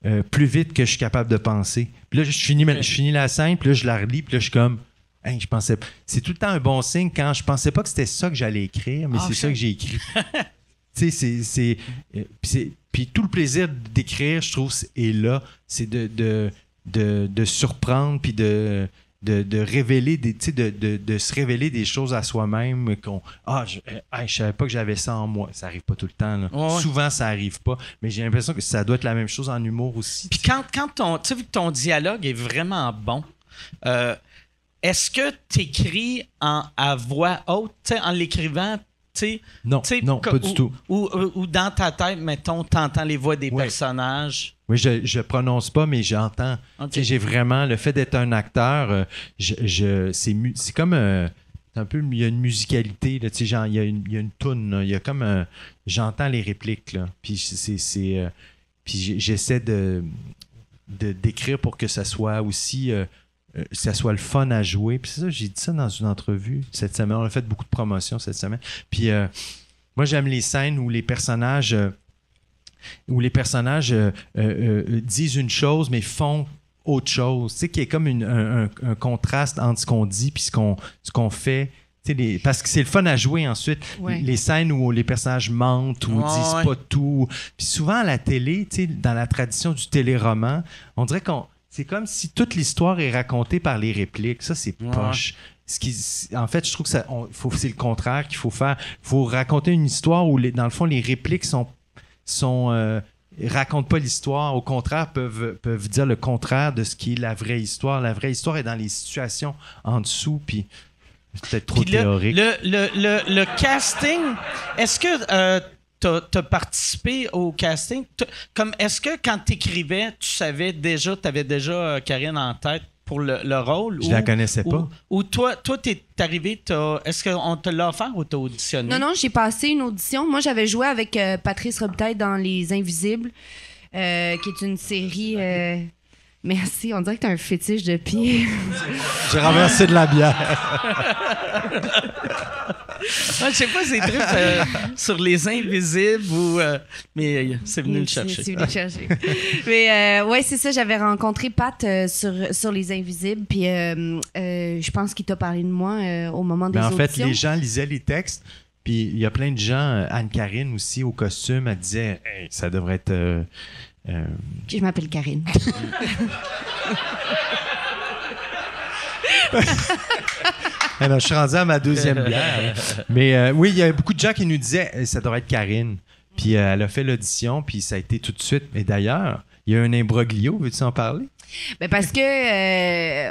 euh, plus vite que je suis capable de penser. Puis là, je finis, ma- je finis la scène, puis là, je la relis, puis là, je suis comme... Hey, je pensais... C'est tout le temps un bon signe quand je pensais pas que c'était ça que j'allais écrire, mais Ah, c'est ok. ça que j'ai écrit. Tu sais, c'est... c'est, euh, puis c'est- Puis tout le plaisir d'écrire, je trouve, c'est- est là. C'est de, de, de, de surprendre, puis de... De, de révéler des, tu sais, de, de, de se révéler des choses à soi-même qu'on ah je, euh, hey, je savais pas que j'avais ça en moi. Ça arrive pas tout le temps là. Ouais, ouais. Souvent ça arrive pas, mais j'ai l'impression que ça doit être la même chose en humour aussi. Puis quand, quand ton, tu sais, vu que ton dialogue est vraiment bon, euh, est-ce que tu écris en, à voix haute, tu sais, en l'écrivant, tu sais, Non, tu sais, non, co- pas du ou- tout. Ou, ou, ou dans ta tête, mettons, t'entends les voix des Ouais. personnages. Oui, je, je prononce pas, mais j'entends. Ok. Tu sais, j'ai vraiment le fait d'être un acteur. euh, je, je- c'est, mu- c'est comme euh, c'est un peu, il y a une musicalité là, tu sais, genre, il y a une, il y a une toune, là, il y a comme un- j'entends les répliques là, puis c'est, c'est euh, puis j'ai- j'essaie de, de d'écrire pour que ça soit aussi euh, euh, ça soit le fun à jouer. Puis c'est ça, j'ai dit ça dans une entrevue cette semaine. On a fait beaucoup de promotions cette semaine. Puis euh, moi, j'aime les scènes où les personnages euh, où les personnages euh, euh, euh, disent une chose mais font autre chose. Tu sais, qu'il y ait comme une- un, un- un contraste entre ce qu'on dit puis ce qu'on, ce qu'on fait. Tu sais, les- parce que c'est le fun à jouer ensuite. Ouais. Les scènes où les personnages mentent ou Ouais, disent ouais. pas tout. Puis souvent à la télé, tu sais, dans la tradition du téléroman, on dirait qu'on c'est comme si toute l'histoire est racontée par les répliques. Ça, c'est Ouais. poche. Ce qui, en fait, je trouve que ça, on- faut, c'est le contraire qu'il faut faire. Il faut raconter une histoire où, les, dans le fond, les répliques sont sont euh, racontent pas l'histoire, au contraire peuvent peuvent dire le contraire de ce qui est la vraie histoire. La vraie histoire est dans les situations en dessous, puis c'est peut-être trop Puis le, théorique. le, le, le, le casting, est-ce que tu as participé au casting? T'as- Comme est-ce que quand tu écrivais, tu savais déjà, tu avais déjà euh, Karine en tête pour le, le rôle? Je ou, la connaissais pas. Ou, ou toi, toi t'es arrivé, t'as- est-ce qu'on te l'a offert ou t'as auditionné? Non, non, j'ai passé une audition. Moi, j'avais joué avec euh, Patrice Robitaille dans Les Invisibles, euh, qui est une série. euh, Merci, on dirait que t'as un fétiche de pied. J'ai renversé de la bière. Ah, je sais pas, c'est trucs euh, sur les invisibles ou. euh, mais euh, c'est venu le C'est- chercher. c'est venu le chercher. Mais euh, ouais, c'est ça. J'avais rencontré Pat euh, sur, sur Les Invisibles. Puis euh, euh, je pense qu'il t'a parlé de moi euh, au moment des Mais en fait, auditions. les gens lisaient les textes, puis il y a plein de gens, euh, Anne-Karine aussi, au costume, elle disait hey, ça devrait être. euh, euh, Je m'appelle Karine. Ah non, je suis rendu à ma deuxième bière. Mais euh, oui, il y a beaucoup de gens qui nous disaient eh, ça devrait être Karine. Puis euh, elle a fait l'audition, puis ça a été tout de suite. Et d'ailleurs, il y a un imbroglio, veux-tu en parler? Ben parce que euh,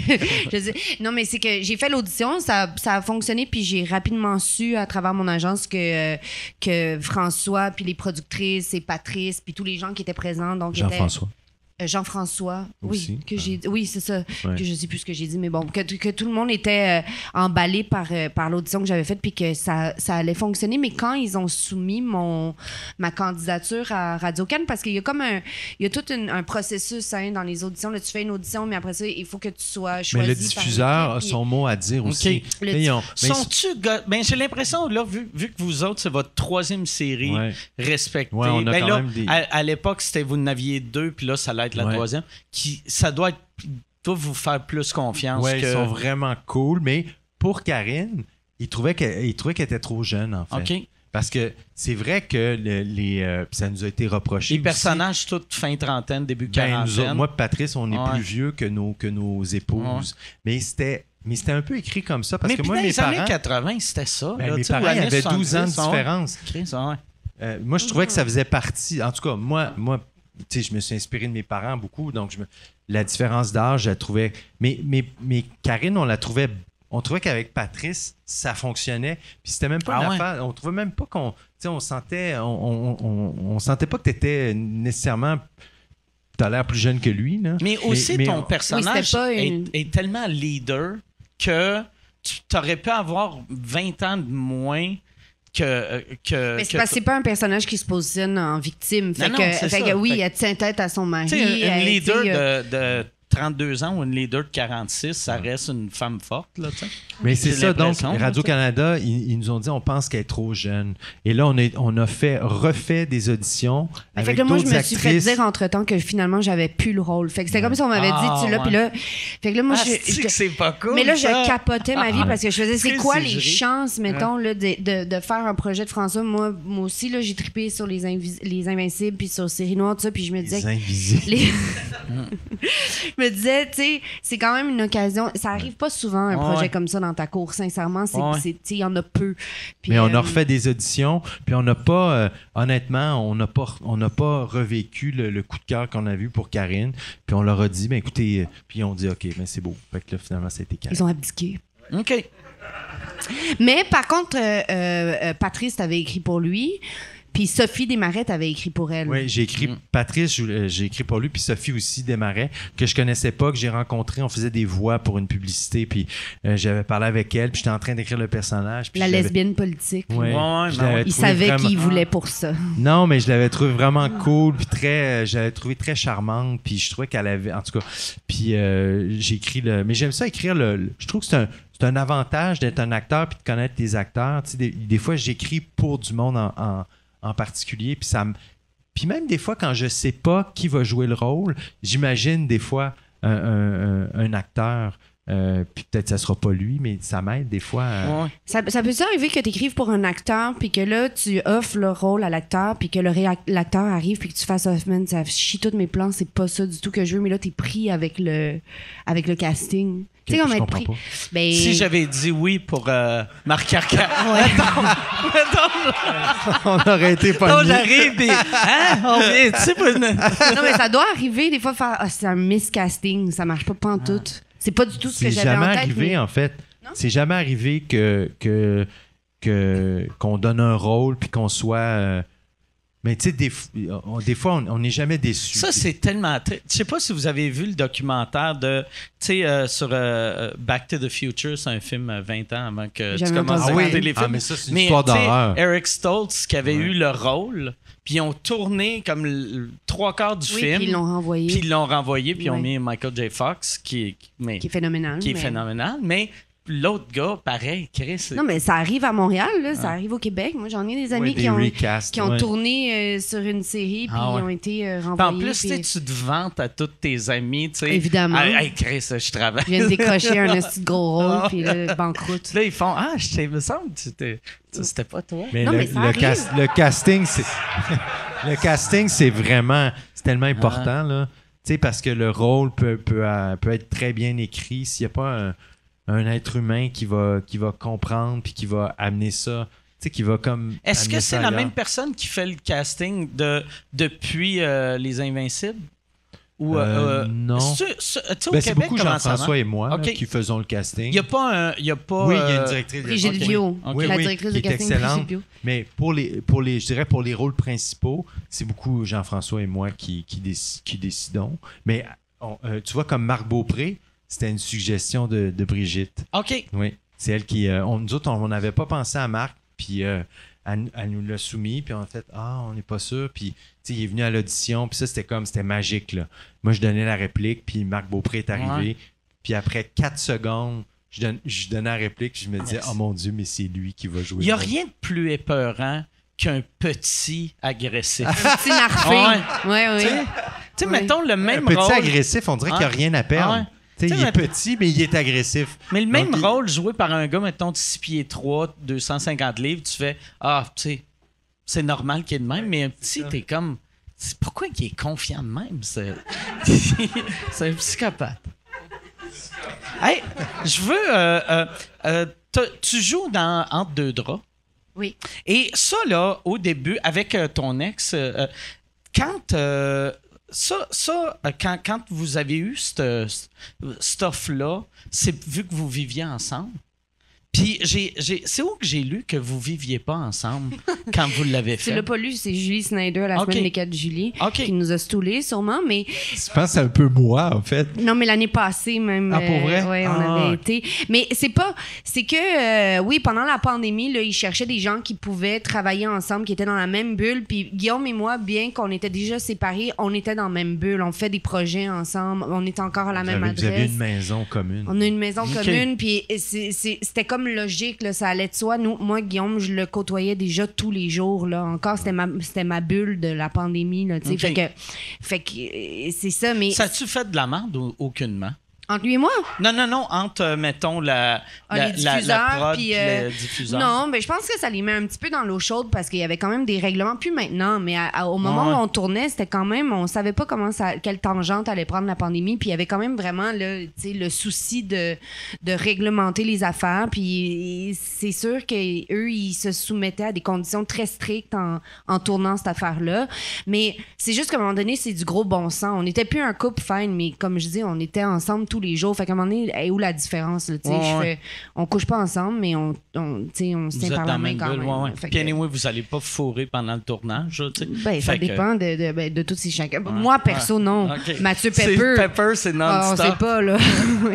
je dis, non mais c'est que j'ai fait l'audition, ça, ça a fonctionné puis j'ai rapidement su à travers mon agence que euh, que François puis les productrices et Patrice puis tous les gens qui étaient présents donc étaient- Jean-François. Euh, Jean-François, Aussi. oui, que j'ai, oui, c'est ça, Ouais. que je sais plus ce que j'ai dit, mais bon, que, que tout le monde était euh, emballé par, euh, par l'audition que j'avais faite, puis que ça, ça allait fonctionner. Mais quand ils ont soumis mon ma candidature à Radio-Can, parce qu'il y a comme un, il y a tout une- un processus hein, dans les auditions. Là, tu fais une audition, mais après ça, il faut que tu sois choisi. Mais le par diffuseur a l'équipe, puis- son mot à dire aussi. Ok. Le Mais ils ont- mais ils- Sont-tu. ga- Ben, j'ai l'impression, là, vu, vu que vous autres, c'est votre troisième série Ouais. respectée. Ouais, on a ben quand là, même des- à, à l'époque, c'était vous en aviez deux, puis là, ça allait être la Ouais. troisième. Qui, ça doit être. doit vous faire plus confiance Ouais, que. ils sont vraiment cool, mais pour Karine, ils trouvaient qu'elle ils trouvaient qu'elle était trop jeune, en fait. OK. Parce que c'est vrai que le- les, euh, puis ça nous a été reproché. Les aussi. personnages, tous fin trentaine, début Ben, quarantaine. nous autres, moi et Patrice, on est Ouais. plus vieux que nos, que nos épouses. Mais c'était mais c'était un peu écrit comme ça parce mais que puis moi, dans mes les années parents, quatre-vingts, c'était ça. ben, là, mes tu sais, parents ou années avaient douze ans de soixante-dix, ouais. différence. Chris, ouais. Euh, moi, je trouvais que ça faisait partie. En tout cas, moi, moi tu sais, je me suis inspiré de mes parents beaucoup. Donc, je me- la différence d'âge, je la trouvais. Mais, mais, mais Karine, on la trouvait. On trouvait qu'avec Patrice, ça fonctionnait. Puis c'était même pas Ah une ouais? affaire. On trouvait même pas qu'on. Tu sais, on sentait. On, on, on, on sentait pas que tu étais nécessairement. T'as l'air plus jeune que lui, là. Mais aussi, mais ton on- personnage Oui, c'était pas une- est, est tellement leader que tu aurais pu avoir vingt ans de moins que. euh, que, Mais c'est que parce que c'est pas un personnage qui se positionne en victime. Fait Non, que, non, c'est fait ça. que oui, Fait que- elle tient tête à son mari. Tu sais, une, une elle, leader tu sais, euh, de, de trente-deux ans ou une leader de quarante-six, ça reste une femme forte, là, tu sais. Mais c'est J'ai ça, donc l'impression, Radio-Canada, ils, ils nous ont dit on pense qu'elle est trop jeune. Et là, on, est, on a fait, refait des auditions Fait avec que là, moi, je d'autres me suis fait actrices. dire entre-temps que finalement, j'avais plus le rôle. Fait que c'était comme si on m'avait Ah, dit, tu l'as, ouais. puis là. Fait que là, moi, Ah, je. c'est-tu je- que c'est pas cool, Mais là, ça? je capotais ma vie parce que je faisais, c'est Très quoi les suggéré. chances, mettons, là, de, de, de faire un projet de François? Moi, moi aussi, là, j'ai trippé sur les, Invis- les Invincibles puis sur Série Noire, tout ça, puis je me disais. Les invisibles. les- je me disais, tu sais, c'est quand même une occasion. Ça arrive pas souvent, un Ouais. projet comme ça dans ta cour, sincèrement. C'est, Ouais. c'est- tu sais, il y en a peu. Puis, Mais on euh, a refait des auditions, puis on n'a pas, euh, honnêtement, on n'a pas, on n'a pas revécu le, le coup de cœur qu'on a vu pour Karine. Puis on leur a dit, ben écoutez, euh, puis on dit, ok, ben c'est beau. Fait que là, finalement, ça a été Karine. Ils ont abdiqué. OK. Mais par contre, euh, euh, euh, Patrice t'avait écrit pour lui, puis Sophie Desmarais t'avait écrit pour elle. Oui, j'ai écrit Patrice, je- euh, j'ai écrit pour lui, puis Sophie aussi Desmarais, que je connaissais pas, que j'ai rencontré. On faisait des voix pour une publicité, puis euh, j'avais parlé avec elle, puis j'étais en train d'écrire le personnage. puis La je l'avais- lesbienne politique. Ouais, Ouais, je ben l'avais ouais. Il trouvé savait vraiment- qu'il voulait pour ça. Non, mais je l'avais trouvé vraiment cool, puis très, euh, je l'avais trouvé très charmante, puis je trouvais qu'elle avait, en tout cas, puis euh, j'ai écrit le, mais j'aime ça écrire le, le- je trouve que c'est un, c'est un avantage d'être un acteur puis de connaître tes acteurs. Tu sais, des, des fois, j'écris pour du monde en, en, en particulier, puis ça me, puis même des fois quand je sais pas qui va jouer le rôle, j'imagine des fois un, un- un- un acteur. Euh, puis peut-être que ça sera pas lui, mais ça m'aide des fois. à- Ouais. Ça, ça peut-tu arriver que tu écrives pour un acteur, puis que là, tu offres le rôle à l'acteur, puis que le réac- l'acteur arrive, puis que tu fasses Hoffman, ça chie tous mes plans, c'est pas ça du tout que je veux, mais là, t'es pris avec le, avec le casting. Tu sais, je comment être comprends pris. pas. Ben, Si j'avais dit oui pour euh, Marc Arcand. On aurait été pas Non, j'arrive et. Hein? On vient, tu sais, pour une- non, mais ça doit arriver, des fois, faire. Ah, c'est un miscasting, ça marche pas pantoute. C'est pas du tout ce que C'est j'avais jamais en tête. arrivé, mais- en fait. C'est jamais arrivé que, que, que, qu'on donne un rôle puis qu'on soit. euh, Mais tu sais, des, f- on- des fois, on- on n'est jamais déçu. Ça, c'est tellement. tri- Je sais pas si vous avez vu le documentaire de. Tu sais, euh, sur euh, Back to the Future, c'est un film euh, vingt ans avant que tu Jamais commences entendu à Ah oui? écouter les Ah, films. mais ça, c'est une Mais, histoire tu sais, d'horreur. Eric Stoltz, qui avait Ouais. eu le rôle, puis ils ont tourné comme le- trois quarts du Oui, film. puis ils l'ont renvoyé, Puis ils l'ont renvoyé, puis ils ont Ouais. mis Michael J. Fox, qui est, mais, qui est phénoménal. qui est mais- phénoménal. Mais l'autre gars, pareil, Chris. Non, mais ça arrive à Montréal, là, ça arrive au Québec. Moi, j'en ai des amis Ouais, qui des ont, recasts, qui ont ouais. tourné euh, sur une série, puis Ah ouais. ils ont été euh, Puis renvoyés. en plus, tu sais, puis tu te vantes à tous tes amis, tu sais. Évidemment. Hey, hey, Chris, je travaille. ils viennent décrocher un petit gros rôle, Ah. puis là, banqueroute. Là, ils font Ah, je t'ai- me semble que c'était, ça, c'était pas toi. Mais, Non, le, mais ça le, arrive. cas- le casting, c'est. le casting, c'est vraiment. C'est tellement Ah. important, là. Tu sais, parce que le rôle peut, peut, euh, peut être très bien écrit. S'il n'y a pas un, un être humain qui va, qui va comprendre puis qui va amener ça. Tu sais, qui va comme. Est-ce amener que ça c'est la ailleurs. même personne qui fait le casting de, depuis euh, Les Invincibles? Ou, Euh, euh, non. c'est- c'est- tu sais, au Ben, c'est Québec, beaucoup comment ça Jean-François marche? et moi là, Ok. qui faisons le casting. Il n'y a pas un. Il y a pas, Oui, il y a une euh, directrice. Brigitte Ok. Viau, Oui, la oui, directrice qui de est casting, excellente. Brigitte Viau. Mais pour les, pour les, je dirais pour les rôles principaux, c'est beaucoup Jean-François et moi qui, qui, déci- qui décidons. Mais on- euh, tu vois, comme Marc Beaupré, c'était une suggestion de, de Brigitte. OK. Oui, c'est elle qui. euh, on, nous autres, on n'avait pas pensé à Marc, puis euh, elle, elle nous l'a soumis, puis on a fait ah, on n'est pas sûr, puis tu sais, il est venu à l'audition, puis ça c'était comme c'était magique là. Moi, je donnais la réplique, puis Marc Beaupré est arrivé, Ouais. puis après quatre secondes, je, donne, je donnais la réplique, puis je me disais Yes. oh mon Dieu, mais c'est lui qui va jouer. Il n'y a le rôle. rien de plus épeurant qu'un petit agressif. Un petit narfé. Ouais. Ouais, Tu sais, ouais. tu sais, Oui. mettons le Un même petit rôle. agressif, on dirait qu'il n'y a Ouais. rien à perdre. Ouais. Tu sais, Tu il sais, est mais- petit, mais il est agressif. Mais le même Donc, il- rôle joué par un gars, mettons, de six pieds trois, deux cent cinquante livres, tu fais Ah, tu sais, c'est normal qu'il est de même, mais un petit, t'es comme c'est- pourquoi il est confiant de même? C'est, c'est un psychopathe. Hey, je veux. euh, euh, euh, t'as- tu joues dans Entre deux draps. Oui. Et ça, là, au début, avec euh, ton ex, euh, euh, quand. euh, ça, ça euh, quand, quand vous avez eu cette, cette offre-là, c'est vu que vous viviez ensemble. Puis, j'ai, j'ai, c'est où que j'ai lu que vous viviez pas ensemble quand vous l'avez fait? Tu l'as pas lu, c'est Julie Snyder, la Okay. semaine des quatre Julie, OK. qui nous a stoulés sûrement, mais Je pense que c'est un peu moi, en fait. non, mais l'année passée même. Ah, pour vrai? euh, ouais, on Ah. avait été. Mais c'est pas, c'est que euh, oui, pendant la pandémie, là, ils cherchaient des gens qui pouvaient travailler ensemble, qui étaient dans la même bulle. Puis Guillaume et moi, bien qu'on était déjà séparés, on était dans la même bulle. On fait des projets ensemble. On était encore à la Vous même avez, vous adresse. avez une maison commune. On a une maison Ok. commune, puis c'est- c'est- c'était comme logique, là, ça allait de soi. Nous, moi, Guillaume, je le côtoyais déjà tous les jours. Là. Encore, c'était ma, c'était ma bulle de la pandémie. Là, tu sais. Ok. Fait que, fait que euh, c'est ça, mais Ça a-tu fait de la merde ou aucunement? entre lui et moi, Non, non, non, entre, euh, mettons, la, Ah, la, les la- la diffuseurs, prod puis, puis euh, le diffuseur. non, mais je pense que ça les met un petit peu dans l'eau chaude parce qu'il y avait quand même des règlements, plus maintenant, mais à- à- au moment Ouais. où on tournait, c'était quand même, on savait pas comment ça, quelle tangente allait prendre la pandémie, puis il y avait quand même vraiment là, tu sais, le souci de, de réglementer les affaires, puis c'est sûr qu'eux, ils se soumettaient à des conditions très strictes en, en tournant cette affaire-là, mais c'est juste qu'à un moment donné, c'est du gros bon sens. On n'était plus un couple fine, mais comme je dis, on était ensemble tous les jours, fait qu'à un moment donné, hey, où la différence, là, tu sais, Ouais, je ouais. fais- on couche pas ensemble, mais on, on, tu sais, on se Vous tient êtes par dans la la main même quand bulle, même. ouais, ouais. Fait Puis que- anyway, vous allez pas fourrer pendant le tournage, là, tu sais. ben, ça Fait que- dépend de, de, ben, de tous ces chacun. Moi, perso, non. OK. Mathieu C'est- Pepper. Pepper, c'est Ah, on sait non-stop. pas, là. Oui.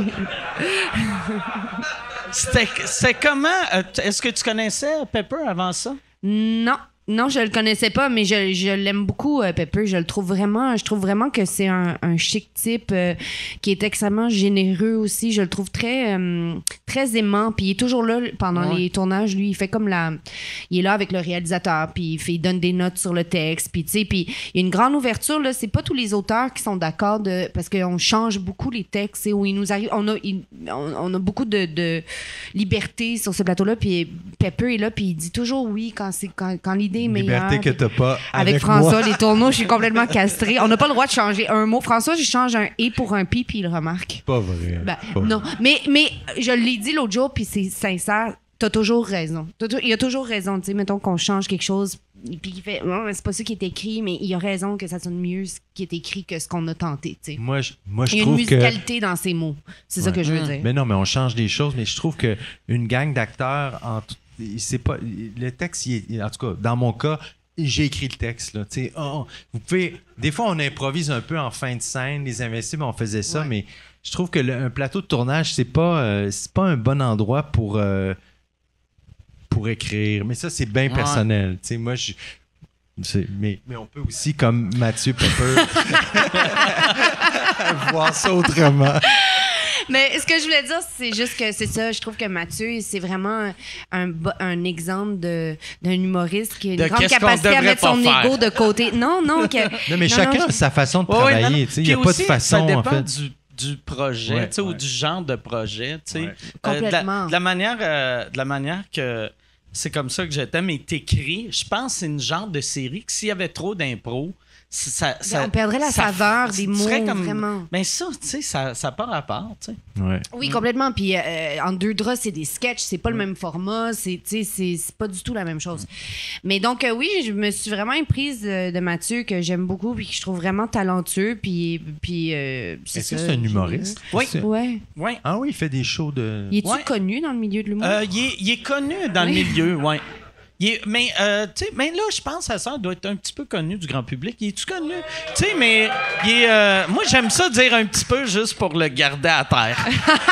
C'était, c'était comment? euh, t- Est-ce que tu connaissais Pepper avant ça? Non. Non, je le connaissais pas, mais je, je l'aime beaucoup, euh, Pepper. Je le trouve vraiment, je trouve vraiment que c'est un, un chic type euh, qui est extrêmement généreux aussi. Je le trouve très, euh, très aimant. Puis il est toujours là pendant Ouais. les tournages. Lui, il fait comme la, il est là avec le réalisateur. Puis il, fait, il donne des notes sur le texte. Puis tu sais, puis il y a une grande ouverture là. C'est pas tous les auteurs qui sont d'accord de, parce qu'on change beaucoup les textes. Tu sais, où il nous arrive, on a, il- on, on a beaucoup de, de liberté sur ce plateau-là. Puis Pepper est là, puis il dit toujours oui quand c'est quand, quand l'idée est meilleure. Liberté que t'as pas Avec, avec, François, moi. les tourneaux, je suis complètement castrée. On n'a pas le droit de changer un mot. François, je change un « et » pour un « pi », puis il le remarque. Pas vrai. Ben, Pas non, mais, mais je l'ai dit l'autre jour, puis c'est sincère. T'as toujours raison. T'as tou- Il a toujours raison. Tu sais, mettons qu'on change quelque chose, puis il fait non, c'est pas ça qui est écrit, mais il a raison que ça sonne mieux ce qui est écrit que ce qu'on a tenté. Tu sais. Moi, je, moi, je Il y a une trouve que... musicalité dans ces mots. C'est ça Ouais. que je veux Mmh. dire. Mais non, mais on change des choses, mais je trouve que une gang d'acteurs, en tout- c'est pas le texte, il est- en tout cas, dans mon cas, j'ai écrit le texte. Là, tu sais, oh, vous pouvez, des fois, on improvise un peu en fin de scène, les Invincibles, on faisait ça, Ouais. mais je trouve que le- un plateau de tournage, c'est pas, euh, c'est pas un bon endroit pour, euh, pour écrire. Mais ça, c'est bien Ouais. personnel. Tu sais, moi, je. c'est- Mais, mais on peut aussi, comme Mathieu Pepper, voir ça autrement. Mais ce que je voulais dire, c'est juste que c'est ça. Je trouve que Mathieu, c'est vraiment un, bo- un exemple de, d'un humoriste qui a une De grande qu'est-ce qu'on capacité à devrait mettre son pas ego de côté. Non, non. Que, Non, mais non, chacun non, a sa façon de Ouais, ouais, non, travailler. non. tu sais, il n'y a Puis pas aussi, de façon, ça dépend en fait. du, du projet, Ouais, tu sais, ou ouais. du genre de projet, tu sais. Ouais. Euh, de, la, Complètement. de la manière, euh, de la manière que c'est comme ça que j'étais, mais t'écris, je pense que c'est une genre de série que s'il y avait trop d'impro, ça, ça, on perdrait la ça- saveur ça des serait mots, comme, vraiment. Mais ça, tu sais, ça n'a pas rapport, tu sais. Ouais. Oui, complètement. Puis euh, en deux draps, c'est des sketchs, c'est pas le même format, c'est, tu sais, c'est, c'est pas du tout la même chose. Mais donc, euh, oui, je me suis vraiment éprise de, de Mathieu, que j'aime beaucoup, puis que je trouve vraiment talentueux. Puis, puis euh, c'est Est-ce que ça. c'est un humoriste? Oui. C'est- Ouais. Ouais. Ah oui, il fait des shows de. Il est-tu Ouais. connu dans le milieu de l'humour? Euh, il, est, il est connu dans le Oui. milieu, oui. Il est- mais, euh, tu sais, mais là, je pense que ça doit être un petit peu connu du grand public. Il est-tu connu? Tu sais, mais il est, euh, moi, j'aime ça dire un petit peu juste pour le garder à terre.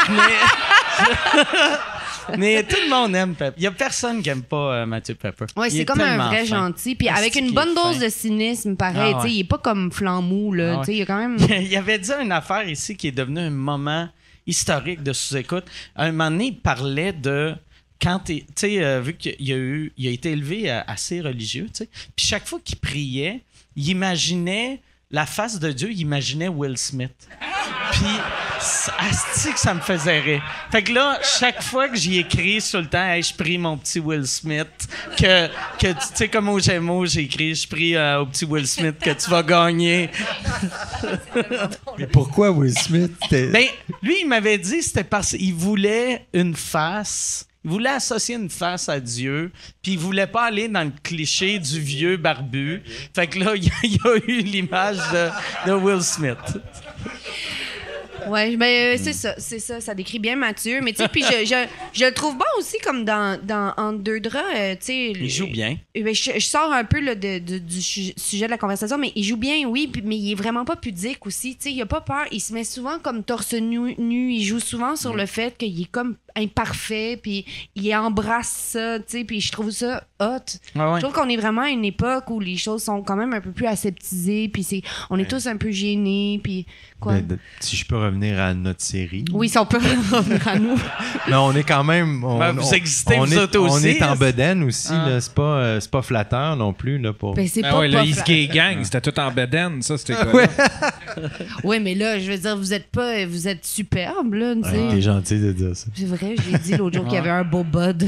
mais, mais tout le monde aime Pepper. Il n'y a personne qui n'aime pas euh, Mathieu Pepper. Oui, Il c'est est comme un tellement vrai fin. gentil. Puis Asti avec une qu'il bonne est dose fin. de cynisme, pareil. Ah ouais. Tu sais, il est pas comme flamou, là. Ah ouais. Tu sais, il y a quand même. Il avait dit une affaire ici qui est devenue un moment historique de sous-écoute. À un moment donné, il parlait de quand t'es- tu sais, euh, vu qu'il a eu, il a été élevé euh, assez religieux, tu sais, puis chaque fois qu'il priait, il imaginait la face de Dieu, il imaginait Will Smith. Puis, asti que ça me faisait rire. Fait que là, chaque fois que j'y écris sur le temps, hey, je prie mon petit Will Smith, que, que tu sais, comme au Gémeaux, j'ai écrit, je prie euh, au petit Will Smith que tu vas gagner. Mais pourquoi Will Smith? C'était- Ben, lui, il m'avait dit c'était parce qu'il voulait une face. Il voulait associer une face à Dieu, puis il voulait pas aller dans le cliché du vieux barbu. Fait que là, il y a, il y a eu l'image de, de Will Smith. Ouais, ben euh, c'est ça, c'est ça, ça décrit bien Mathieu. Mais tu sais, puis je, je, je le trouve bon aussi comme dans, dans Entre deux draps, euh, tu sais. Il joue bien. Euh, ben, je, je sors un peu là, de, de- du su- sujet de la conversation, mais il joue bien, oui, puis- mais il est vraiment pas pudique aussi. Tu sais, il a pas peur. Il se met souvent comme torse nu. nu. Il joue souvent sur le fait qu'il est comme imparfait, puis il embrasse ça, tu sais, puis je trouve ça hot. Ah ouais. Je trouve qu'on est vraiment à une époque où les choses sont quand même un peu plus aseptisées, puis c'est, on est tous un peu gênés, puis quoi. Ben, de- si je peux revenir à notre série. Oui, si on peut revenir à nous. Mais on est quand même. On, Ben, vous on- existez, on vous est, autres aussi, On est en hein. bedaine aussi, Ah. là. C'est pas, euh, c'est pas flatteur non plus, là. Pour... Ben, c'est Ben pas ouais, le pas East fla- Gay Gang, c'était tout en bedaine, ça, c'était quoi? Ouais, mais là, je veux dire, vous êtes pas, vous êtes superbe, là, tu sais. Ouais, t'es gentil de dire ça. C'est vrai, j'ai dit l'autre jour qu'il y avait un beau bud.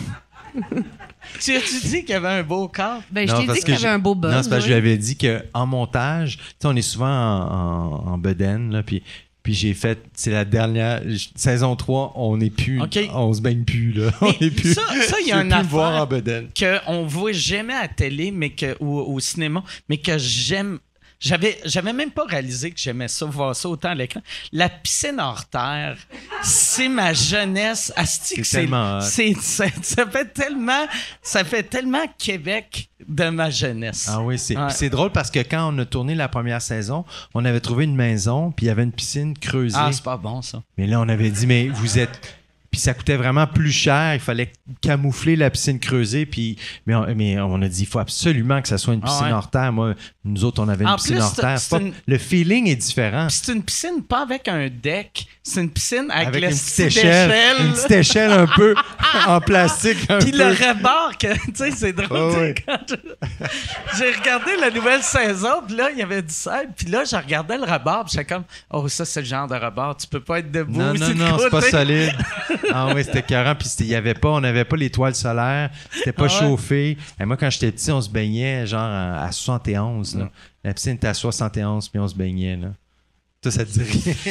Tu as-tu dit qu'il y avait un beau corps? Ben, je Non, t'ai parce dit qu'il y que avait j'ai- un beau bud. Non, c'est parce que je ouais. lui avais dit qu'en montage, tu sais, on est souvent en, en, en bedaine, là, puis, puis j'ai fait, c'est la dernière, j- saison trois, on n'est plus, OK. on se baigne plus, là. On Mais est plus. ça, ça, il y je a veux une plus me affaire voir en bedaine. qu'on voit jamais à la télé mais que, ou au cinéma, mais que j'aime. J'avais, j'avais même pas réalisé que j'aimais ça, voir ça autant à l'écran. La piscine hors terre, c'est ma jeunesse. Asti que C'est tellement hot. c'est, ça, ça fait tellement, ça fait tellement Québec de ma jeunesse. Ah oui, c'est Ouais. puis c'est drôle parce que quand on a tourné la première saison, on avait trouvé une maison, puis il y avait une piscine creusée. Ah, c'est pas bon ça. Mais là, on avait dit, mais vous êtes. Puis ça coûtait vraiment plus cher. Il fallait camoufler la piscine creusée. Puis, mais, on, mais on a dit, il faut absolument que ça soit une Ah piscine ouais. hors terre. Moi, nous autres, on avait une En piscine plus, hors c'est- terre. c'est Pas- une- Le feeling est différent. Puis c'est une piscine pas avec un deck, c'est une piscine avec, Avec le une petite style échelle, d'échelle. une petite échelle un peu en plastique. Un Puis peu. le rebord, que, tu sais, c'est drôle. Oh, tu sais, ouais. quand je- j'ai regardé la nouvelle saison, puis là, il y avait du sable, puis là, je regardais le rebord, puis j'étais comme, oh, ça, c'est le genre de rebord, tu peux pas être debout. Non, non, sur le non, c'est pas côté. solide. Ah oui, c'était écœurant. Puis c'était- il y avait pas, on n'avait pas l'étoile solaire. C'était pas Ah ouais? chauffé. Et moi, quand j'étais petit, on se baignait genre à à soixante et onze. Là. La piscine était à soixante et onze, puis on se baignait. Là. Toi, ça te dit rien?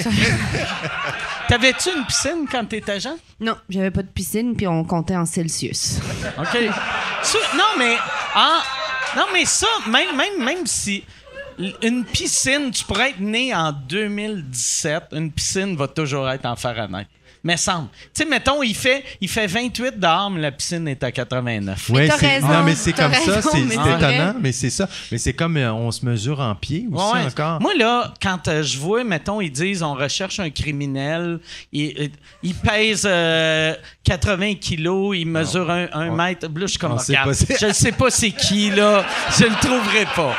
T'avais-tu une piscine quand t'étais jeune? Non, j'avais pas de piscine, puis on comptait en Celsius. OK. Ça- non, mais. ah, non, mais ça, même, même, même si. l- Une piscine, tu pourrais être né en deux mille dix-sept, une piscine va toujours être en Fahrenheit. Mais semble. Tu sais, mettons, il fait, il fait vingt-huit dehors, mais la piscine est à quatre-vingt-neuf. Mais Ouais, t'as c'est- raison, Non, mais c'est t'as comme ça, raison, c'est mais c'est c'est étonnant, vrai. mais c'est ça. Mais c'est comme euh, on se mesure en pied aussi Ouais, ouais. encore. Moi, là, quand euh, je vois, mettons, ils disent on recherche un criminel, il, il pèse euh, quatre-vingts kilos, il mesure un, un On- mètre. Là, je suis comme, on sait regarde, pas c'est- je ne sais pas c'est qui, là. Je le trouverai pas.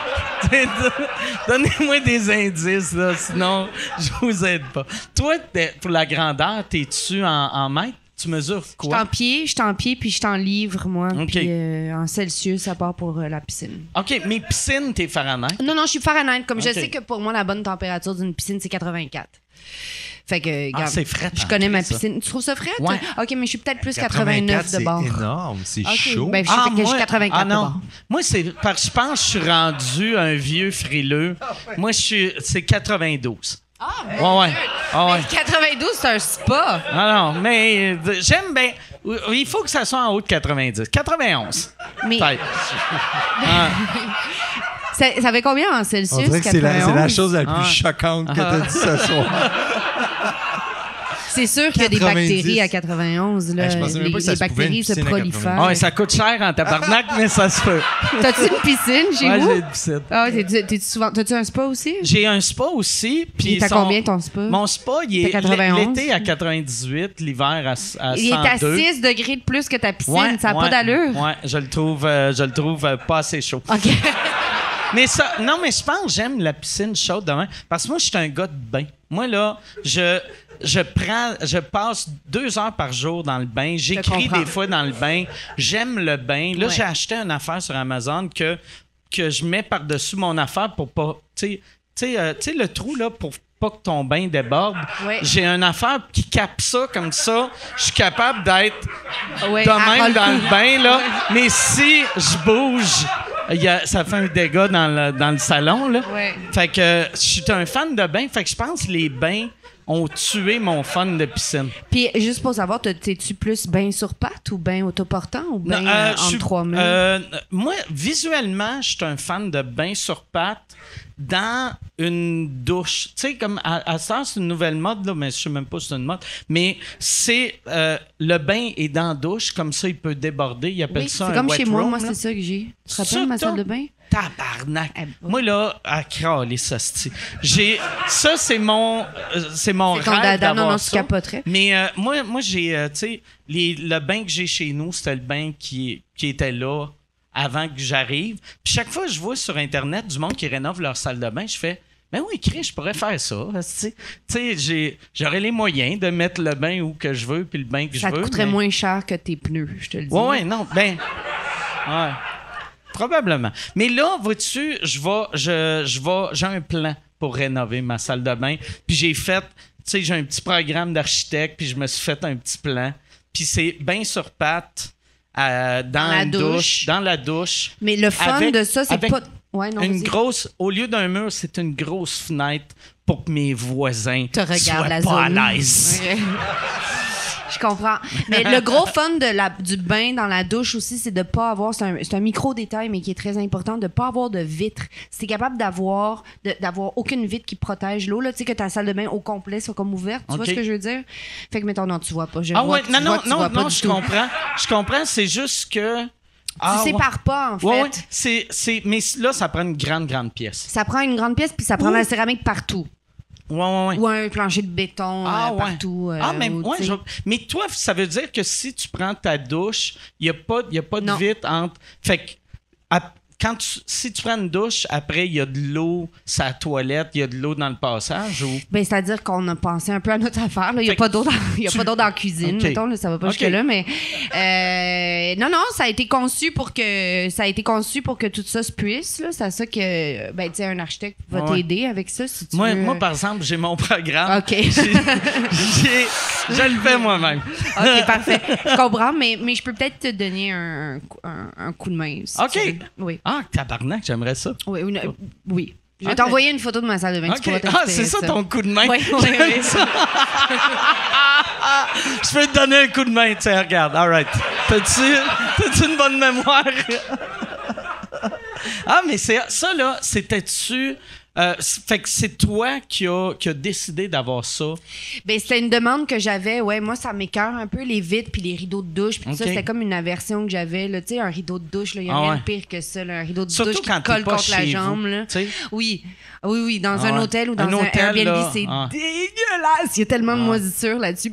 Donnez-moi des indices, là, sinon, je vous aide pas. Toi, t'es- pour la grandeur, t'es-tu en, en mètres? Tu mesures Je suis quoi? en pied, je suis en pied, puis je suis en livre, moi. OK. Puis euh, en Celsius, à part pour euh, la piscine. OK, mais piscine, t'es Fahrenheit. Non, non, je suis Fahrenheit. Comme je OK. sais que pour moi, la bonne température d'une piscine, c'est quatre-vingt-quatre. Fait que, Ah, regarde, c'est frais. je connais ma piscine. Tu trouves ça frais? Ouais. OK, mais je suis peut-être plus quatre-vingt-neuf de bord. C'est énorme, c'est OK, chaud. ben, je suis, fait que je suis quatre-vingt-quatre ah de non. bord. Moi, c'est parce que je pense que je suis rendu un vieux frileux. Moi, je suis c'est quatre-vingt-douze. Ah, Ouais, ouais. Ah, ouais. quatre-vingt-douze, c'est un spa. Ah non, mais euh, j'aime bien. Il faut que ça soit en haut de quatre-vingt-dix. quatre-vingt-onze. Mais Peut-être. Ah, ça, ça fait combien en Celsius? On dirait que c'est la, c'est la quatre-vingt-onze? chose la plus Ah. choquante que tu as dit ce soir. C'est sûr qu'il y a des quatre-vingt-dix. bactéries à quatre-vingt-onze. Là. Ah, je pensais même les, pas que ça les se pouvait, une bactéries se piscine à prolifèrent. ouais, ça coûte cher en tabarnak, mais ça se peut. T'as-tu une piscine chez Ouais, vous? j'ai une piscine. Ah, t'es-tu, t'es-tu souvent... T'as-tu un spa aussi? J'ai un spa aussi. Puis Il est à son- combien ton spa? Mon spa, il est C'est quatre-vingt-onze? l'été à quatre-vingt-dix-huit, l'hiver à, à cent deux. Il est à six degrés de plus que ta piscine. Ouais, ça n'a ouais, pas d'allure. Ouais, je le trouve, euh, je le trouve euh, pas assez chaud. OK. Mais ça, non, mais je pense que j'aime la piscine chaude demain parce que moi, je suis un gars de bain. Moi, là, je, je prends, je passe deux heures par jour dans le bain. J'écris comprends. des fois dans le bain. J'aime le bain. Là, Ouais. j'ai acheté une affaire sur Amazon que, que je mets par-dessus mon affaire pour pas. Tu sais, tu sais, euh, tu sais, le trou, là, pour pas que ton bain déborde. Ouais. J'ai une affaire qui capte ça comme ça. Je suis capable d'être Ouais, de elle même roule dans tout. le bain, là. Mais si je bouge, il y a- ça fait un dégât dans le, dans le salon, là. Ouais. Fait que euh, je suis un fan de bain. Fait que je pense que les bains ont tué mon fun de piscine. Puis, juste pour savoir, t'es- t'es-tu plus bain sur pattes ou bain autoportant ou bain Non, euh, euh, je entre suis- trois murs? euh, moi, visuellement, je suis un fan de bain sur pattes dans une douche. Tu sais, comme à, à ça, c'est une nouvelle mode, là, mais je sais même pas si c'est une mode. Mais c'est euh, le bain est dans la douche, comme ça, il peut déborder. Ils appellent Oui, ça c'est un comme wet chez moi, room, moi, là. c'est ça que j'ai. Tu te Ça, rappelles ma t'as? salle de bain? Tabarnak. Eh ben. Moi, là, à craler ça, c'est... J'ai... Ça, c'est mon, euh, c'est mon C'est ton rêve dada, non, d'avoir non, tu ça. capoterais. Mais euh, moi, moi, j'ai, euh, tu sais, les- le bain que j'ai chez nous, c'était le bain qui, qui était là avant que j'arrive. Puis chaque fois que je vois sur Internet du monde qui rénove leur salle de bain, je fais... Ben oui, Chris, je pourrais faire ça. Tu sais, j'ai, j'aurais les moyens de mettre le bain où que je veux, puis le bain que Ça je veux. te coûterait mais... moins cher que tes pneus, je te le dis. Ouais, ouais, non, ben... Ouais. Probablement. Mais là, vois-tu, je vais, je, je vais, j'ai un plan pour rénover ma salle de bain. Puis j'ai fait, tu sais, j'ai un petit programme d'architecte, puis je me suis fait un petit plan. Puis c'est bien sur pattes, euh, dans, Dans la une douche. douche, dans la douche. Mais le fun Avec- de ça, c'est avec pas. Ouais, non, une vas-y. grosse, au lieu d'un mur, c'est une grosse fenêtre pour que mes voisins Te regarde soient la pas zone. à l'aise. Ouais. Je comprends. Mais le gros fun de la, du bain dans la douche aussi, c'est de pas avoir, c'est un, c'est un micro-détail, mais qui est très important, de pas avoir de vitre. Si t'es capable d'avoir, de- d'avoir aucune vitre qui protège l'eau, là, tu sais, que ta salle de bain au complet soit comme ouverte, tu Ok. vois ce que je veux dire? Fait que, mettons, non, tu vois pas. Je Ah vois ouais, que tu non, vois non, que tu non, vois pas non, du je tout. comprends. Je comprends, c'est juste que... Ah, Tu ouais. sépares pas, en fait. Ouais, ouais. C'est, c'est, mais là, ça prend une grande, grande pièce. Ça prend une grande pièce, puis ça prend Ouh. de la céramique partout. Ouais, ouais, ouais. Ou un plancher de béton Ah, euh, ouais. partout. euh, ah, mais, ou, ouais, tu sais. je- mais toi, ça veut dire que si tu prends ta douche, il n'y a pas, y a pas de Non. vitre entre. Fait que, à- quand tu, si tu prends une douche, après, il y a de l'eau sur la toilette, il y a de l'eau dans le passage ou. Ben, c'est-à-dire qu'on a pensé un peu à notre affaire. Il n'y a Fait pas que d'eau dans, y a tu- pas d'eau dans la cuisine, Ok. mettons. Là, ça va pas Ok. jusque-là, mais... euh, non, non, ça a été conçu pour que ça a été conçu pour que tout ça se puisse. Là. C'est à ça que ben, tu sais, un architecte va Ouais. t'aider avec ça, si tu Moi, veux. moi, par exemple, j'ai mon programme. OK. J'ai- j'ai- je le fais moi-même. OK, parfait. Je comprends, mais, mais je peux peut-être te donner un, un, un coup de main. Si OK. tu veux. Oui. Ah, tabarnak, j'aimerais ça. Oui, oui, euh, oui. Je vais OK. t'envoyer une photo de ma salle de bain. Tu OK. pourras Ah, t'inspirer c'est de ça ton coup de main? Oui, oui, oui. Je peux te donner un coup de main, tiens, regarde. All right. T'as-tu, t'as-tu une bonne mémoire? Ah, mais c'est, ça, là, c'était-tu... euh, c- fait que c'est toi qui a, qui a décidé d'avoir ça. Ben, c'était une demande que j'avais. Ouais, moi, ça m'écoeure un peu les vitres puis les rideaux de douche. Puis tout ça, OK. c'était comme une aversion que j'avais. là. Tu sais, un rideau de douche, il n'y a Ah rien ouais. de pire que ça. là. Un rideau de Surtout douche qui quand te colle t'es pas contre la chez jambe. vous, Là. tu sais. Oui. Oui, oui, dans Ah un ouais. hôtel ou dans Un un, hôtel, Airbnb, là, c'est ah. dégueulasse. Il y a tellement de moisissures là-dessus.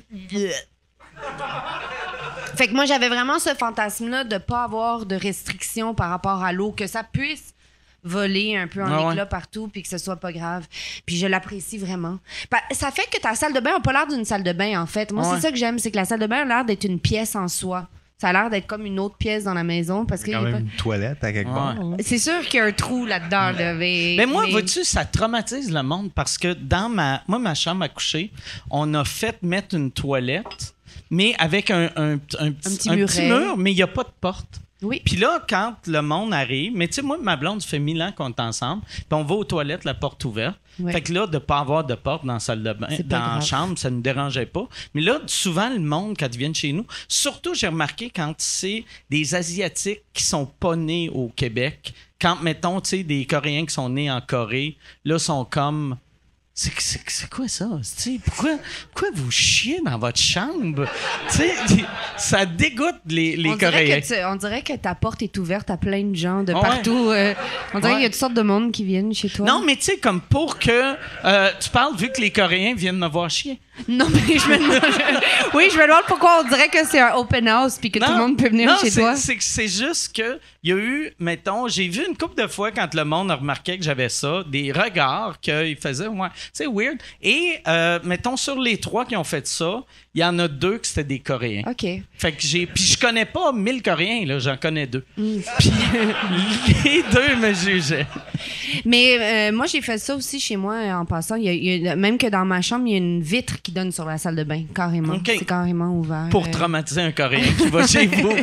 Fait que moi, j'avais vraiment ce fantasme-là de pas avoir de restrictions par rapport à l'eau, que ça puisse voler un peu en Ah ouais. éclat partout puis que ce soit pas grave. Puis je l'apprécie vraiment. Pa- Ça fait que ta salle de bain n'a pas l'air d'une salle de bain, en fait. Moi, Ouais. c'est ça que j'aime, c'est que la salle de bain a l'air d'être une pièce en soi. Ça a l'air d'être comme une autre pièce dans la maison parce que Quand il y a même une toilette à quelque Ouais. part. pas- c'est sûr qu'il y a un trou là-dedans. Là, mais, Mais moi, mais- vois-tu, ça traumatise le monde parce que dans ma, moi, ma chambre à coucher, on a fait mettre une toilette, mais avec un, un, un, petit un muret. mur, mais il n'y a pas de porte. Oui. Puis là, quand le monde arrive, mais tu sais, moi, ma blonde, ça fait mille ans qu'on est ensemble, puis on va aux toilettes, la porte ouverte. Ouais. Fait que là, de ne pas avoir de porte dans la salle de bain, C'est pas dans la grave. chambre, ça ne nous dérangeait pas. Mais là, souvent, le monde, quand ils viennent chez nous, surtout, j'ai remarqué quand c'est des Asiatiques qui sont pas nés au Québec, quand, mettons, tu sais, des Coréens qui sont nés en Corée, là, sont comme... C'est, c'est, c'est quoi ça? T'sais, pourquoi, pourquoi vous chiez dans votre chambre? T'sais, ça dégoûte les, les on, dirait Coréens. que tu- on dirait que ta porte est ouverte à plein de gens de Ouais. partout. euh, on dirait Ouais. qu'il y a toutes sortes de monde qui viennent chez toi. Non, mais tu sais, comme pour que... euh, tu parles vu que les Coréens viennent me voir chier. Non, mais je me demande. Oui, je me demande pourquoi on dirait que c'est un open house puis que tout le monde peut venir non, chez c'est, toi. C'est, c'est juste que il y a eu, mettons, j'ai vu une couple de fois quand le monde a remarqué que j'avais ça, des regards qu'ils faisaient, ouais, c'est weird. Et, euh, mettons, sur les trois qui ont fait ça, il y en a deux que c'était des Coréens. OK. Fait que j'ai. Puis je connais pas mille Coréens, là, j'en connais deux. Mm. Puis les deux me jugeaient. Mais euh, moi, j'ai fait ça aussi chez moi euh, en passant. Il y a- il y a- même que dans ma chambre, il y a une vitre qui donne sur la salle de bain, carrément. OK. C'est carrément ouvert. Pour Euh, traumatiser un Coréen qui va chez vous.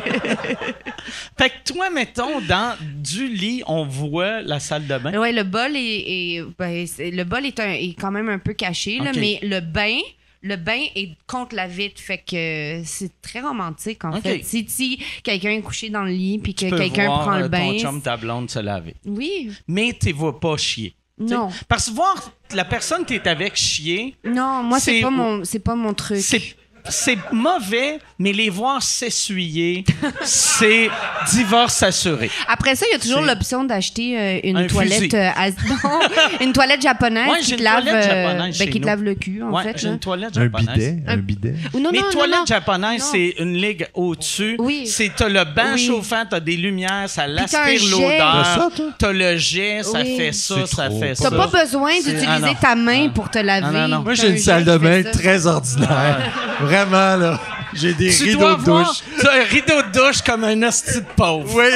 Fait que toi, mettons, dans du lit, on voit la salle de bain. Ouais, le bol est, est- ben, c'est- le bol est, un- est quand même un peu caché, là, OK. mais le bain, le bain est contre la vitre, fait que c'est très romantique en OK. fait. Si, si quelqu'un est couché dans le lit puis que Tu peux quelqu'un voir prend euh, le bain, ton chum, ta blonde se laver. oui, Mais tu vois pas chier. T'sais, Non. Parce que voir la personne que t'es avec chier, Non, moi, c'est C'est- pas mon, c'est pas mon truc. c'est c'est mauvais, mais les voir s'essuyer, c'est divorce assuré. Après ça, il y a toujours C'est- l'option d'acheter euh, une Un toilette fusil. euh, à- non, une toilette japonaise Ouais, qui j'ai te une lave, toilette euh, japonaise ben, chez qui te nous. lave le cul, en Ouais, fait. j'ai là. une toilette Un japonaise. bidet, un bidet. Ou non, Mais non, non, toilette non. japonaise, Non. c'est une ligue au-dessus. Oui. C'est t'as le banc Oui. chauffant, t'as des lumières, ça t'as un l'aspire jet. l'odeur. T'as ça, toi? T'as le jet, ça Oui. fait ça, C'est ça trop. fait T'as ça. T'as pas besoin C'est- d'utiliser ah non. ta main pour te laver. Ah non, non. Moi, T'as j'ai un une jet salle de qui fait bain ça. très ordinaire. Vraiment, là. J'ai des Tu rideaux dois de avoir douche. t'as un rideau de douche comme un hostie de pauvre. Oui.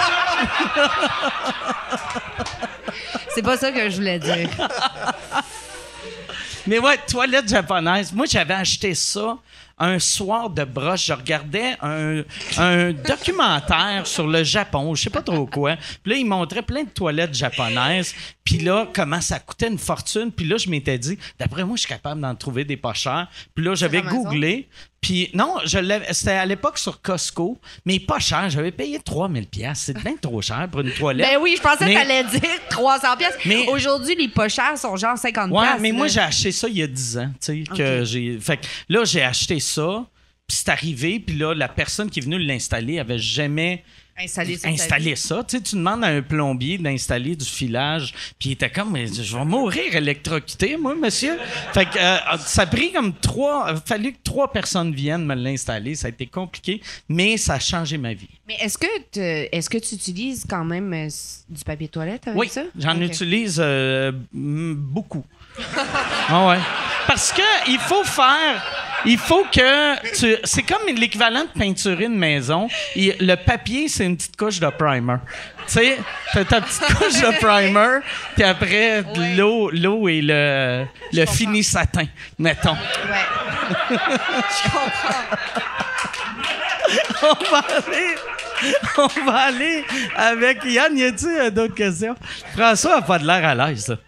C'est pas ça que je voulais dire. Mais ouais, toilette japonaise. Moi, j'avais acheté ça un soir de broche. Je regardais un, un documentaire sur le Japon, je sais pas trop quoi. Puis là, il montrait plein de toilettes japonaises. Puis là, comment ça coûtait une fortune. Puis là, je m'étais dit, d'après moi, je suis capable d'en trouver des pas chers. Puis là, j'avais Amazon? googlé. Puis non, je l'avais, c'était à l'époque sur Costco, mais pas cher. J'avais payé trois mille dollars. C'est bien trop cher pour une toilette. Ben oui, je pensais Mais- que t'allais dire trois cents pièces. Mais- Aujourd'hui, les pas chers sont genre cinquante Ouais, pièces, mais moi, là. j'ai acheté ça il y a dix ans, tu sais, que Ok. j'ai... Fait que là, j'ai acheté ça, puis c'est arrivé, puis là, la personne qui est venue l'installer avait jamais Installer ça. installé ça. Tu sais, tu demandes à un plombier d'installer du filage, puis il était comme, mais je vais mourir électrocuté, moi, monsieur. Fait que euh, ça a pris comme trois... Il a fallu que trois personnes viennent me l'installer. Ça a été compliqué, mais ça a changé ma vie. Mais est-ce que, te- est-ce que tu utilises quand même euh, s- du papier toilette avec Oui, ça? j'en Ok. utilise euh, m- beaucoup. Ah ouais. Parce que il faut faire... Il faut que tu... C'est comme l'équivalent de peinturer une maison. Il- le papier, c'est une petite couche de primer. Tu sais, t'as ta petite couche de primer, puis après, de l'eau, l'eau et le, le fini satin, mettons. Ouais. Je comprends. On va aller... On va aller avec... Yann, y a-tu euh, d'autres questions? François a pas de l'air à l'aise, là.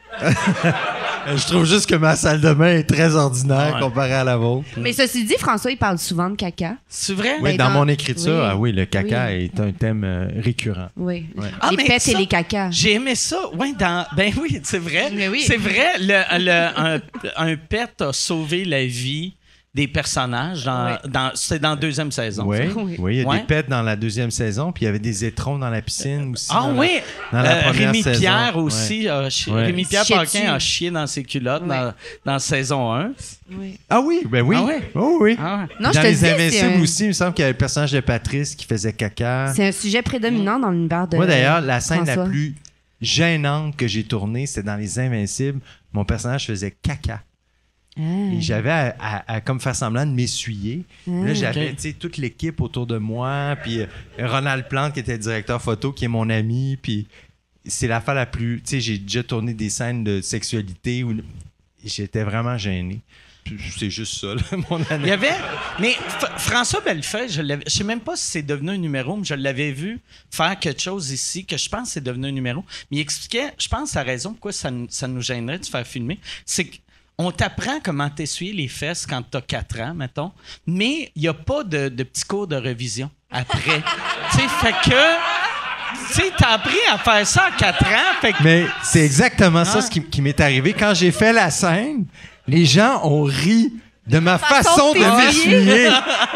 Je trouve juste que ma salle de bain est très ordinaire Ouais. comparée à la vôtre. Mais ceci dit, François, il parle souvent de caca. C'est vrai? Oui, Ben, dans, dans- mon écriture, oui. ah oui, le caca Oui. est un thème euh, récurrent. Oui. Ah, les mais pets ça, et les cacas. J'ai aimé ça. Ouais, dans... Ben oui, c'est vrai. Mais oui. C'est vrai, le, le- un, un pet a sauvé la vie des personnages. Dans, Ouais. dans, c'est dans la deuxième saison. Oui, Oui. oui, il y a Ouais. des pets dans la deuxième saison, puis il y avait des étrons dans la piscine aussi. Ah dans la- oui! dans la Euh, première Rémi saison. Pierre Ouais. aussi. a chi- Ouais. Rémi Pierre Chier Paquin dessus. a chié dans ses culottes Ouais. dans, dans saison un. Oui. Ah oui, ben oui. Ah ouais? Oh oui. Ah ouais. Non, dans je te les dis, c'est Invincibles un, aussi, il me semble qu'il y avait le personnage de Patrice qui faisait caca. c'est un sujet prédominant dans l'univers de Moi, d'ailleurs, la scène la François. plus gênante que j'ai tournée, c'était dans Les Invincibles. Mon personnage faisait caca. Ah. Et j'avais à, à- à comme faire semblant de m'essuyer. Là, j'avais Ok. tu sais, toute l'équipe autour de moi. Puis euh, Ronald Plante, qui était le directeur photo, qui est mon ami. Puis c'est l'affaire la plus... Tu sais, j'ai déjà tourné des scènes de sexualité où j'étais vraiment gêné. Puis c'est juste ça, là, mon Il y année. avait. Mais F- François Bellefeuille, je ne sais même pas si c'est devenu un numéro, mais je l'avais vu faire quelque chose ici que je pense que c'est devenu un numéro. Mais il expliquait, je pense, la raison pourquoi ça, nous- ça nous gênerait de se faire filmer, c'est qu'on t'apprend comment t'essuyer les fesses quand t'as quatre ans, mettons, mais il n'y a pas de, de petits cours de révision après. Tu sais, fait que. Tu sais, t'as appris à faire ça à quatre ans, fait que. Mais c'est exactement ça Ah. ce qui, qui m'est arrivé. Quand j'ai fait la scène, les gens ont ri de ma façon façon de de t'essuyer. m'essuyer.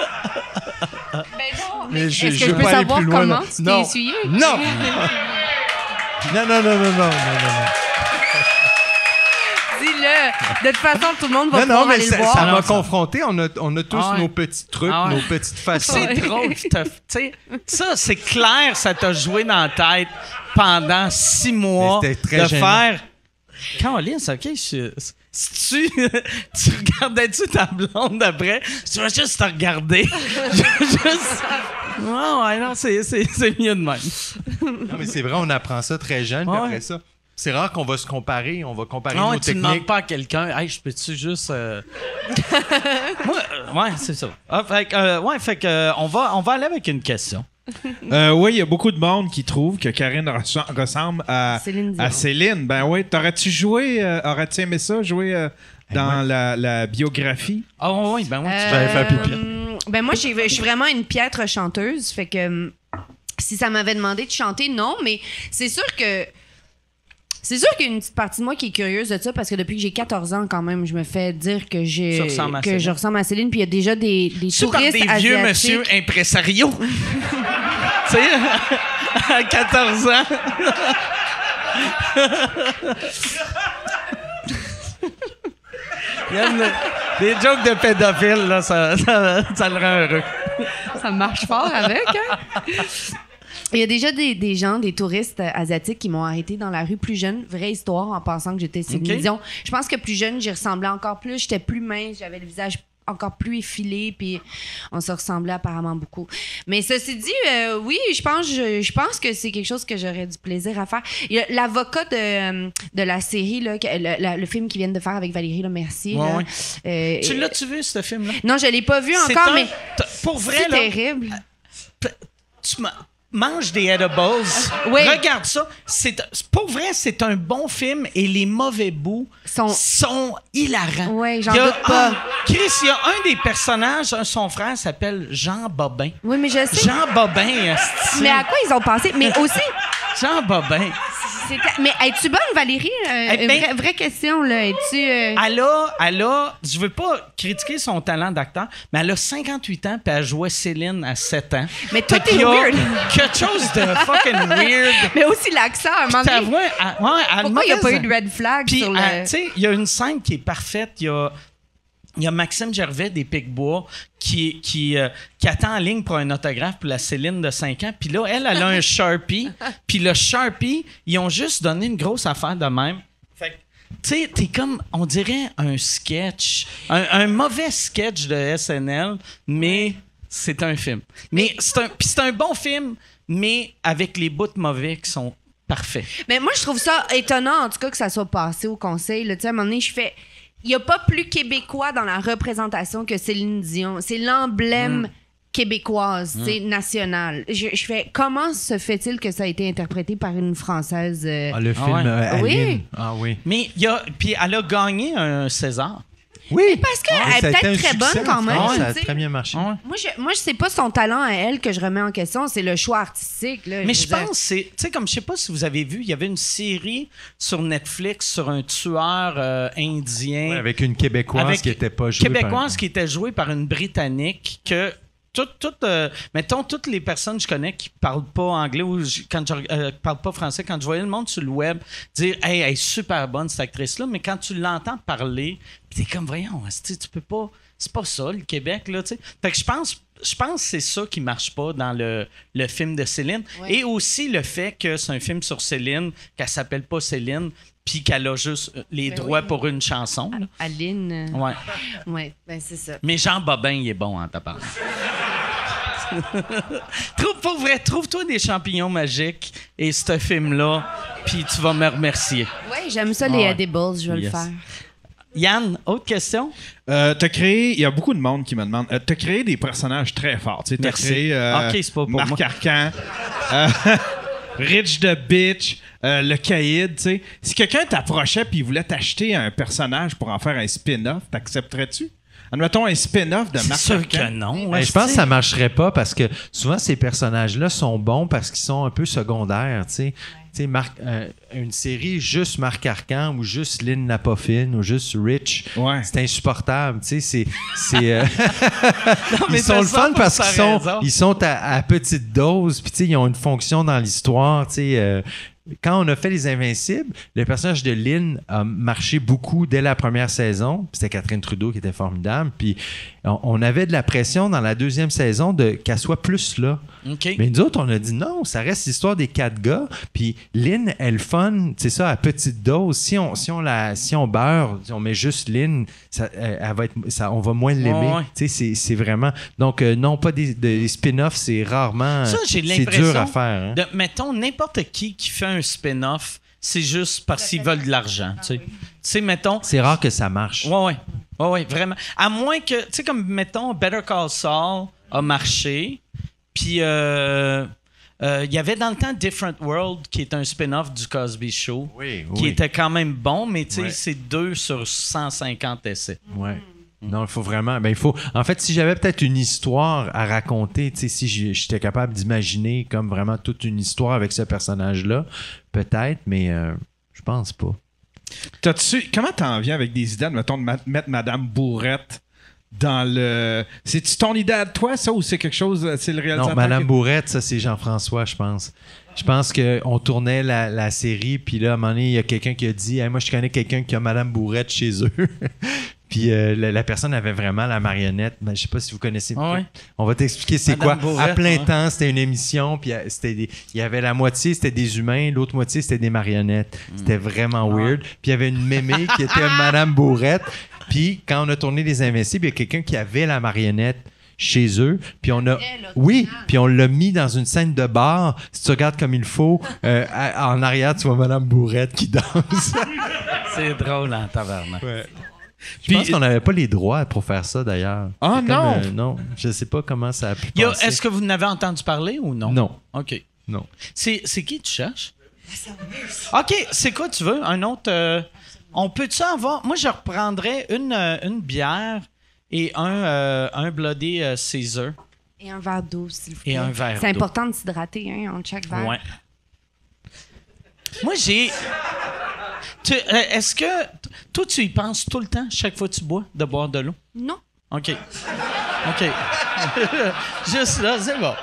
Ben non, mais Mais est-ce je- que je je veux peux pas aller savoir plus loin, comment là. tu t'es Non. essuyé? Non! Non, non, non, non, non, non, non. Dis-le. De toute façon, tout le monde va Non, non, pouvoir mais aller ça le voir. ça m'a Non, ça- confronté. On a, on a tous Ah ouais. nos petits trucs, Ah ouais. nos petites façons. C'est drôle. t'as- tu sais, ça, c'est clair, ça t'a joué dans la tête pendant six mois Mais c'était très de gênant. faire. Caroline, c'est OK. je- Si tu, tu regardais-tu ta blonde après? Tu vas juste te regarder. Je- juste. Ouais, ouais, non, c'est, c'est, c'est mieux de même. Non, mais c'est vrai, on apprend ça très jeune. Puis Ouais. après ça, c'est rare qu'on va se comparer. On va comparer Non, nos tu ne demandes techniques. pas à quelqu'un, hey, je peux-tu juste. euh, Moi, euh, ouais, c'est ça. Ah, fait que, euh, ouais, fait que, euh, on, va, on va aller avec une question. Euh, oui, il y a beaucoup de monde qui trouve que Karine res- ressemble à Céline Dion. à Céline. Ben oui, t'aurais-tu joué, euh, aurais-tu aimé ça, jouer euh, dans moi- la, la biographie? Ah, oui, ben oui. tu- J'avais fait pipi. Euh, Ben moi, j'ai- je suis vraiment une piètre chanteuse. Fait que hum, si ça m'avait demandé de chanter, non. Mais c'est sûr que C'est sûr qu'il y a une petite partie de moi qui est curieuse de ça parce que depuis que j'ai quatorze ans, quand même, je me fais dire que, j'ai, Tu ressembles à que Céline. je ressemble à Céline. Puis il y a déjà des, des C'est par touristes des vieux asiatiques. monsieur impresarios. Tu sais, à quatorze ans. Il y a une- des jokes de pédophiles, là, ça, ça, ça le rend heureux. Ça marche fort avec, hein? Il y a déjà des, des gens, des touristes euh, asiatiques qui m'ont arrêté dans la rue plus jeune. Vraie histoire, en pensant que j'étais Céline Ok. Dion. Je pense que plus jeune, j'y ressemblais encore plus. J'étais plus mince, j'avais le visage encore plus effilé, puis on se ressemblait apparemment beaucoup. Mais ceci dit, euh, oui, je pense, je, je pense que c'est quelque chose que j'aurais du plaisir à faire. Il y a l'avocat de, de la série, là, que- le, la- le film qu'ils viennent de faire avec Valérie là, Mercier. Ouais, là, ouais. euh, Tu l'as-tu vu, ce film-là? Non, je l'ai pas vu C'est encore, un- mais t- Pour vrai, c'est là, terrible. tu ma- manges des edibles. Oui. Regarde ça. C'est, pour vrai, c'est un bon film et les mauvais bouts Sont- sont, hilarants. Oui, j'en Il y a- doute pas. Ah, Chris, il y a un des personnages, un- son frère s'appelle Jean Bobin. Oui, mais je sais. Jean Bobin, esti. Mais à quoi ils ont pensé? Mais aussi, Jean Bobin. c'était- mais es-tu bonne, Valérie? Euh, Eh ben- vraie, vraie question, là. Es-tu. euh, Elle a, elle a, je veux pas critiquer son talent d'acteur, mais elle a cinquante-huit ans puis elle jouait Céline à sept ans. Mais toi, Fait t'es qu'il y a weird. quelque chose de fucking weird. Mais aussi l'accent, à un moment Ta donné. voix, elle- ouais, elle Pourquoi il n'y a pas mauvaise- eu de red flag Puis, sur le. euh, tu sais, il y a une scène qui est parfaite. Il y a, il y a Maxime Gervais des Picbois qui, qui, euh, qui attend en ligne pour un autographe pour la Céline de cinq ans. Puis là, elle, elle a un Sharpie. Puis le Sharpie, ils ont juste donné une grosse affaire de même. Fait que, tu sais, t'es comme, on dirait un sketch. Un, un mauvais sketch de S N L, mais c'est un film. Mais c'est un, puis c'est un bon film, mais avec les bouts mauvais qui sont parfaits. Mais moi, je trouve ça étonnant, en tout cas, que ça soit passé au conseil. Là. Tu sais, à un moment donné, je fais. Il n'y a pas plus québécois dans la représentation que Céline Dion. C'est l'emblème québécoise, tu sais, nationale. Je, je fais. Comment se fait-il que ça a été interprété par une Française? euh, Ah, le Ah film ouais. euh, Oui. Aline. Ah oui. Mais il y a, puis elle a gagné un César. Oui. Parce qu'elle Ah, est ça a été peut-être un très succès bonne en quand même. France, Ça a tu sais. très bien marché. Ouais. Moi, je, moi, c'est pas son talent à elle que je remets en question, c'est le choix artistique. Là, Mais veux je dire. pense, c'est, tu sais, comme je sais pas si vous avez vu, il y avait une série sur Netflix sur un tueur euh, indien. Ouais, avec une Québécoise Avec- qui n'était pas jouée québécoise par... qui était jouée par une Britannique que toutes, toutes, euh, mettons, toutes les personnes que je connais qui parlent pas anglais ou j- quand je euh, parle pas français, quand je voyais le monde sur le web dire « Hey, elle est super bonne, cette actrice-là », mais quand tu l'entends parler, pis t'es comme « Voyons, esti, tu peux pas... C'est pas ça, le Québec, là, tu sais. » Fait que je pense... Je pense que c'est ça qui marche pas dans le, le film de Céline. Ouais. Et aussi le fait que c'est un film sur Céline, qu'elle s'appelle pas Céline, puis qu'elle a juste euh, les Ben droits oui. pour une chanson. là. Aline. euh, Ouais. Ouais, ben c'est ça. Mais Jean Bobin, il est bon en tapant. Trouve, pour vrai, trouve-toi des champignons magiques et ce film-là, puis tu vas me remercier. Ouais, j'aime ça, Ah les ouais. edibles, je vais Yes. le faire. Yann, autre question? Euh, t'as créé, il y a beaucoup de monde qui me demande, euh, t'as créé des personnages très forts. Tu sais, t'as Merci. créé euh, Ok, c'est pas pour Marc moi. Arcan, euh, Rich the Bitch, euh, le Caïd, tu sais. Si quelqu'un t'approchait puis il voulait t'acheter un personnage pour en faire un spin-off, t'accepterais-tu? Admettons un spin-off de C'est Marc sûr Arcan. que non. Ben, je pense que ça marcherait pas parce que souvent ces personnages-là sont bons parce qu'ils sont un peu secondaires, tu sais. Tu sais, Marc- euh, une série juste Marc Arcan ou juste Lynn Napofine ou juste Rich, Ouais. c'est insupportable, tu sais. C'est, c'est, euh, mais ils sont t'as le fun parce cent pour qu'ils cent sont, raison. ils sont à, à petite dose, puis tu sais, ils ont une fonction dans l'histoire, tu sais. euh, quand on a fait Les Invincibles, le personnage de Lynn a marché beaucoup dès la première saison. Puis c'était Catherine Trudeau qui était formidable. Puis on, on avait de la pression dans la deuxième saison de qu'elle soit plus là. OK. Mais nous autres, on a dit non, ça reste l'histoire des quatre gars. Puis Lynn, elle fun, c'est ça, à petite dose. Si on, si on, la, si on beurre, si on met juste Lynn, ça, elle, elle va être, ça, on va moins l'aimer. Ouais, ouais. Tu sais, c'est, c'est vraiment... Donc, euh, non, pas des, des spin-offs, c'est rarement... Ça, j'ai c'est l'impression. dur à faire. Hein? de- mettons, n'importe qui qui fait un spin-off, c'est juste parce qu'ils veulent de l'argent. Tu sais. Tu sais, mettons. C'est rare que ça marche. Ouais, ouais. Ouais, ouais, vraiment. À moins que, tu sais, comme, mettons, Better Call Saul a marché, puis euh, euh, il y avait dans le temps Different World, qui est un spin-off du Cosby Show, Oui, qui oui. était quand même bon, mais tu sais, Ouais. c'est deux sur cent cinquante essais. Ouais. Non, il faut vraiment. Ben, il faut. En fait, si j'avais peut-être une histoire à raconter, tu sais, si j'ai- j'étais capable d'imaginer comme vraiment toute une histoire avec ce personnage-là, peut-être, mais euh, Je pense pas. T'as-tu, comment t'en viens avec des idées, mettons, de ma- mettre Madame Bourrette dans le... C'est-tu ton idée à toi, ça, ou c'est quelque chose... C'est le réalisateur Non, Madame qui- Bourrette, ça, c'est Jean-François, je pense. Je pense qu'on tournait la, la série, puis là, à un moment donné, il y a quelqu'un qui a dit hey, « Moi, je connais quelqu'un qui a Madame Bourrette chez eux. » Puis euh, la, la personne avait vraiment la marionnette. Ben, je sais pas si vous connaissez. Ah ouais. On va t'expliquer c'est Madame quoi. Bourrette, à plein ouais. temps, c'était une émission, puis euh, c'était des- il y avait la moitié, c'était des humains, l'autre moitié, c'était des marionnettes. C'était vraiment weird. Puis il y avait une mémé qui était Madame Bourrette. Puis quand on a tourné Les Invincibles, il y a quelqu'un qui avait la marionnette chez eux, puis on a oui, puis on l'a mis dans une scène de bar. Si tu regardes comme il faut, euh, à- en arrière tu vois Madame Bourrette qui danse. C'est drôle en tabarnak. Je pense qu'on n'avait pas les droits pour faire ça d'ailleurs. Ah, C'est comme, non! euh, non, je sais pas comment ça a pu Il y a- passer. Est-ce que vous en avez entendu parler ou non? Non, OK. non. C'est, c'est qui tu cherches? OK, c'est quoi tu veux? Un autre... euh, on peut-tu avoir... Moi, je reprendrais une, euh, une bière et un, euh, un Bloody euh, Caesar. Et un verre d'eau, s'il vous plaît. Et un verre C'est d'eau. important de s'hydrater, hein, entre chaque verre. Ouais. Moi, j'ai... Tu- euh, est-ce que... Toi, tu y penses tout le temps, chaque fois que tu bois, de boire de l'eau? Non. OK. OK. Juste là, c'est bon.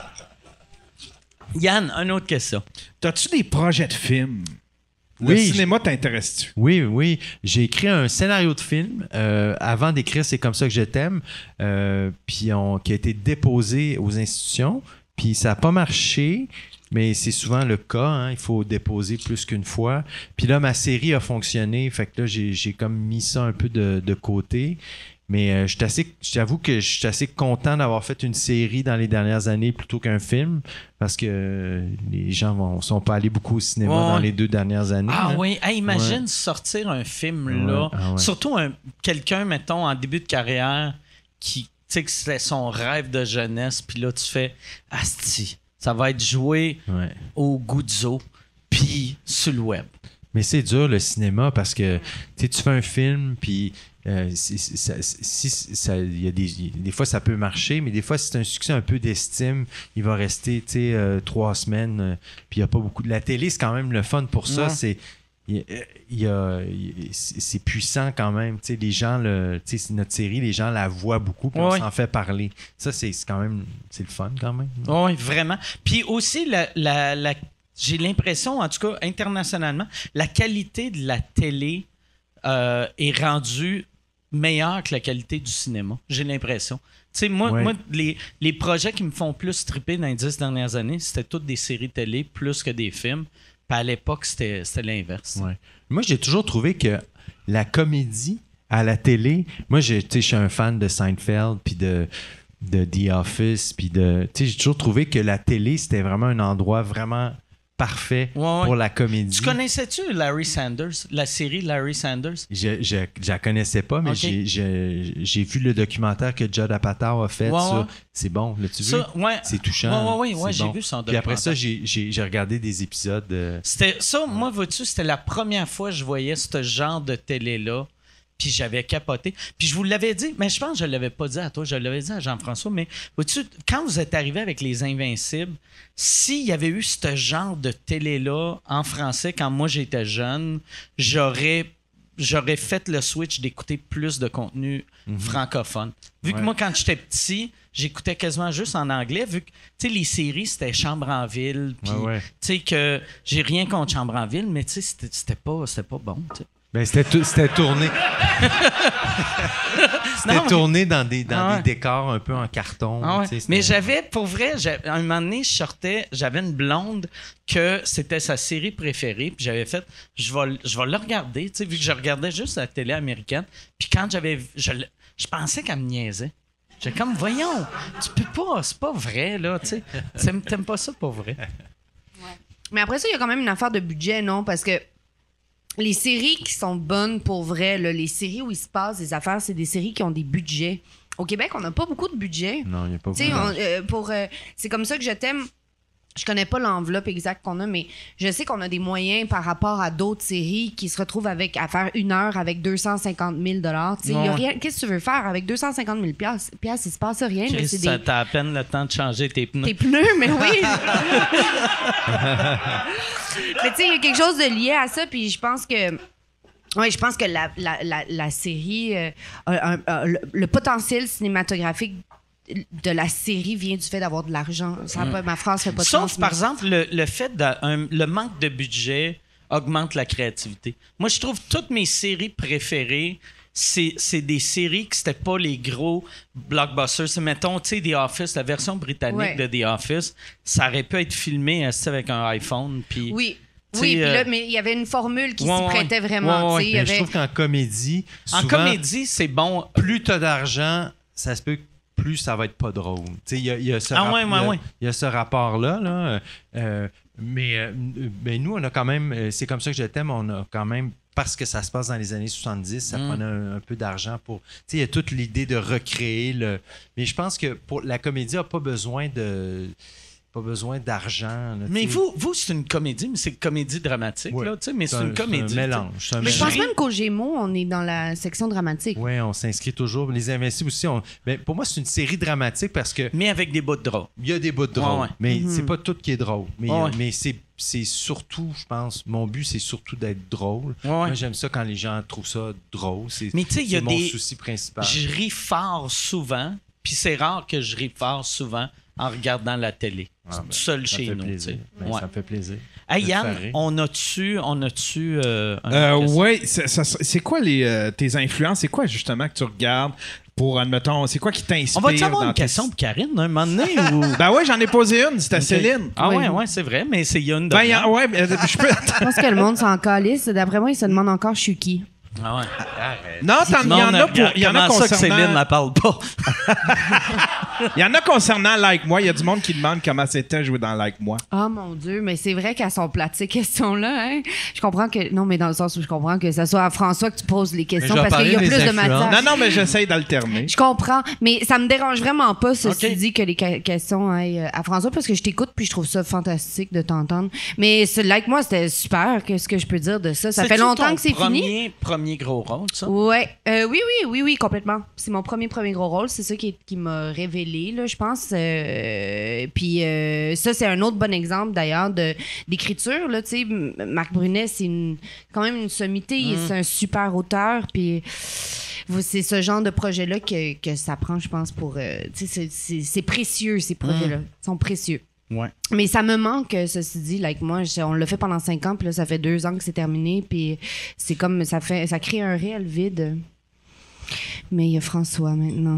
Yann, une autre question. T'as-tu des projets de films? Le Oui, cinéma t'intéresse-tu? Oui, oui. J'ai écrit un scénario de film euh, avant d'écrire C'est comme ça que je t'aime, euh, puis on- qui a été déposé aux institutions. Puis ça n'a pas marché, mais c'est souvent le cas. Hein, il faut déposer plus qu'une fois. Puis là, ma série a fonctionné. Fait que là, j'ai, j'ai comme mis ça un peu de, de côté. Mais euh, je suis assez- je t'avoue que je suis assez content d'avoir fait une série dans les dernières années plutôt qu'un film, parce que euh, les gens ne sont pas allés beaucoup au cinéma Ouais, dans ouais. les deux dernières années. Ah là. oui, hey, imagine Ouais. sortir un film là, Ouais, ah ouais. surtout un, quelqu'un, mettons, en début de carrière, qui, tu sais, que c'est son rêve de jeunesse, puis là, tu fais, asti, ça va être joué Ouais. au Guzzo, puis sur le web. Mais c'est dur le cinéma parce que tu sais, tu fais un film puis euh, si, si- ça- si- ça- il y a des, des fois ça peut marcher, mais des fois si c'est un succès un peu d'estime, il va rester tu sais, euh, trois semaines euh, puis il n'y a pas beaucoup de la télé, c'est quand même le fun pour ça. Ouais. C'est il y a- il y a- il- c'est c'est puissant quand même. Tu sais, les gens, le, tu sais, c'est notre série, les gens la voient beaucoup puis Ouais. on s'en fait parler. Ça, c'est c'est quand même c'est le fun quand même. Oui, vraiment. Puis aussi, la, la, la- j'ai l'impression, en tout cas internationalement, la qualité de la télé euh, est rendue meilleure que la qualité du cinéma. J'ai l'impression. Tu sais, moi, Ouais. moi les, les projets qui me font plus triper dans les dix dernières années, c'était toutes des séries télé plus que des films. Puis à l'époque, c'était, c'était l'inverse. Ouais. Moi, j'ai toujours trouvé que la comédie à la télé, moi, j'ai- tu sais, je suis un fan de Seinfeld, puis de, de The Office, puis de... Tu sais, j'ai toujours trouvé que la télé, c'était vraiment un endroit vraiment parfait Ouais, ouais. pour la comédie. Tu connaissais-tu Larry Sanders, la série Larry Sanders? Je, je, je la connaissais pas, mais Ok. j'ai, j'ai, j'ai vu le documentaire que Judd Apatow a fait Ouais, sur... ouais. C'est bon, l'as-tu vu? Ça, ouais. C'est touchant. Ouais, ouais, ouais, ouais, c'est j'ai bon. vu son Puis après ça, documentaire. j'ai, j'ai, j'ai regardé des épisodes... de- C'était ça, moi, vois-tu, c'était la première fois que je voyais ce genre de télé-là. Puis j'avais capoté. Puis je vous l'avais dit, mais je pense que je ne l'avais pas dit à toi, je l'avais dit à Jean-François, mais vois-tu, quand vous êtes arrivé avec Les Invincibles, s'il y avait eu ce genre de télé-là en français quand moi j'étais jeune, j'aurais, j'aurais fait le switch d'écouter plus de contenu francophone. Vu que Ouais. moi, quand j'étais petit, j'écoutais quasiment juste en anglais, vu que, tu sais, les séries, c'était Chambre en ville, puis, Ouais, ouais. tu sais, que j'ai rien contre Chambre en ville, mais tu sais, c'était, c'était pas, c'était pas bon, tu sais. Ben, c'était, tou- c'était tourné. C'était Non, mais- tourné dans des, dans Ah ouais. des décors un peu en carton. Ah ouais. tu sais, c'était- Mais j'avais, pour vrai, j'avais- à un moment donné, je sortais, j'avais une blonde que c'était sa série préférée, puis j'avais fait, je vais, je vais le regarder, tu sais, vu que je regardais juste la télé américaine, puis quand j'avais, vu- je, le- je pensais qu'elle me niaisait. J'étais comme, voyons, tu peux pas, c'est pas vrai, là, tu sais. T'aimes, t'aimes pas ça, pas vrai. Mais après ça, il y a quand même une affaire de budget, non? Parce que les séries qui sont bonnes pour vrai, là, les séries où il se passe des affaires, c'est des séries qui ont des budgets. Au Québec, on n'a pas beaucoup de budget. Non, il n'y a pas Tu sais, beaucoup. on- euh, pour euh, c'est comme ça que je t'aime. Je connais pas l'enveloppe exacte qu'on a, mais je sais qu'on a des moyens par rapport à d'autres séries qui se retrouvent avec à faire une heure avec deux cent cinquante mille dollars. Ouais. Qu'est-ce que tu veux faire avec deux cent cinquante mille piastres? Piastres, il se passe rien. Chris, Là, c'est ça des... t'a à peine le temps de changer tes pneus. Tes pneus, mais oui. Mais tu sais, il y a quelque chose de lié à ça, puis je pense que. Oui, je pense que la, la, la, la série, euh, a un- a- le, le potentiel cinématographique de la série vient du fait d'avoir de l'argent. Ça a pas- Ma phrase fait pas de Sauf, sens. par mais- exemple, le, le fait de un- le manque de budget augmente la créativité. Moi, je trouve toutes mes séries préférées, c'est, c'est des séries que c'était pas les gros blockbusters. C'est, mettons, tu sais, The Office, la version britannique Ouais. de The Office, ça aurait pu être filmé euh, tu sais, avec un iPhone. Puis, Oui. Tu Oui, sais, puis euh, là, mais il y avait une formule qui ouais, s'y ouais, prêtait ouais. vraiment. Ouais, tu sais, il y Mais je avait- trouve qu'en comédie, en souvent, comédie, c'est bon. plus t'as d'argent, ça se peut que plus ça va être pas drôle. Tu sais, il y a, il y a ce Ah rap- ouais, ouais, il y a- ouais. il y a ce rapport-là. Là, euh, mais, euh, mais nous, on a quand même, euh, c'est comme ça que je t'aime, on a quand même, parce que ça se passe dans les années soixante-dix, ça Mm. prenait un, un peu d'argent pour... Tu sais, il y a toute l'idée de recréer le... Mais je pense que pour la comédie n'a pas besoin de... pas besoin d'argent. là, Mais tu sais. vous, vous c'est une comédie, mais c'est une comédie dramatique, Ouais. là, tu sais, mais c'est, un- une comédie. un mélange. C'est un Mais je mélange. pense même qu'au Gémeaux, on est dans la section dramatique. Oui, on s'inscrit toujours. Les Invincibles aussi, on... ben, pour moi, c'est une série dramatique parce que Mais avec des bouts de drap. il y a des bouts de drôle, Ouais, ouais. mais Mhm. c'est pas tout qui est drôle. Mais, Ouais, euh, ouais. mais c'est, c'est surtout, je pense, mon but, c'est surtout d'être drôle. Ouais, ouais. Moi, j'aime ça quand les gens trouvent ça drôle. C'est, Mais tu sais, il y c'est a mon des- souci principal. Je ris fort souvent, puis c'est rare que je ris fort souvent en regardant la télé. Ah, ben, Tout seul ça chez me fait nous. plaisir. tu sais. Ben, Ouais. Ça me fait plaisir. Hey, de te Yann, faire rire. on a-tu, on a-tu euh, un Euh, question? ouais, c'est, ça- c'est quoi les, euh, tes influences? C'est quoi justement que tu regardes pour, admettons, c'est quoi qui t'inspire? On va-tu avoir dans une tes- question pour Karine, un moment donné? Ou... Ben ouais, j'en ai posé une, c'était Céline. Ah ouais, Oui. ouais, c'est vrai, mais c'est il y a une Ben, y demi-heure. a- ouais, ben, je peux. Je pense que le monde s'en calisse. D'après moi, il se demande encore je suis qui. Ah ouais. Non, t'en- il y en a pour. Il y en a Comment ça que Céline concernant. ne parle pas? Il y en a concernant Like Moi. Il y a du monde qui demande comment c'était jouer dans Like Moi. Oh mon Dieu, mais c'est vrai qu'elles sont plates, ces questions-là. Hein? Je comprends que. Non, mais dans le sens où je comprends que ce soit à François que tu poses les questions je vais parce qu'il y a parler plus des de matière. influences. Non, non, mais j'essaye d'alterner. Je comprends, mais ça me dérange vraiment pas, ceci Ok. dit, que les ca- questions aillent euh, à François, parce que je t'écoute puis je trouve ça fantastique de t'entendre. Mais ce Like Moi, c'était super. Qu'est-ce que je peux dire de ça? Ça fait C'est-tu longtemps ton que c'est premier, fini. Premier gros rôle, ça? Ouais, Euh, oui, oui, oui, oui, complètement. C'est mon premier premier gros rôle. C'est ça qui, qui m'a révélé, là, je pense. Euh, puis euh, ça, c'est un autre bon exemple, d'ailleurs, de, d'écriture. Là, tu sais, M- Marc Brunet, c'est une, quand même une sommité. Mm. C'est un super auteur. Puis vous- c'est ce genre de projet-là que, que ça prend, je pense, pour... euh, tu sais, c'est, c'est, c'est précieux, ces projets-là. Ils sont précieux. Ouais. Mais ça me manque, ceci dit, like moi, je- on l'a fait pendant cinq ans, puis là, ça fait deux ans que c'est terminé, puis c'est comme, ça fait, ça crée un réel vide. Mais il y a François maintenant.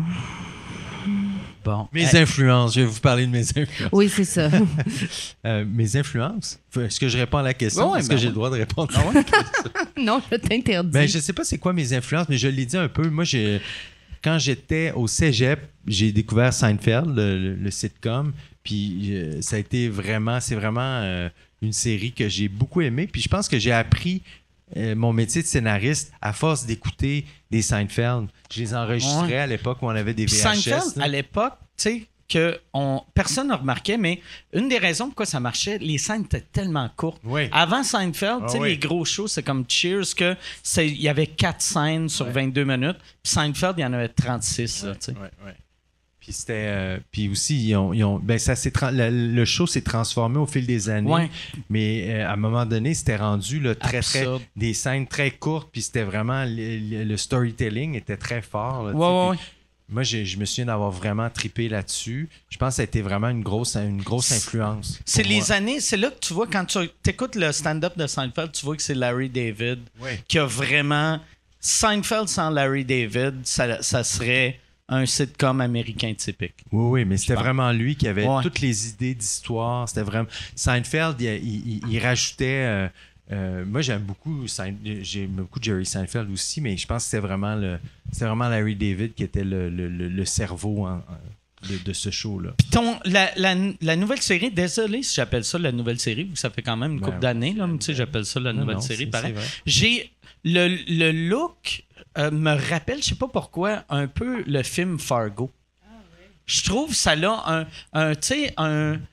Bon. Mes Hey, influences, je vais vous parler de mes influences. Oui, c'est ça. Euh, mes influences? Est-ce que je réponds à la question? Ouais, Est-ce ben que j'ai ouais. le droit de répondre? Non, je t'interdis. Ben, je sais pas c'est quoi mes influences, mais je l'ai dit un peu. Moi, j'ai, quand j'étais au cégep, j'ai découvert Seinfeld, le, le- le sitcom. Puis euh, ça a été vraiment, c'est vraiment euh, une série que j'ai beaucoup aimée. Puis je pense que j'ai appris euh, mon métier de scénariste à force d'écouter des Seinfeld. Je les enregistrais Ouais. à l'époque où on avait des Puis V H S. Seinfeld, là. à l'époque, tu sais, que on, personne ne remarquait, mais une des raisons pourquoi ça marchait, les scènes étaient tellement courtes. Oui. Avant Seinfeld, Ah tu sais, oui. les gros shows, c'est comme Cheers, que c'est- il y avait quatre scènes sur vingt-deux minutes. Puis Seinfeld, il y en avait trente-six. Là, tu sais. Ouais, ouais. Puis c'était, euh, puis aussi ils ont, ils ont- ben ça s'est tra- le, le show s'est transformé au fil des années. Ouais. Mais euh, à un moment donné, c'était rendu là, très très Absurde. des scènes très courtes, puis c'était vraiment le, le- le storytelling était très fort. là, tu sais. Ouais, ouais, Puis moi, j'ai- je me souviens d'avoir vraiment trippé là-dessus. Je pense que ça a été vraiment une grosse, une grosse influence. C'est pour les moi. années, c'est là que tu vois, quand tu écoutes le stand-up de Seinfeld, tu vois que c'est Larry David Ouais. qui a vraiment. Seinfeld sans Larry David, ça, ça serait un sitcom américain typique. Oui, oui, mais c'était pense. vraiment lui qui avait Ouais. toutes les idées d'histoire. C'était vraiment. Seinfeld, il, il- il- il rajoutait. euh, euh, moi, j'aime beaucoup, Sein- j'aime beaucoup Jerry Seinfeld aussi, mais je pense que c'était vraiment, le, c'était vraiment Larry David qui était le, le- le- le cerveau en- en- de, de ce show-là. Puis ton, la, la, la nouvelle série, désolé si j'appelle ça la nouvelle série, ça fait quand même une Ben, couple d'années, là, mais tu sais, j'appelle ça la Non, nouvelle non, série, c'est- pareil. c'est vrai. J'ai le, le look euh, me rappelle, je sais pas pourquoi, un peu le film Fargo. Je trouve ça là un, un tu sais, un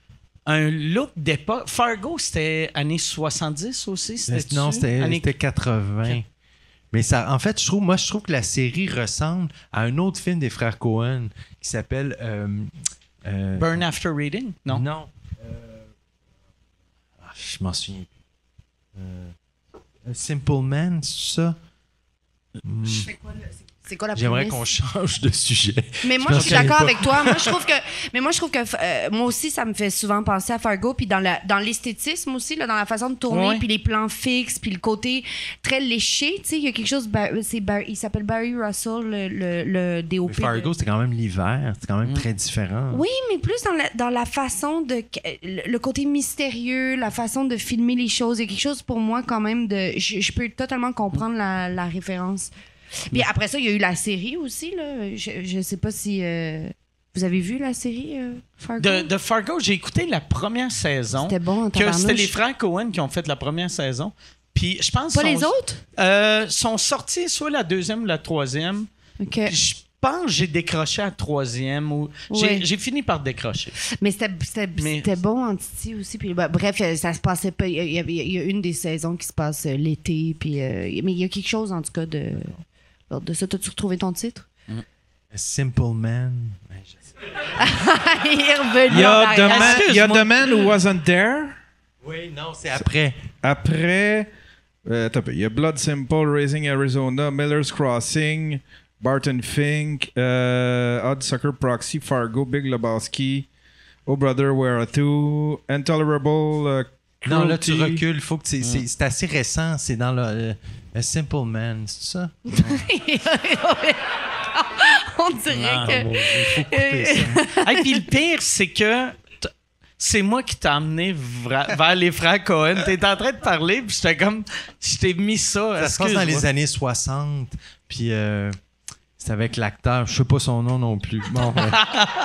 un look d'époque. Fargo, c'était années soixante-dix aussi? C'était Non, c'était, années... c'était quatre-vingts. Mais ça, en fait, je trouve, moi, je trouve que la série ressemble à un autre film des frères Coen qui s'appelle... Euh, euh, Burn After Reading? Non. Non. Euh, ah, je m'en souviens plus. Euh, Simple Man, c'est ça? Hmm. C'est quoi, le- c'est- c'est quoi la J'aimerais prémisse? qu'on change de sujet. Mais moi, Je je, me suis souviens d'accord pas. avec toi. Moi, je trouve que, mais moi, je trouve que euh, moi aussi, ça me fait souvent penser à Fargo, puis dans la, dans l'esthétisme aussi, là, dans la façon de tourner, Ouais. puis les plans fixes, puis le côté très léché. Tu sais, il y a quelque chose. Bar- c'est Bar- il s'appelle Barry Russell, le, le, le D O P. Mais Fargo, de- c'était quand même l'hiver. C'était quand même Mm. très différent. Oui, mais plus dans la, dans la façon de. Le, le côté mystérieux, la façon de filmer les choses. Il y a quelque chose pour moi, quand même, de. Je, je peux totalement comprendre la, la référence. Puis après ça, il y a eu la série aussi, là. Je, je sais pas si. euh, Vous avez vu la série euh, Fargo? De, de Fargo, j'ai écouté la première saison. C'était bon en Que c'était tabarnouche. les frères Coen qui ont fait la première saison. Puis je pense Pas sont- les autres? Euh, sont sortis soit la deuxième ou la troisième. OK. Puis je pense que j'ai décroché à la troisième. Ou... J'ai, Ouais. j'ai fini par décrocher. Mais c'était, c'était, Mais- c'était bon en Titi aussi. Puis, bah, bref, euh, ça se passait pas. Il y, a- il y a une des saisons qui se passe euh, l'été. Puis, euh, mais il y a quelque chose, en tout cas, de, de ça. T'as-tu retrouvé ton titre? A Simple Man. Ouais, je sais. Il est revenu Il y en a, arrière. the man, il y a Excuse-moi. The Man Who Wasn't There. Oui, non, c'est après. Après, euh, attends un peu. Il y a Blood Simple, Raising Arizona, Miller's Crossing, Barton Fink, euh, Odd Sucker Proxy, Fargo, Big Lebowski, Oh Brother, Where Are You, Intolerable, euh, Non, là, tu Cruelty. recules. Faut que tu- c'est, c'est assez récent. C'est dans le euh, A Simple Man. C'est ça? On dirait Ah, que. bon, il faut couper ça. Et puis le pire, c'est que t- c'est moi qui t'ai amené vra- vers les frères Coen. T'étais en train de parler, puis j'étais comme... Je t'ai mis ça. Ça se passe dans les excuse-moi. années soixante. Puis euh, c'est avec l'acteur. Je sais pas son nom non plus. Bon, ouais.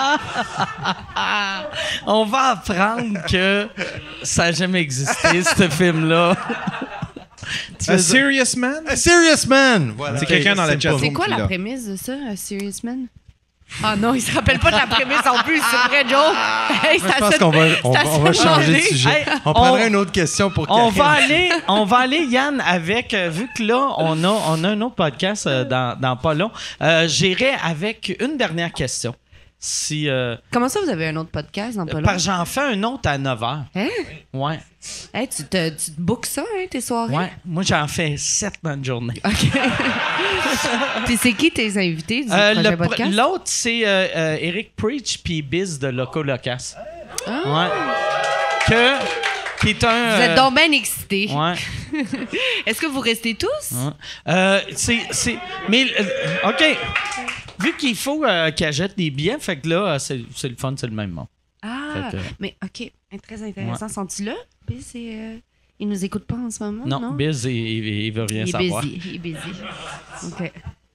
On va apprendre que ça n'a jamais existé, ce film-là. Tu A fais- Serious Man? A Serious Man! Voilà. C'est quelqu'un dans la Simple. chat. C'est quoi la Là. prémisse de ça, A Serious Man? Ah non, il se rappelle pas de la prémisse en plus, c'est une vraie joke. Hey, Moi, je pense qu'on va, on, va- on va changer de sujet. Hey, on on- prendrait une autre question pour On Karine. va aller, on va aller, Yann, avec euh, vu que là on a, on a un autre podcast euh, dans, dans pas long. Euh, J'irai avec une dernière question. Si euh, Comment ça, vous avez un autre podcast dans pas long? parce que j'en fais un autre à neuf heures. Hein? Ouais, Hey, tu te, tu te bookes ça, hein, tes soirées? ouais. Moi j'en fais sept dans une journée. OK. Puis c'est qui tes invités du Euh, prochain le pr- podcast? L'autre c'est euh, euh, Eric Preach puis Biz de Loco Locas. Ouais. Que qui est un. Vous êtes euh, donc bien excités. Ouais. Est-ce que vous restez tous? Ouais. Euh, c'est, c'est, mais, euh, OK. Vu qu'il faut euh, qu'elle jette des billets, fait que là, euh, c'est, c'est le fun, c'est le même monde. Ah, Fait que- mais OK. Très intéressant. Sont-ils là? Puis c'est... Euh, ils nous écoutent pas en ce moment, Non, non? Biz, il, il, il veut rien il est savoir. busy. Il est busy. OK.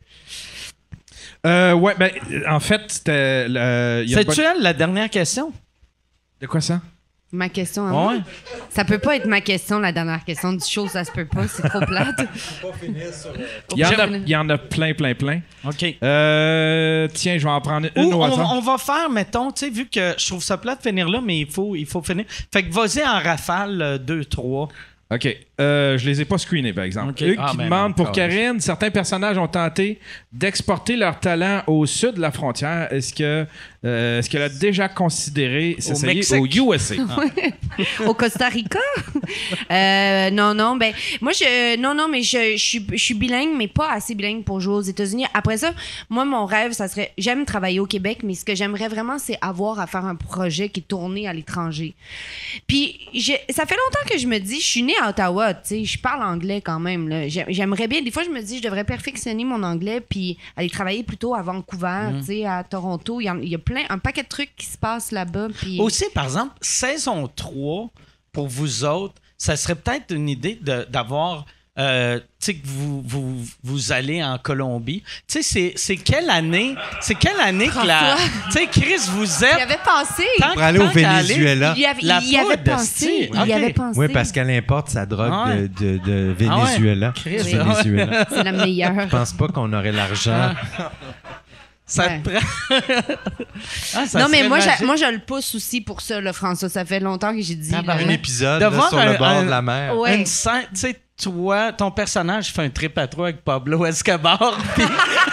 Euh, ouais, ben, en fait, c'était. le- il y a une C'est-tu bonne- elle, la dernière question? De quoi ça? Ma question, hein? Ouais. Ça peut pas être ma question, la dernière question du show. Ça se peut pas. C'est trop plate. Il y, en a, J'aime- il y en a plein, plein, plein. OK. Euh, tiens, je vais en prendre une Ou au on, hasard. on va faire, mettons, tu sais, vu que je trouve ça plate de finir là, mais il faut, il faut finir. Fait que vas-y en rafale, deux, trois. OK. Euh, je les ai pas screenés, par exemple. OK. Hugues Ah, qui ben demande non, pour carrément. Karine, certains personnages ont tenté d'exporter leur talent au sud de la frontière. Est-ce que euh, est-ce qu'elle a déjà considéré s'essayer Mexique. au U S A? Au Costa Rica? Euh, non, non. Ben, moi, je, non, non, mais je, je, suis, je suis bilingue, mais pas assez bilingue pour jouer aux États-Unis. Après ça, moi, mon rêve, ça serait. J'aime travailler au Québec, mais ce que j'aimerais vraiment, c'est avoir à faire un projet qui est tourné à l'étranger. Puis, j'ai- ça fait longtemps que je me dis, je suis née à Ottawa, tu sais, je parle anglais quand même. Là. J'ai- J'aimerais bien. Des fois, je me dis, je devrais perfectionner mon anglais, puis aller travailler plutôt à Vancouver, tu sais, à Toronto. Il y, en- il y a plein, un paquet de trucs qui se passent là-bas. Puis... Aussi, par exemple, saison trois, pour vous autres, ça serait peut-être une idée de- d'avoir. Euh, tu sais, que vous, vous, vous allez en Colombie. Tu sais, c'est, c'est quelle année? C'est quelle année que la. Tu sais, Chris, vous Il y êtes. avait pensé. tant- Pour aller au tant qu'à aller- Venezuela. Il y avait, La il y avait poudre, pensé. esti. Il y Ok. avait pensé. Oui, parce qu'elle importe sa drogue Ah ouais. de, de, de Ah ouais. Venezuela. Chris, Du ah ouais. Venezuela. C'est la meilleure. Je pense pas qu'on aurait l'argent. Ça Ouais. te prend. Ah, ça non, mais serait moi magique. je, moi, je le pousse aussi pour ça, là, François. Ça fait longtemps que j'ai dit. Ah, ben, là. Un épisode De là, voir sur un- le bord un- de la mer. Ouais. Une scène, tu sais, toi, ton personnage fait un trip à trois avec Pablo Escobar. Puis...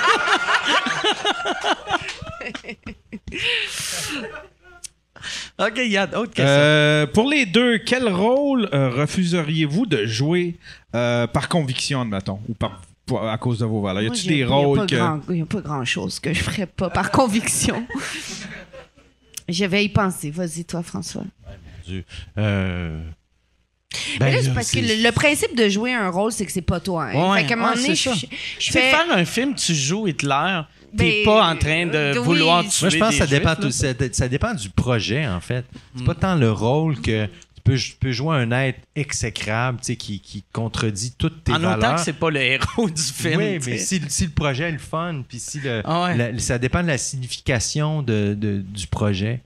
OK, il y a d'autres questions. Euh, pour les deux, quel rôle euh, refuseriez-vous de jouer euh, par conviction, admettons, ou par, pour- à cause de vos valeurs? Y Moi, a-tu j'ai- des y a rôles pas que... grand- Il n'y a pas grand-chose que je ferais pas par conviction. Je vais y penser. Vas-y, toi, François. Euh... Mais ben là, c'est là, parce que c'est- le, le principe de jouer un rôle, c'est que c'est pas toi. Hein. Ouais, fait qu'à un moment ouais, donné, c'est je, ça. je, je Tu sais, fais... faire un film, tu joues Hitler, t'es Ben, pas en train de euh, oui. vouloir tuer Moi, je pense des que ça dépend, Juifs, là. tout- ça, ça dépend du projet, en fait. C'est pas tant le rôle que tu peux, tu peux jouer un être exécrable, tu sais, qui, qui contredit toutes tes En valeurs. autant que c'est pas le héros du film. Oui, tu sais. mais si, si le projet est le fun, puis si le, Ah ouais. la- ça dépend de la signification de, de- du projet.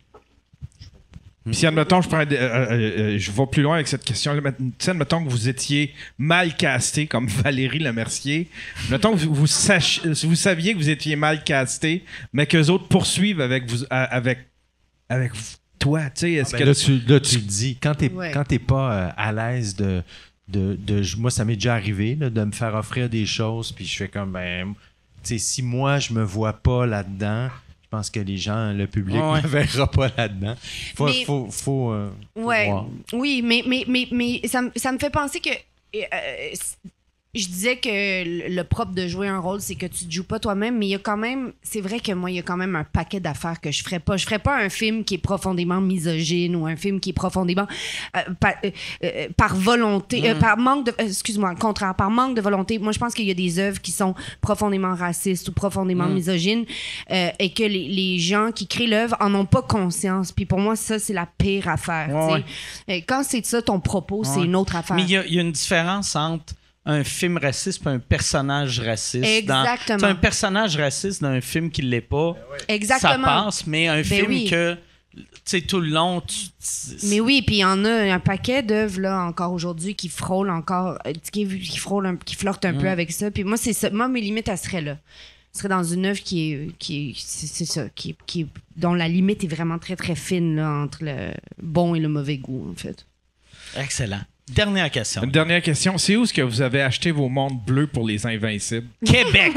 Puis si, admettons, je, prends, euh, euh, euh, je vais plus loin avec cette question-là. Mais, tu sais, admettons que vous étiez mal casté, comme Valérie Lemercier. Admettons que vous, vous, sach- vous saviez que vous étiez mal casté, mais qu'eux autres poursuivent avec, vous, à- avec, avec vous- toi. Tu sais, est-ce Ben que là, tu, là, tu le dis. Quand t'es Ouais. quand t'es pas euh, à l'aise de, de, de- Moi, ça m'est déjà arrivé là, de me faire offrir des choses, puis je fais comme, ben, tu sais, si moi, je me vois pas là-dedans, je pense que les gens, le public, Ouais. ne verra pas là-dedans. Faut, Mais- faut, faut, euh, faut Ouais, voir. oui, mais, mais, mais, mais ça, me- ça me fait penser que. euh, c- je disais que le, le propre de jouer un rôle, c'est que tu te joues pas toi-même, mais il y a quand même. C'est vrai que moi, il y a quand même un paquet d'affaires que je ferais pas. Je ferais pas un film qui est profondément misogyne ou un film qui est profondément. euh, par, euh, euh, par volonté. euh, par manque de. euh, excuse-moi, le contraire, par manque de volonté. Moi, je pense qu'il y a des œuvres qui sont profondément racistes ou profondément misogynes euh, et que les, les gens qui créent l'œuvre en ont pas conscience. Puis pour moi, ça, c'est la pire affaire. Ouais, tu sais. Euh, Quand c'est ça ton propos, c'est Ouais. une autre affaire. Mais il y, a- il y a une différence entre un film raciste et un personnage raciste. Exactement. Dans, t'sais, un personnage raciste dans un film qui l'est pas, Exactement. ça passe, mais un film oui. que, tu sais, tout le long, tu... tu- Mais oui, puis il y en a un paquet d'œuvres là encore aujourd'hui qui frôlent encore, euh, qui, qui frôlent, un- qui flirtent un peu avec ça. Puis moi, c'est ça. Moi, mes limites, elles seraient là. Ce serait dans une œuvre qui est, qui est, c'est, c'est ça, qui est, qui est- dont la limite est vraiment très très fine là, entre le bon et le mauvais goût, en fait. Excellent. Dernière question. Une dernière question. C'est où est-ce que vous avez acheté vos montres bleues pour les Invincibles? Québec.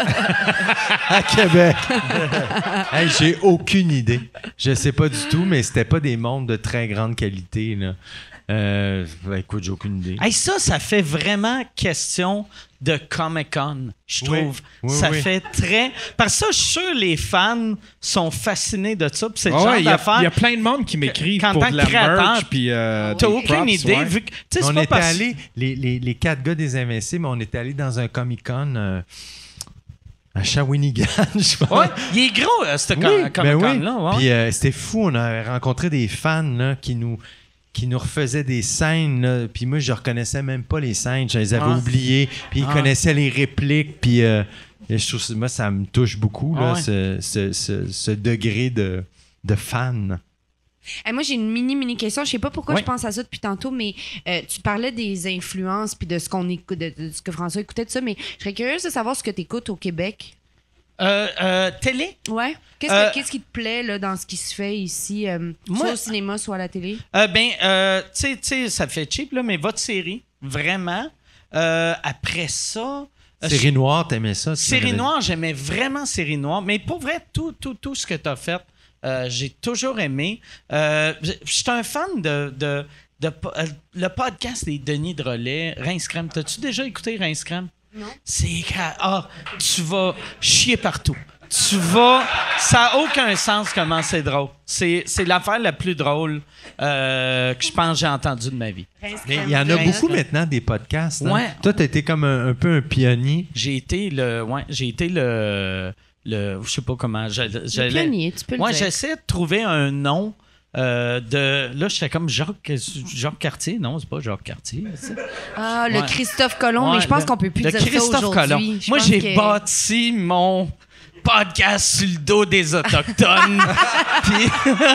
À Québec. Hey, j'ai aucune idée. Je sais pas du tout, mais c'était pas des montres de très grande qualité. Là. Euh, ben, écoute, j'ai aucune idée. Hey, ça, ça fait vraiment question de Comic-Con, je Oui. trouve. Oui, ça oui. fait très... Parce que ça, je suis sûr les fans sont fascinés de ça. Puis c'est le Ah genre ouais, il y, a- d'affaire... il y a plein de monde qui m'écrivent qu'en pour tant de que la créateur, merch. Puis, euh, T'as des aucune props, idée, ouais. vu que... tu sais, c'est On pas était parce- allés, les, les, les quatre gars des Invincibles, on était allés dans un Comic-Con euh, à Shawinigan, je pense. Ouais, il est gros, euh, ce Oui, com- ben oui. Comic-Con-là. Ouais. Puis euh, c'était fou, on a rencontré des fans là, qui nous qui nous refaisaient des scènes, là. Puis moi je reconnaissais même pas les scènes, je les avais Ah. oubliées, puis ils Ah. connaissaient les répliques, puis euh, et je trouve, moi ça me touche beaucoup là, Ah ouais. ce, ce, ce, ce degré de, de fan. Eh, moi, j'ai une mini, mini question. Je sais pas pourquoi Oui. je pense à ça depuis tantôt, mais euh, tu parlais des influences puis de ce qu'on écoute, de, de ce que François écoutait, de ça, mais je serais curieuse de savoir ce que tu écoutes au Québec. Euh, euh, télé? Ouais. Qu'est-ce, Euh, que- qu'est-ce qui te plaît là, dans ce qui se fait ici, euh, Moi- soit au cinéma, soit à la télé? Euh, ben, euh, tu sais- tu sais, ça fait cheap, là, mais votre série, vraiment. Euh, après ça... euh, Série Noire, t'aimais ça? tu Série m'avais- Noire, j'aimais vraiment Série Noire. Mais pour vrai, tout, tout, tout ce que tu as fait, euh, j'ai toujours aimé. Euh, Je je suis un fan de... de, de po- euh, le podcast des Denis Drolet, Rince Crème. T'as-tu déjà écouté Rince Crème? Non. C'est... ca- Ah, tu vas chier partout. Tu vas... Ça n'a aucun sens comment c'est drôle. C'est, c'est l'affaire la plus drôle euh, que je pense que j'ai entendue de ma vie. Mais il y en a Rince beaucoup Crème. maintenant des podcasts. hein? Ouais. Toi, t'as été comme un, un peu un pionnier. J'ai été le... Ouais, j'ai été le... le je sais pas comment... je- Le j'allais- pionnier, tu peux Moi, le dire. j'essaie de trouver un nom euh, de. Là, j'étais comme Jacques, Jacques Cartier. Non, c'est pas Jacques Cartier. c'est- Ah, le Ouais. Christophe Colomb, Ouais, mais je pense le- qu'on peut plus le dire ça Christophe aujourd'hui. Colomb. Je Moi, pense j'ai que- bâti mon podcast sur le dos des Autochtones. Puis.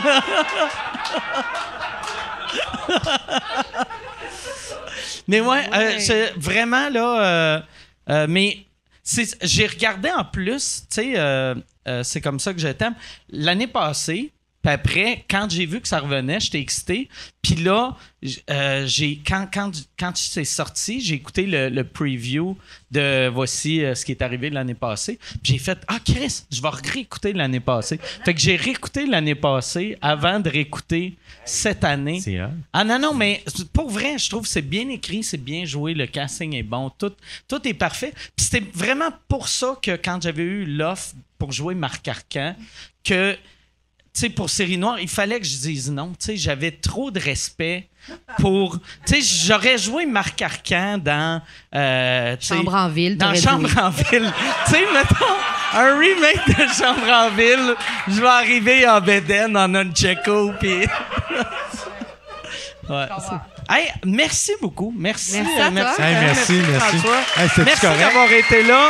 Mais ouais, euh, Ouais. c'est vraiment là. euh, euh, mais c'est- j'ai regardé en plus, tu sais, euh, euh, c'est comme ça que je t'aime. L'année passée, puis après, quand j'ai vu que ça revenait, j'étais excité. Puis là, euh, j'ai, quand, quand, quand c'est sorti, j'ai écouté le, le preview de voici euh, ce qui est arrivé l'année passée. Puis j'ai fait « Ah, Chris, je vais réécouter l'année passée. » Fait que j'ai réécouté l'année passée avant de réécouter cette année. C'est hot. Ah non, non, mais pour vrai, je trouve que c'est bien écrit, c'est bien joué, le casting est bon, tout, tout est parfait. Puis c'était vraiment pour ça que quand j'avais eu l'offre pour jouer Marc Arcan, que... Tu sais, pour Série Noire, il fallait que je dise non. Tu sais, j'avais trop de respect pour... Tu sais, j'aurais joué Marc Arcan dans... Euh, tu sais, Chambre en ville. Dans t'aurais Chambre joué. en ville. Tu sais, mettons, un remake de Chambre en ville, je vais arriver en Bédène, en Nunchako, puis... ouais. Hey, merci beaucoup. Merci. Merci euh, à toi. merci, Hey, euh, merci, merci. François. Hey, c'était-tu merci correct? d'avoir été là.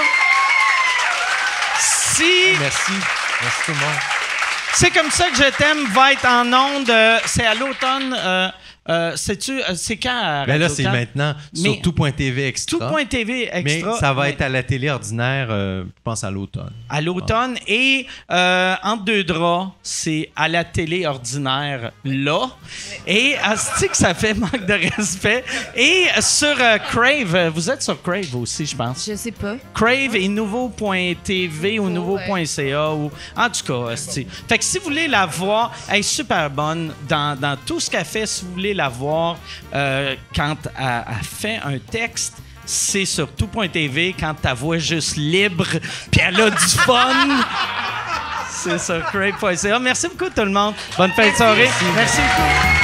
Si... Merci. Merci tout le monde. C'est comme ça que je t'aime va être en ondes. euh, c'est à l'automne. Euh, euh, c'est-tu, euh, c'est quand à Ben là, Radio c'est Can? maintenant Mais- sur tout point T V extra. Tout.tv Mais extra. ça va mais être à la télé ordinaire, euh, je pense à l'automne. à l'automne. Et euh, entre deux draps, c'est à la télé ordinaire là. Et asti que ça fait manque de respect. Et sur euh, Crave, euh, vous êtes sur Crave aussi, je pense. Je sais pas. Crave et nouveau.tv ou nouveau.ca ou en tout cas, asti. Fait que si vous voulez la voir, elle est super bonne dans, dans tout ce qu'elle fait. Si vous voulez la voir euh, quand elle, elle fait un texte, c'est sur tout.tv quand ta voix est juste libre puis elle a du fun. C'est sur crave point c a. Merci beaucoup tout le monde. Bonne fin de soirée. Merci beaucoup.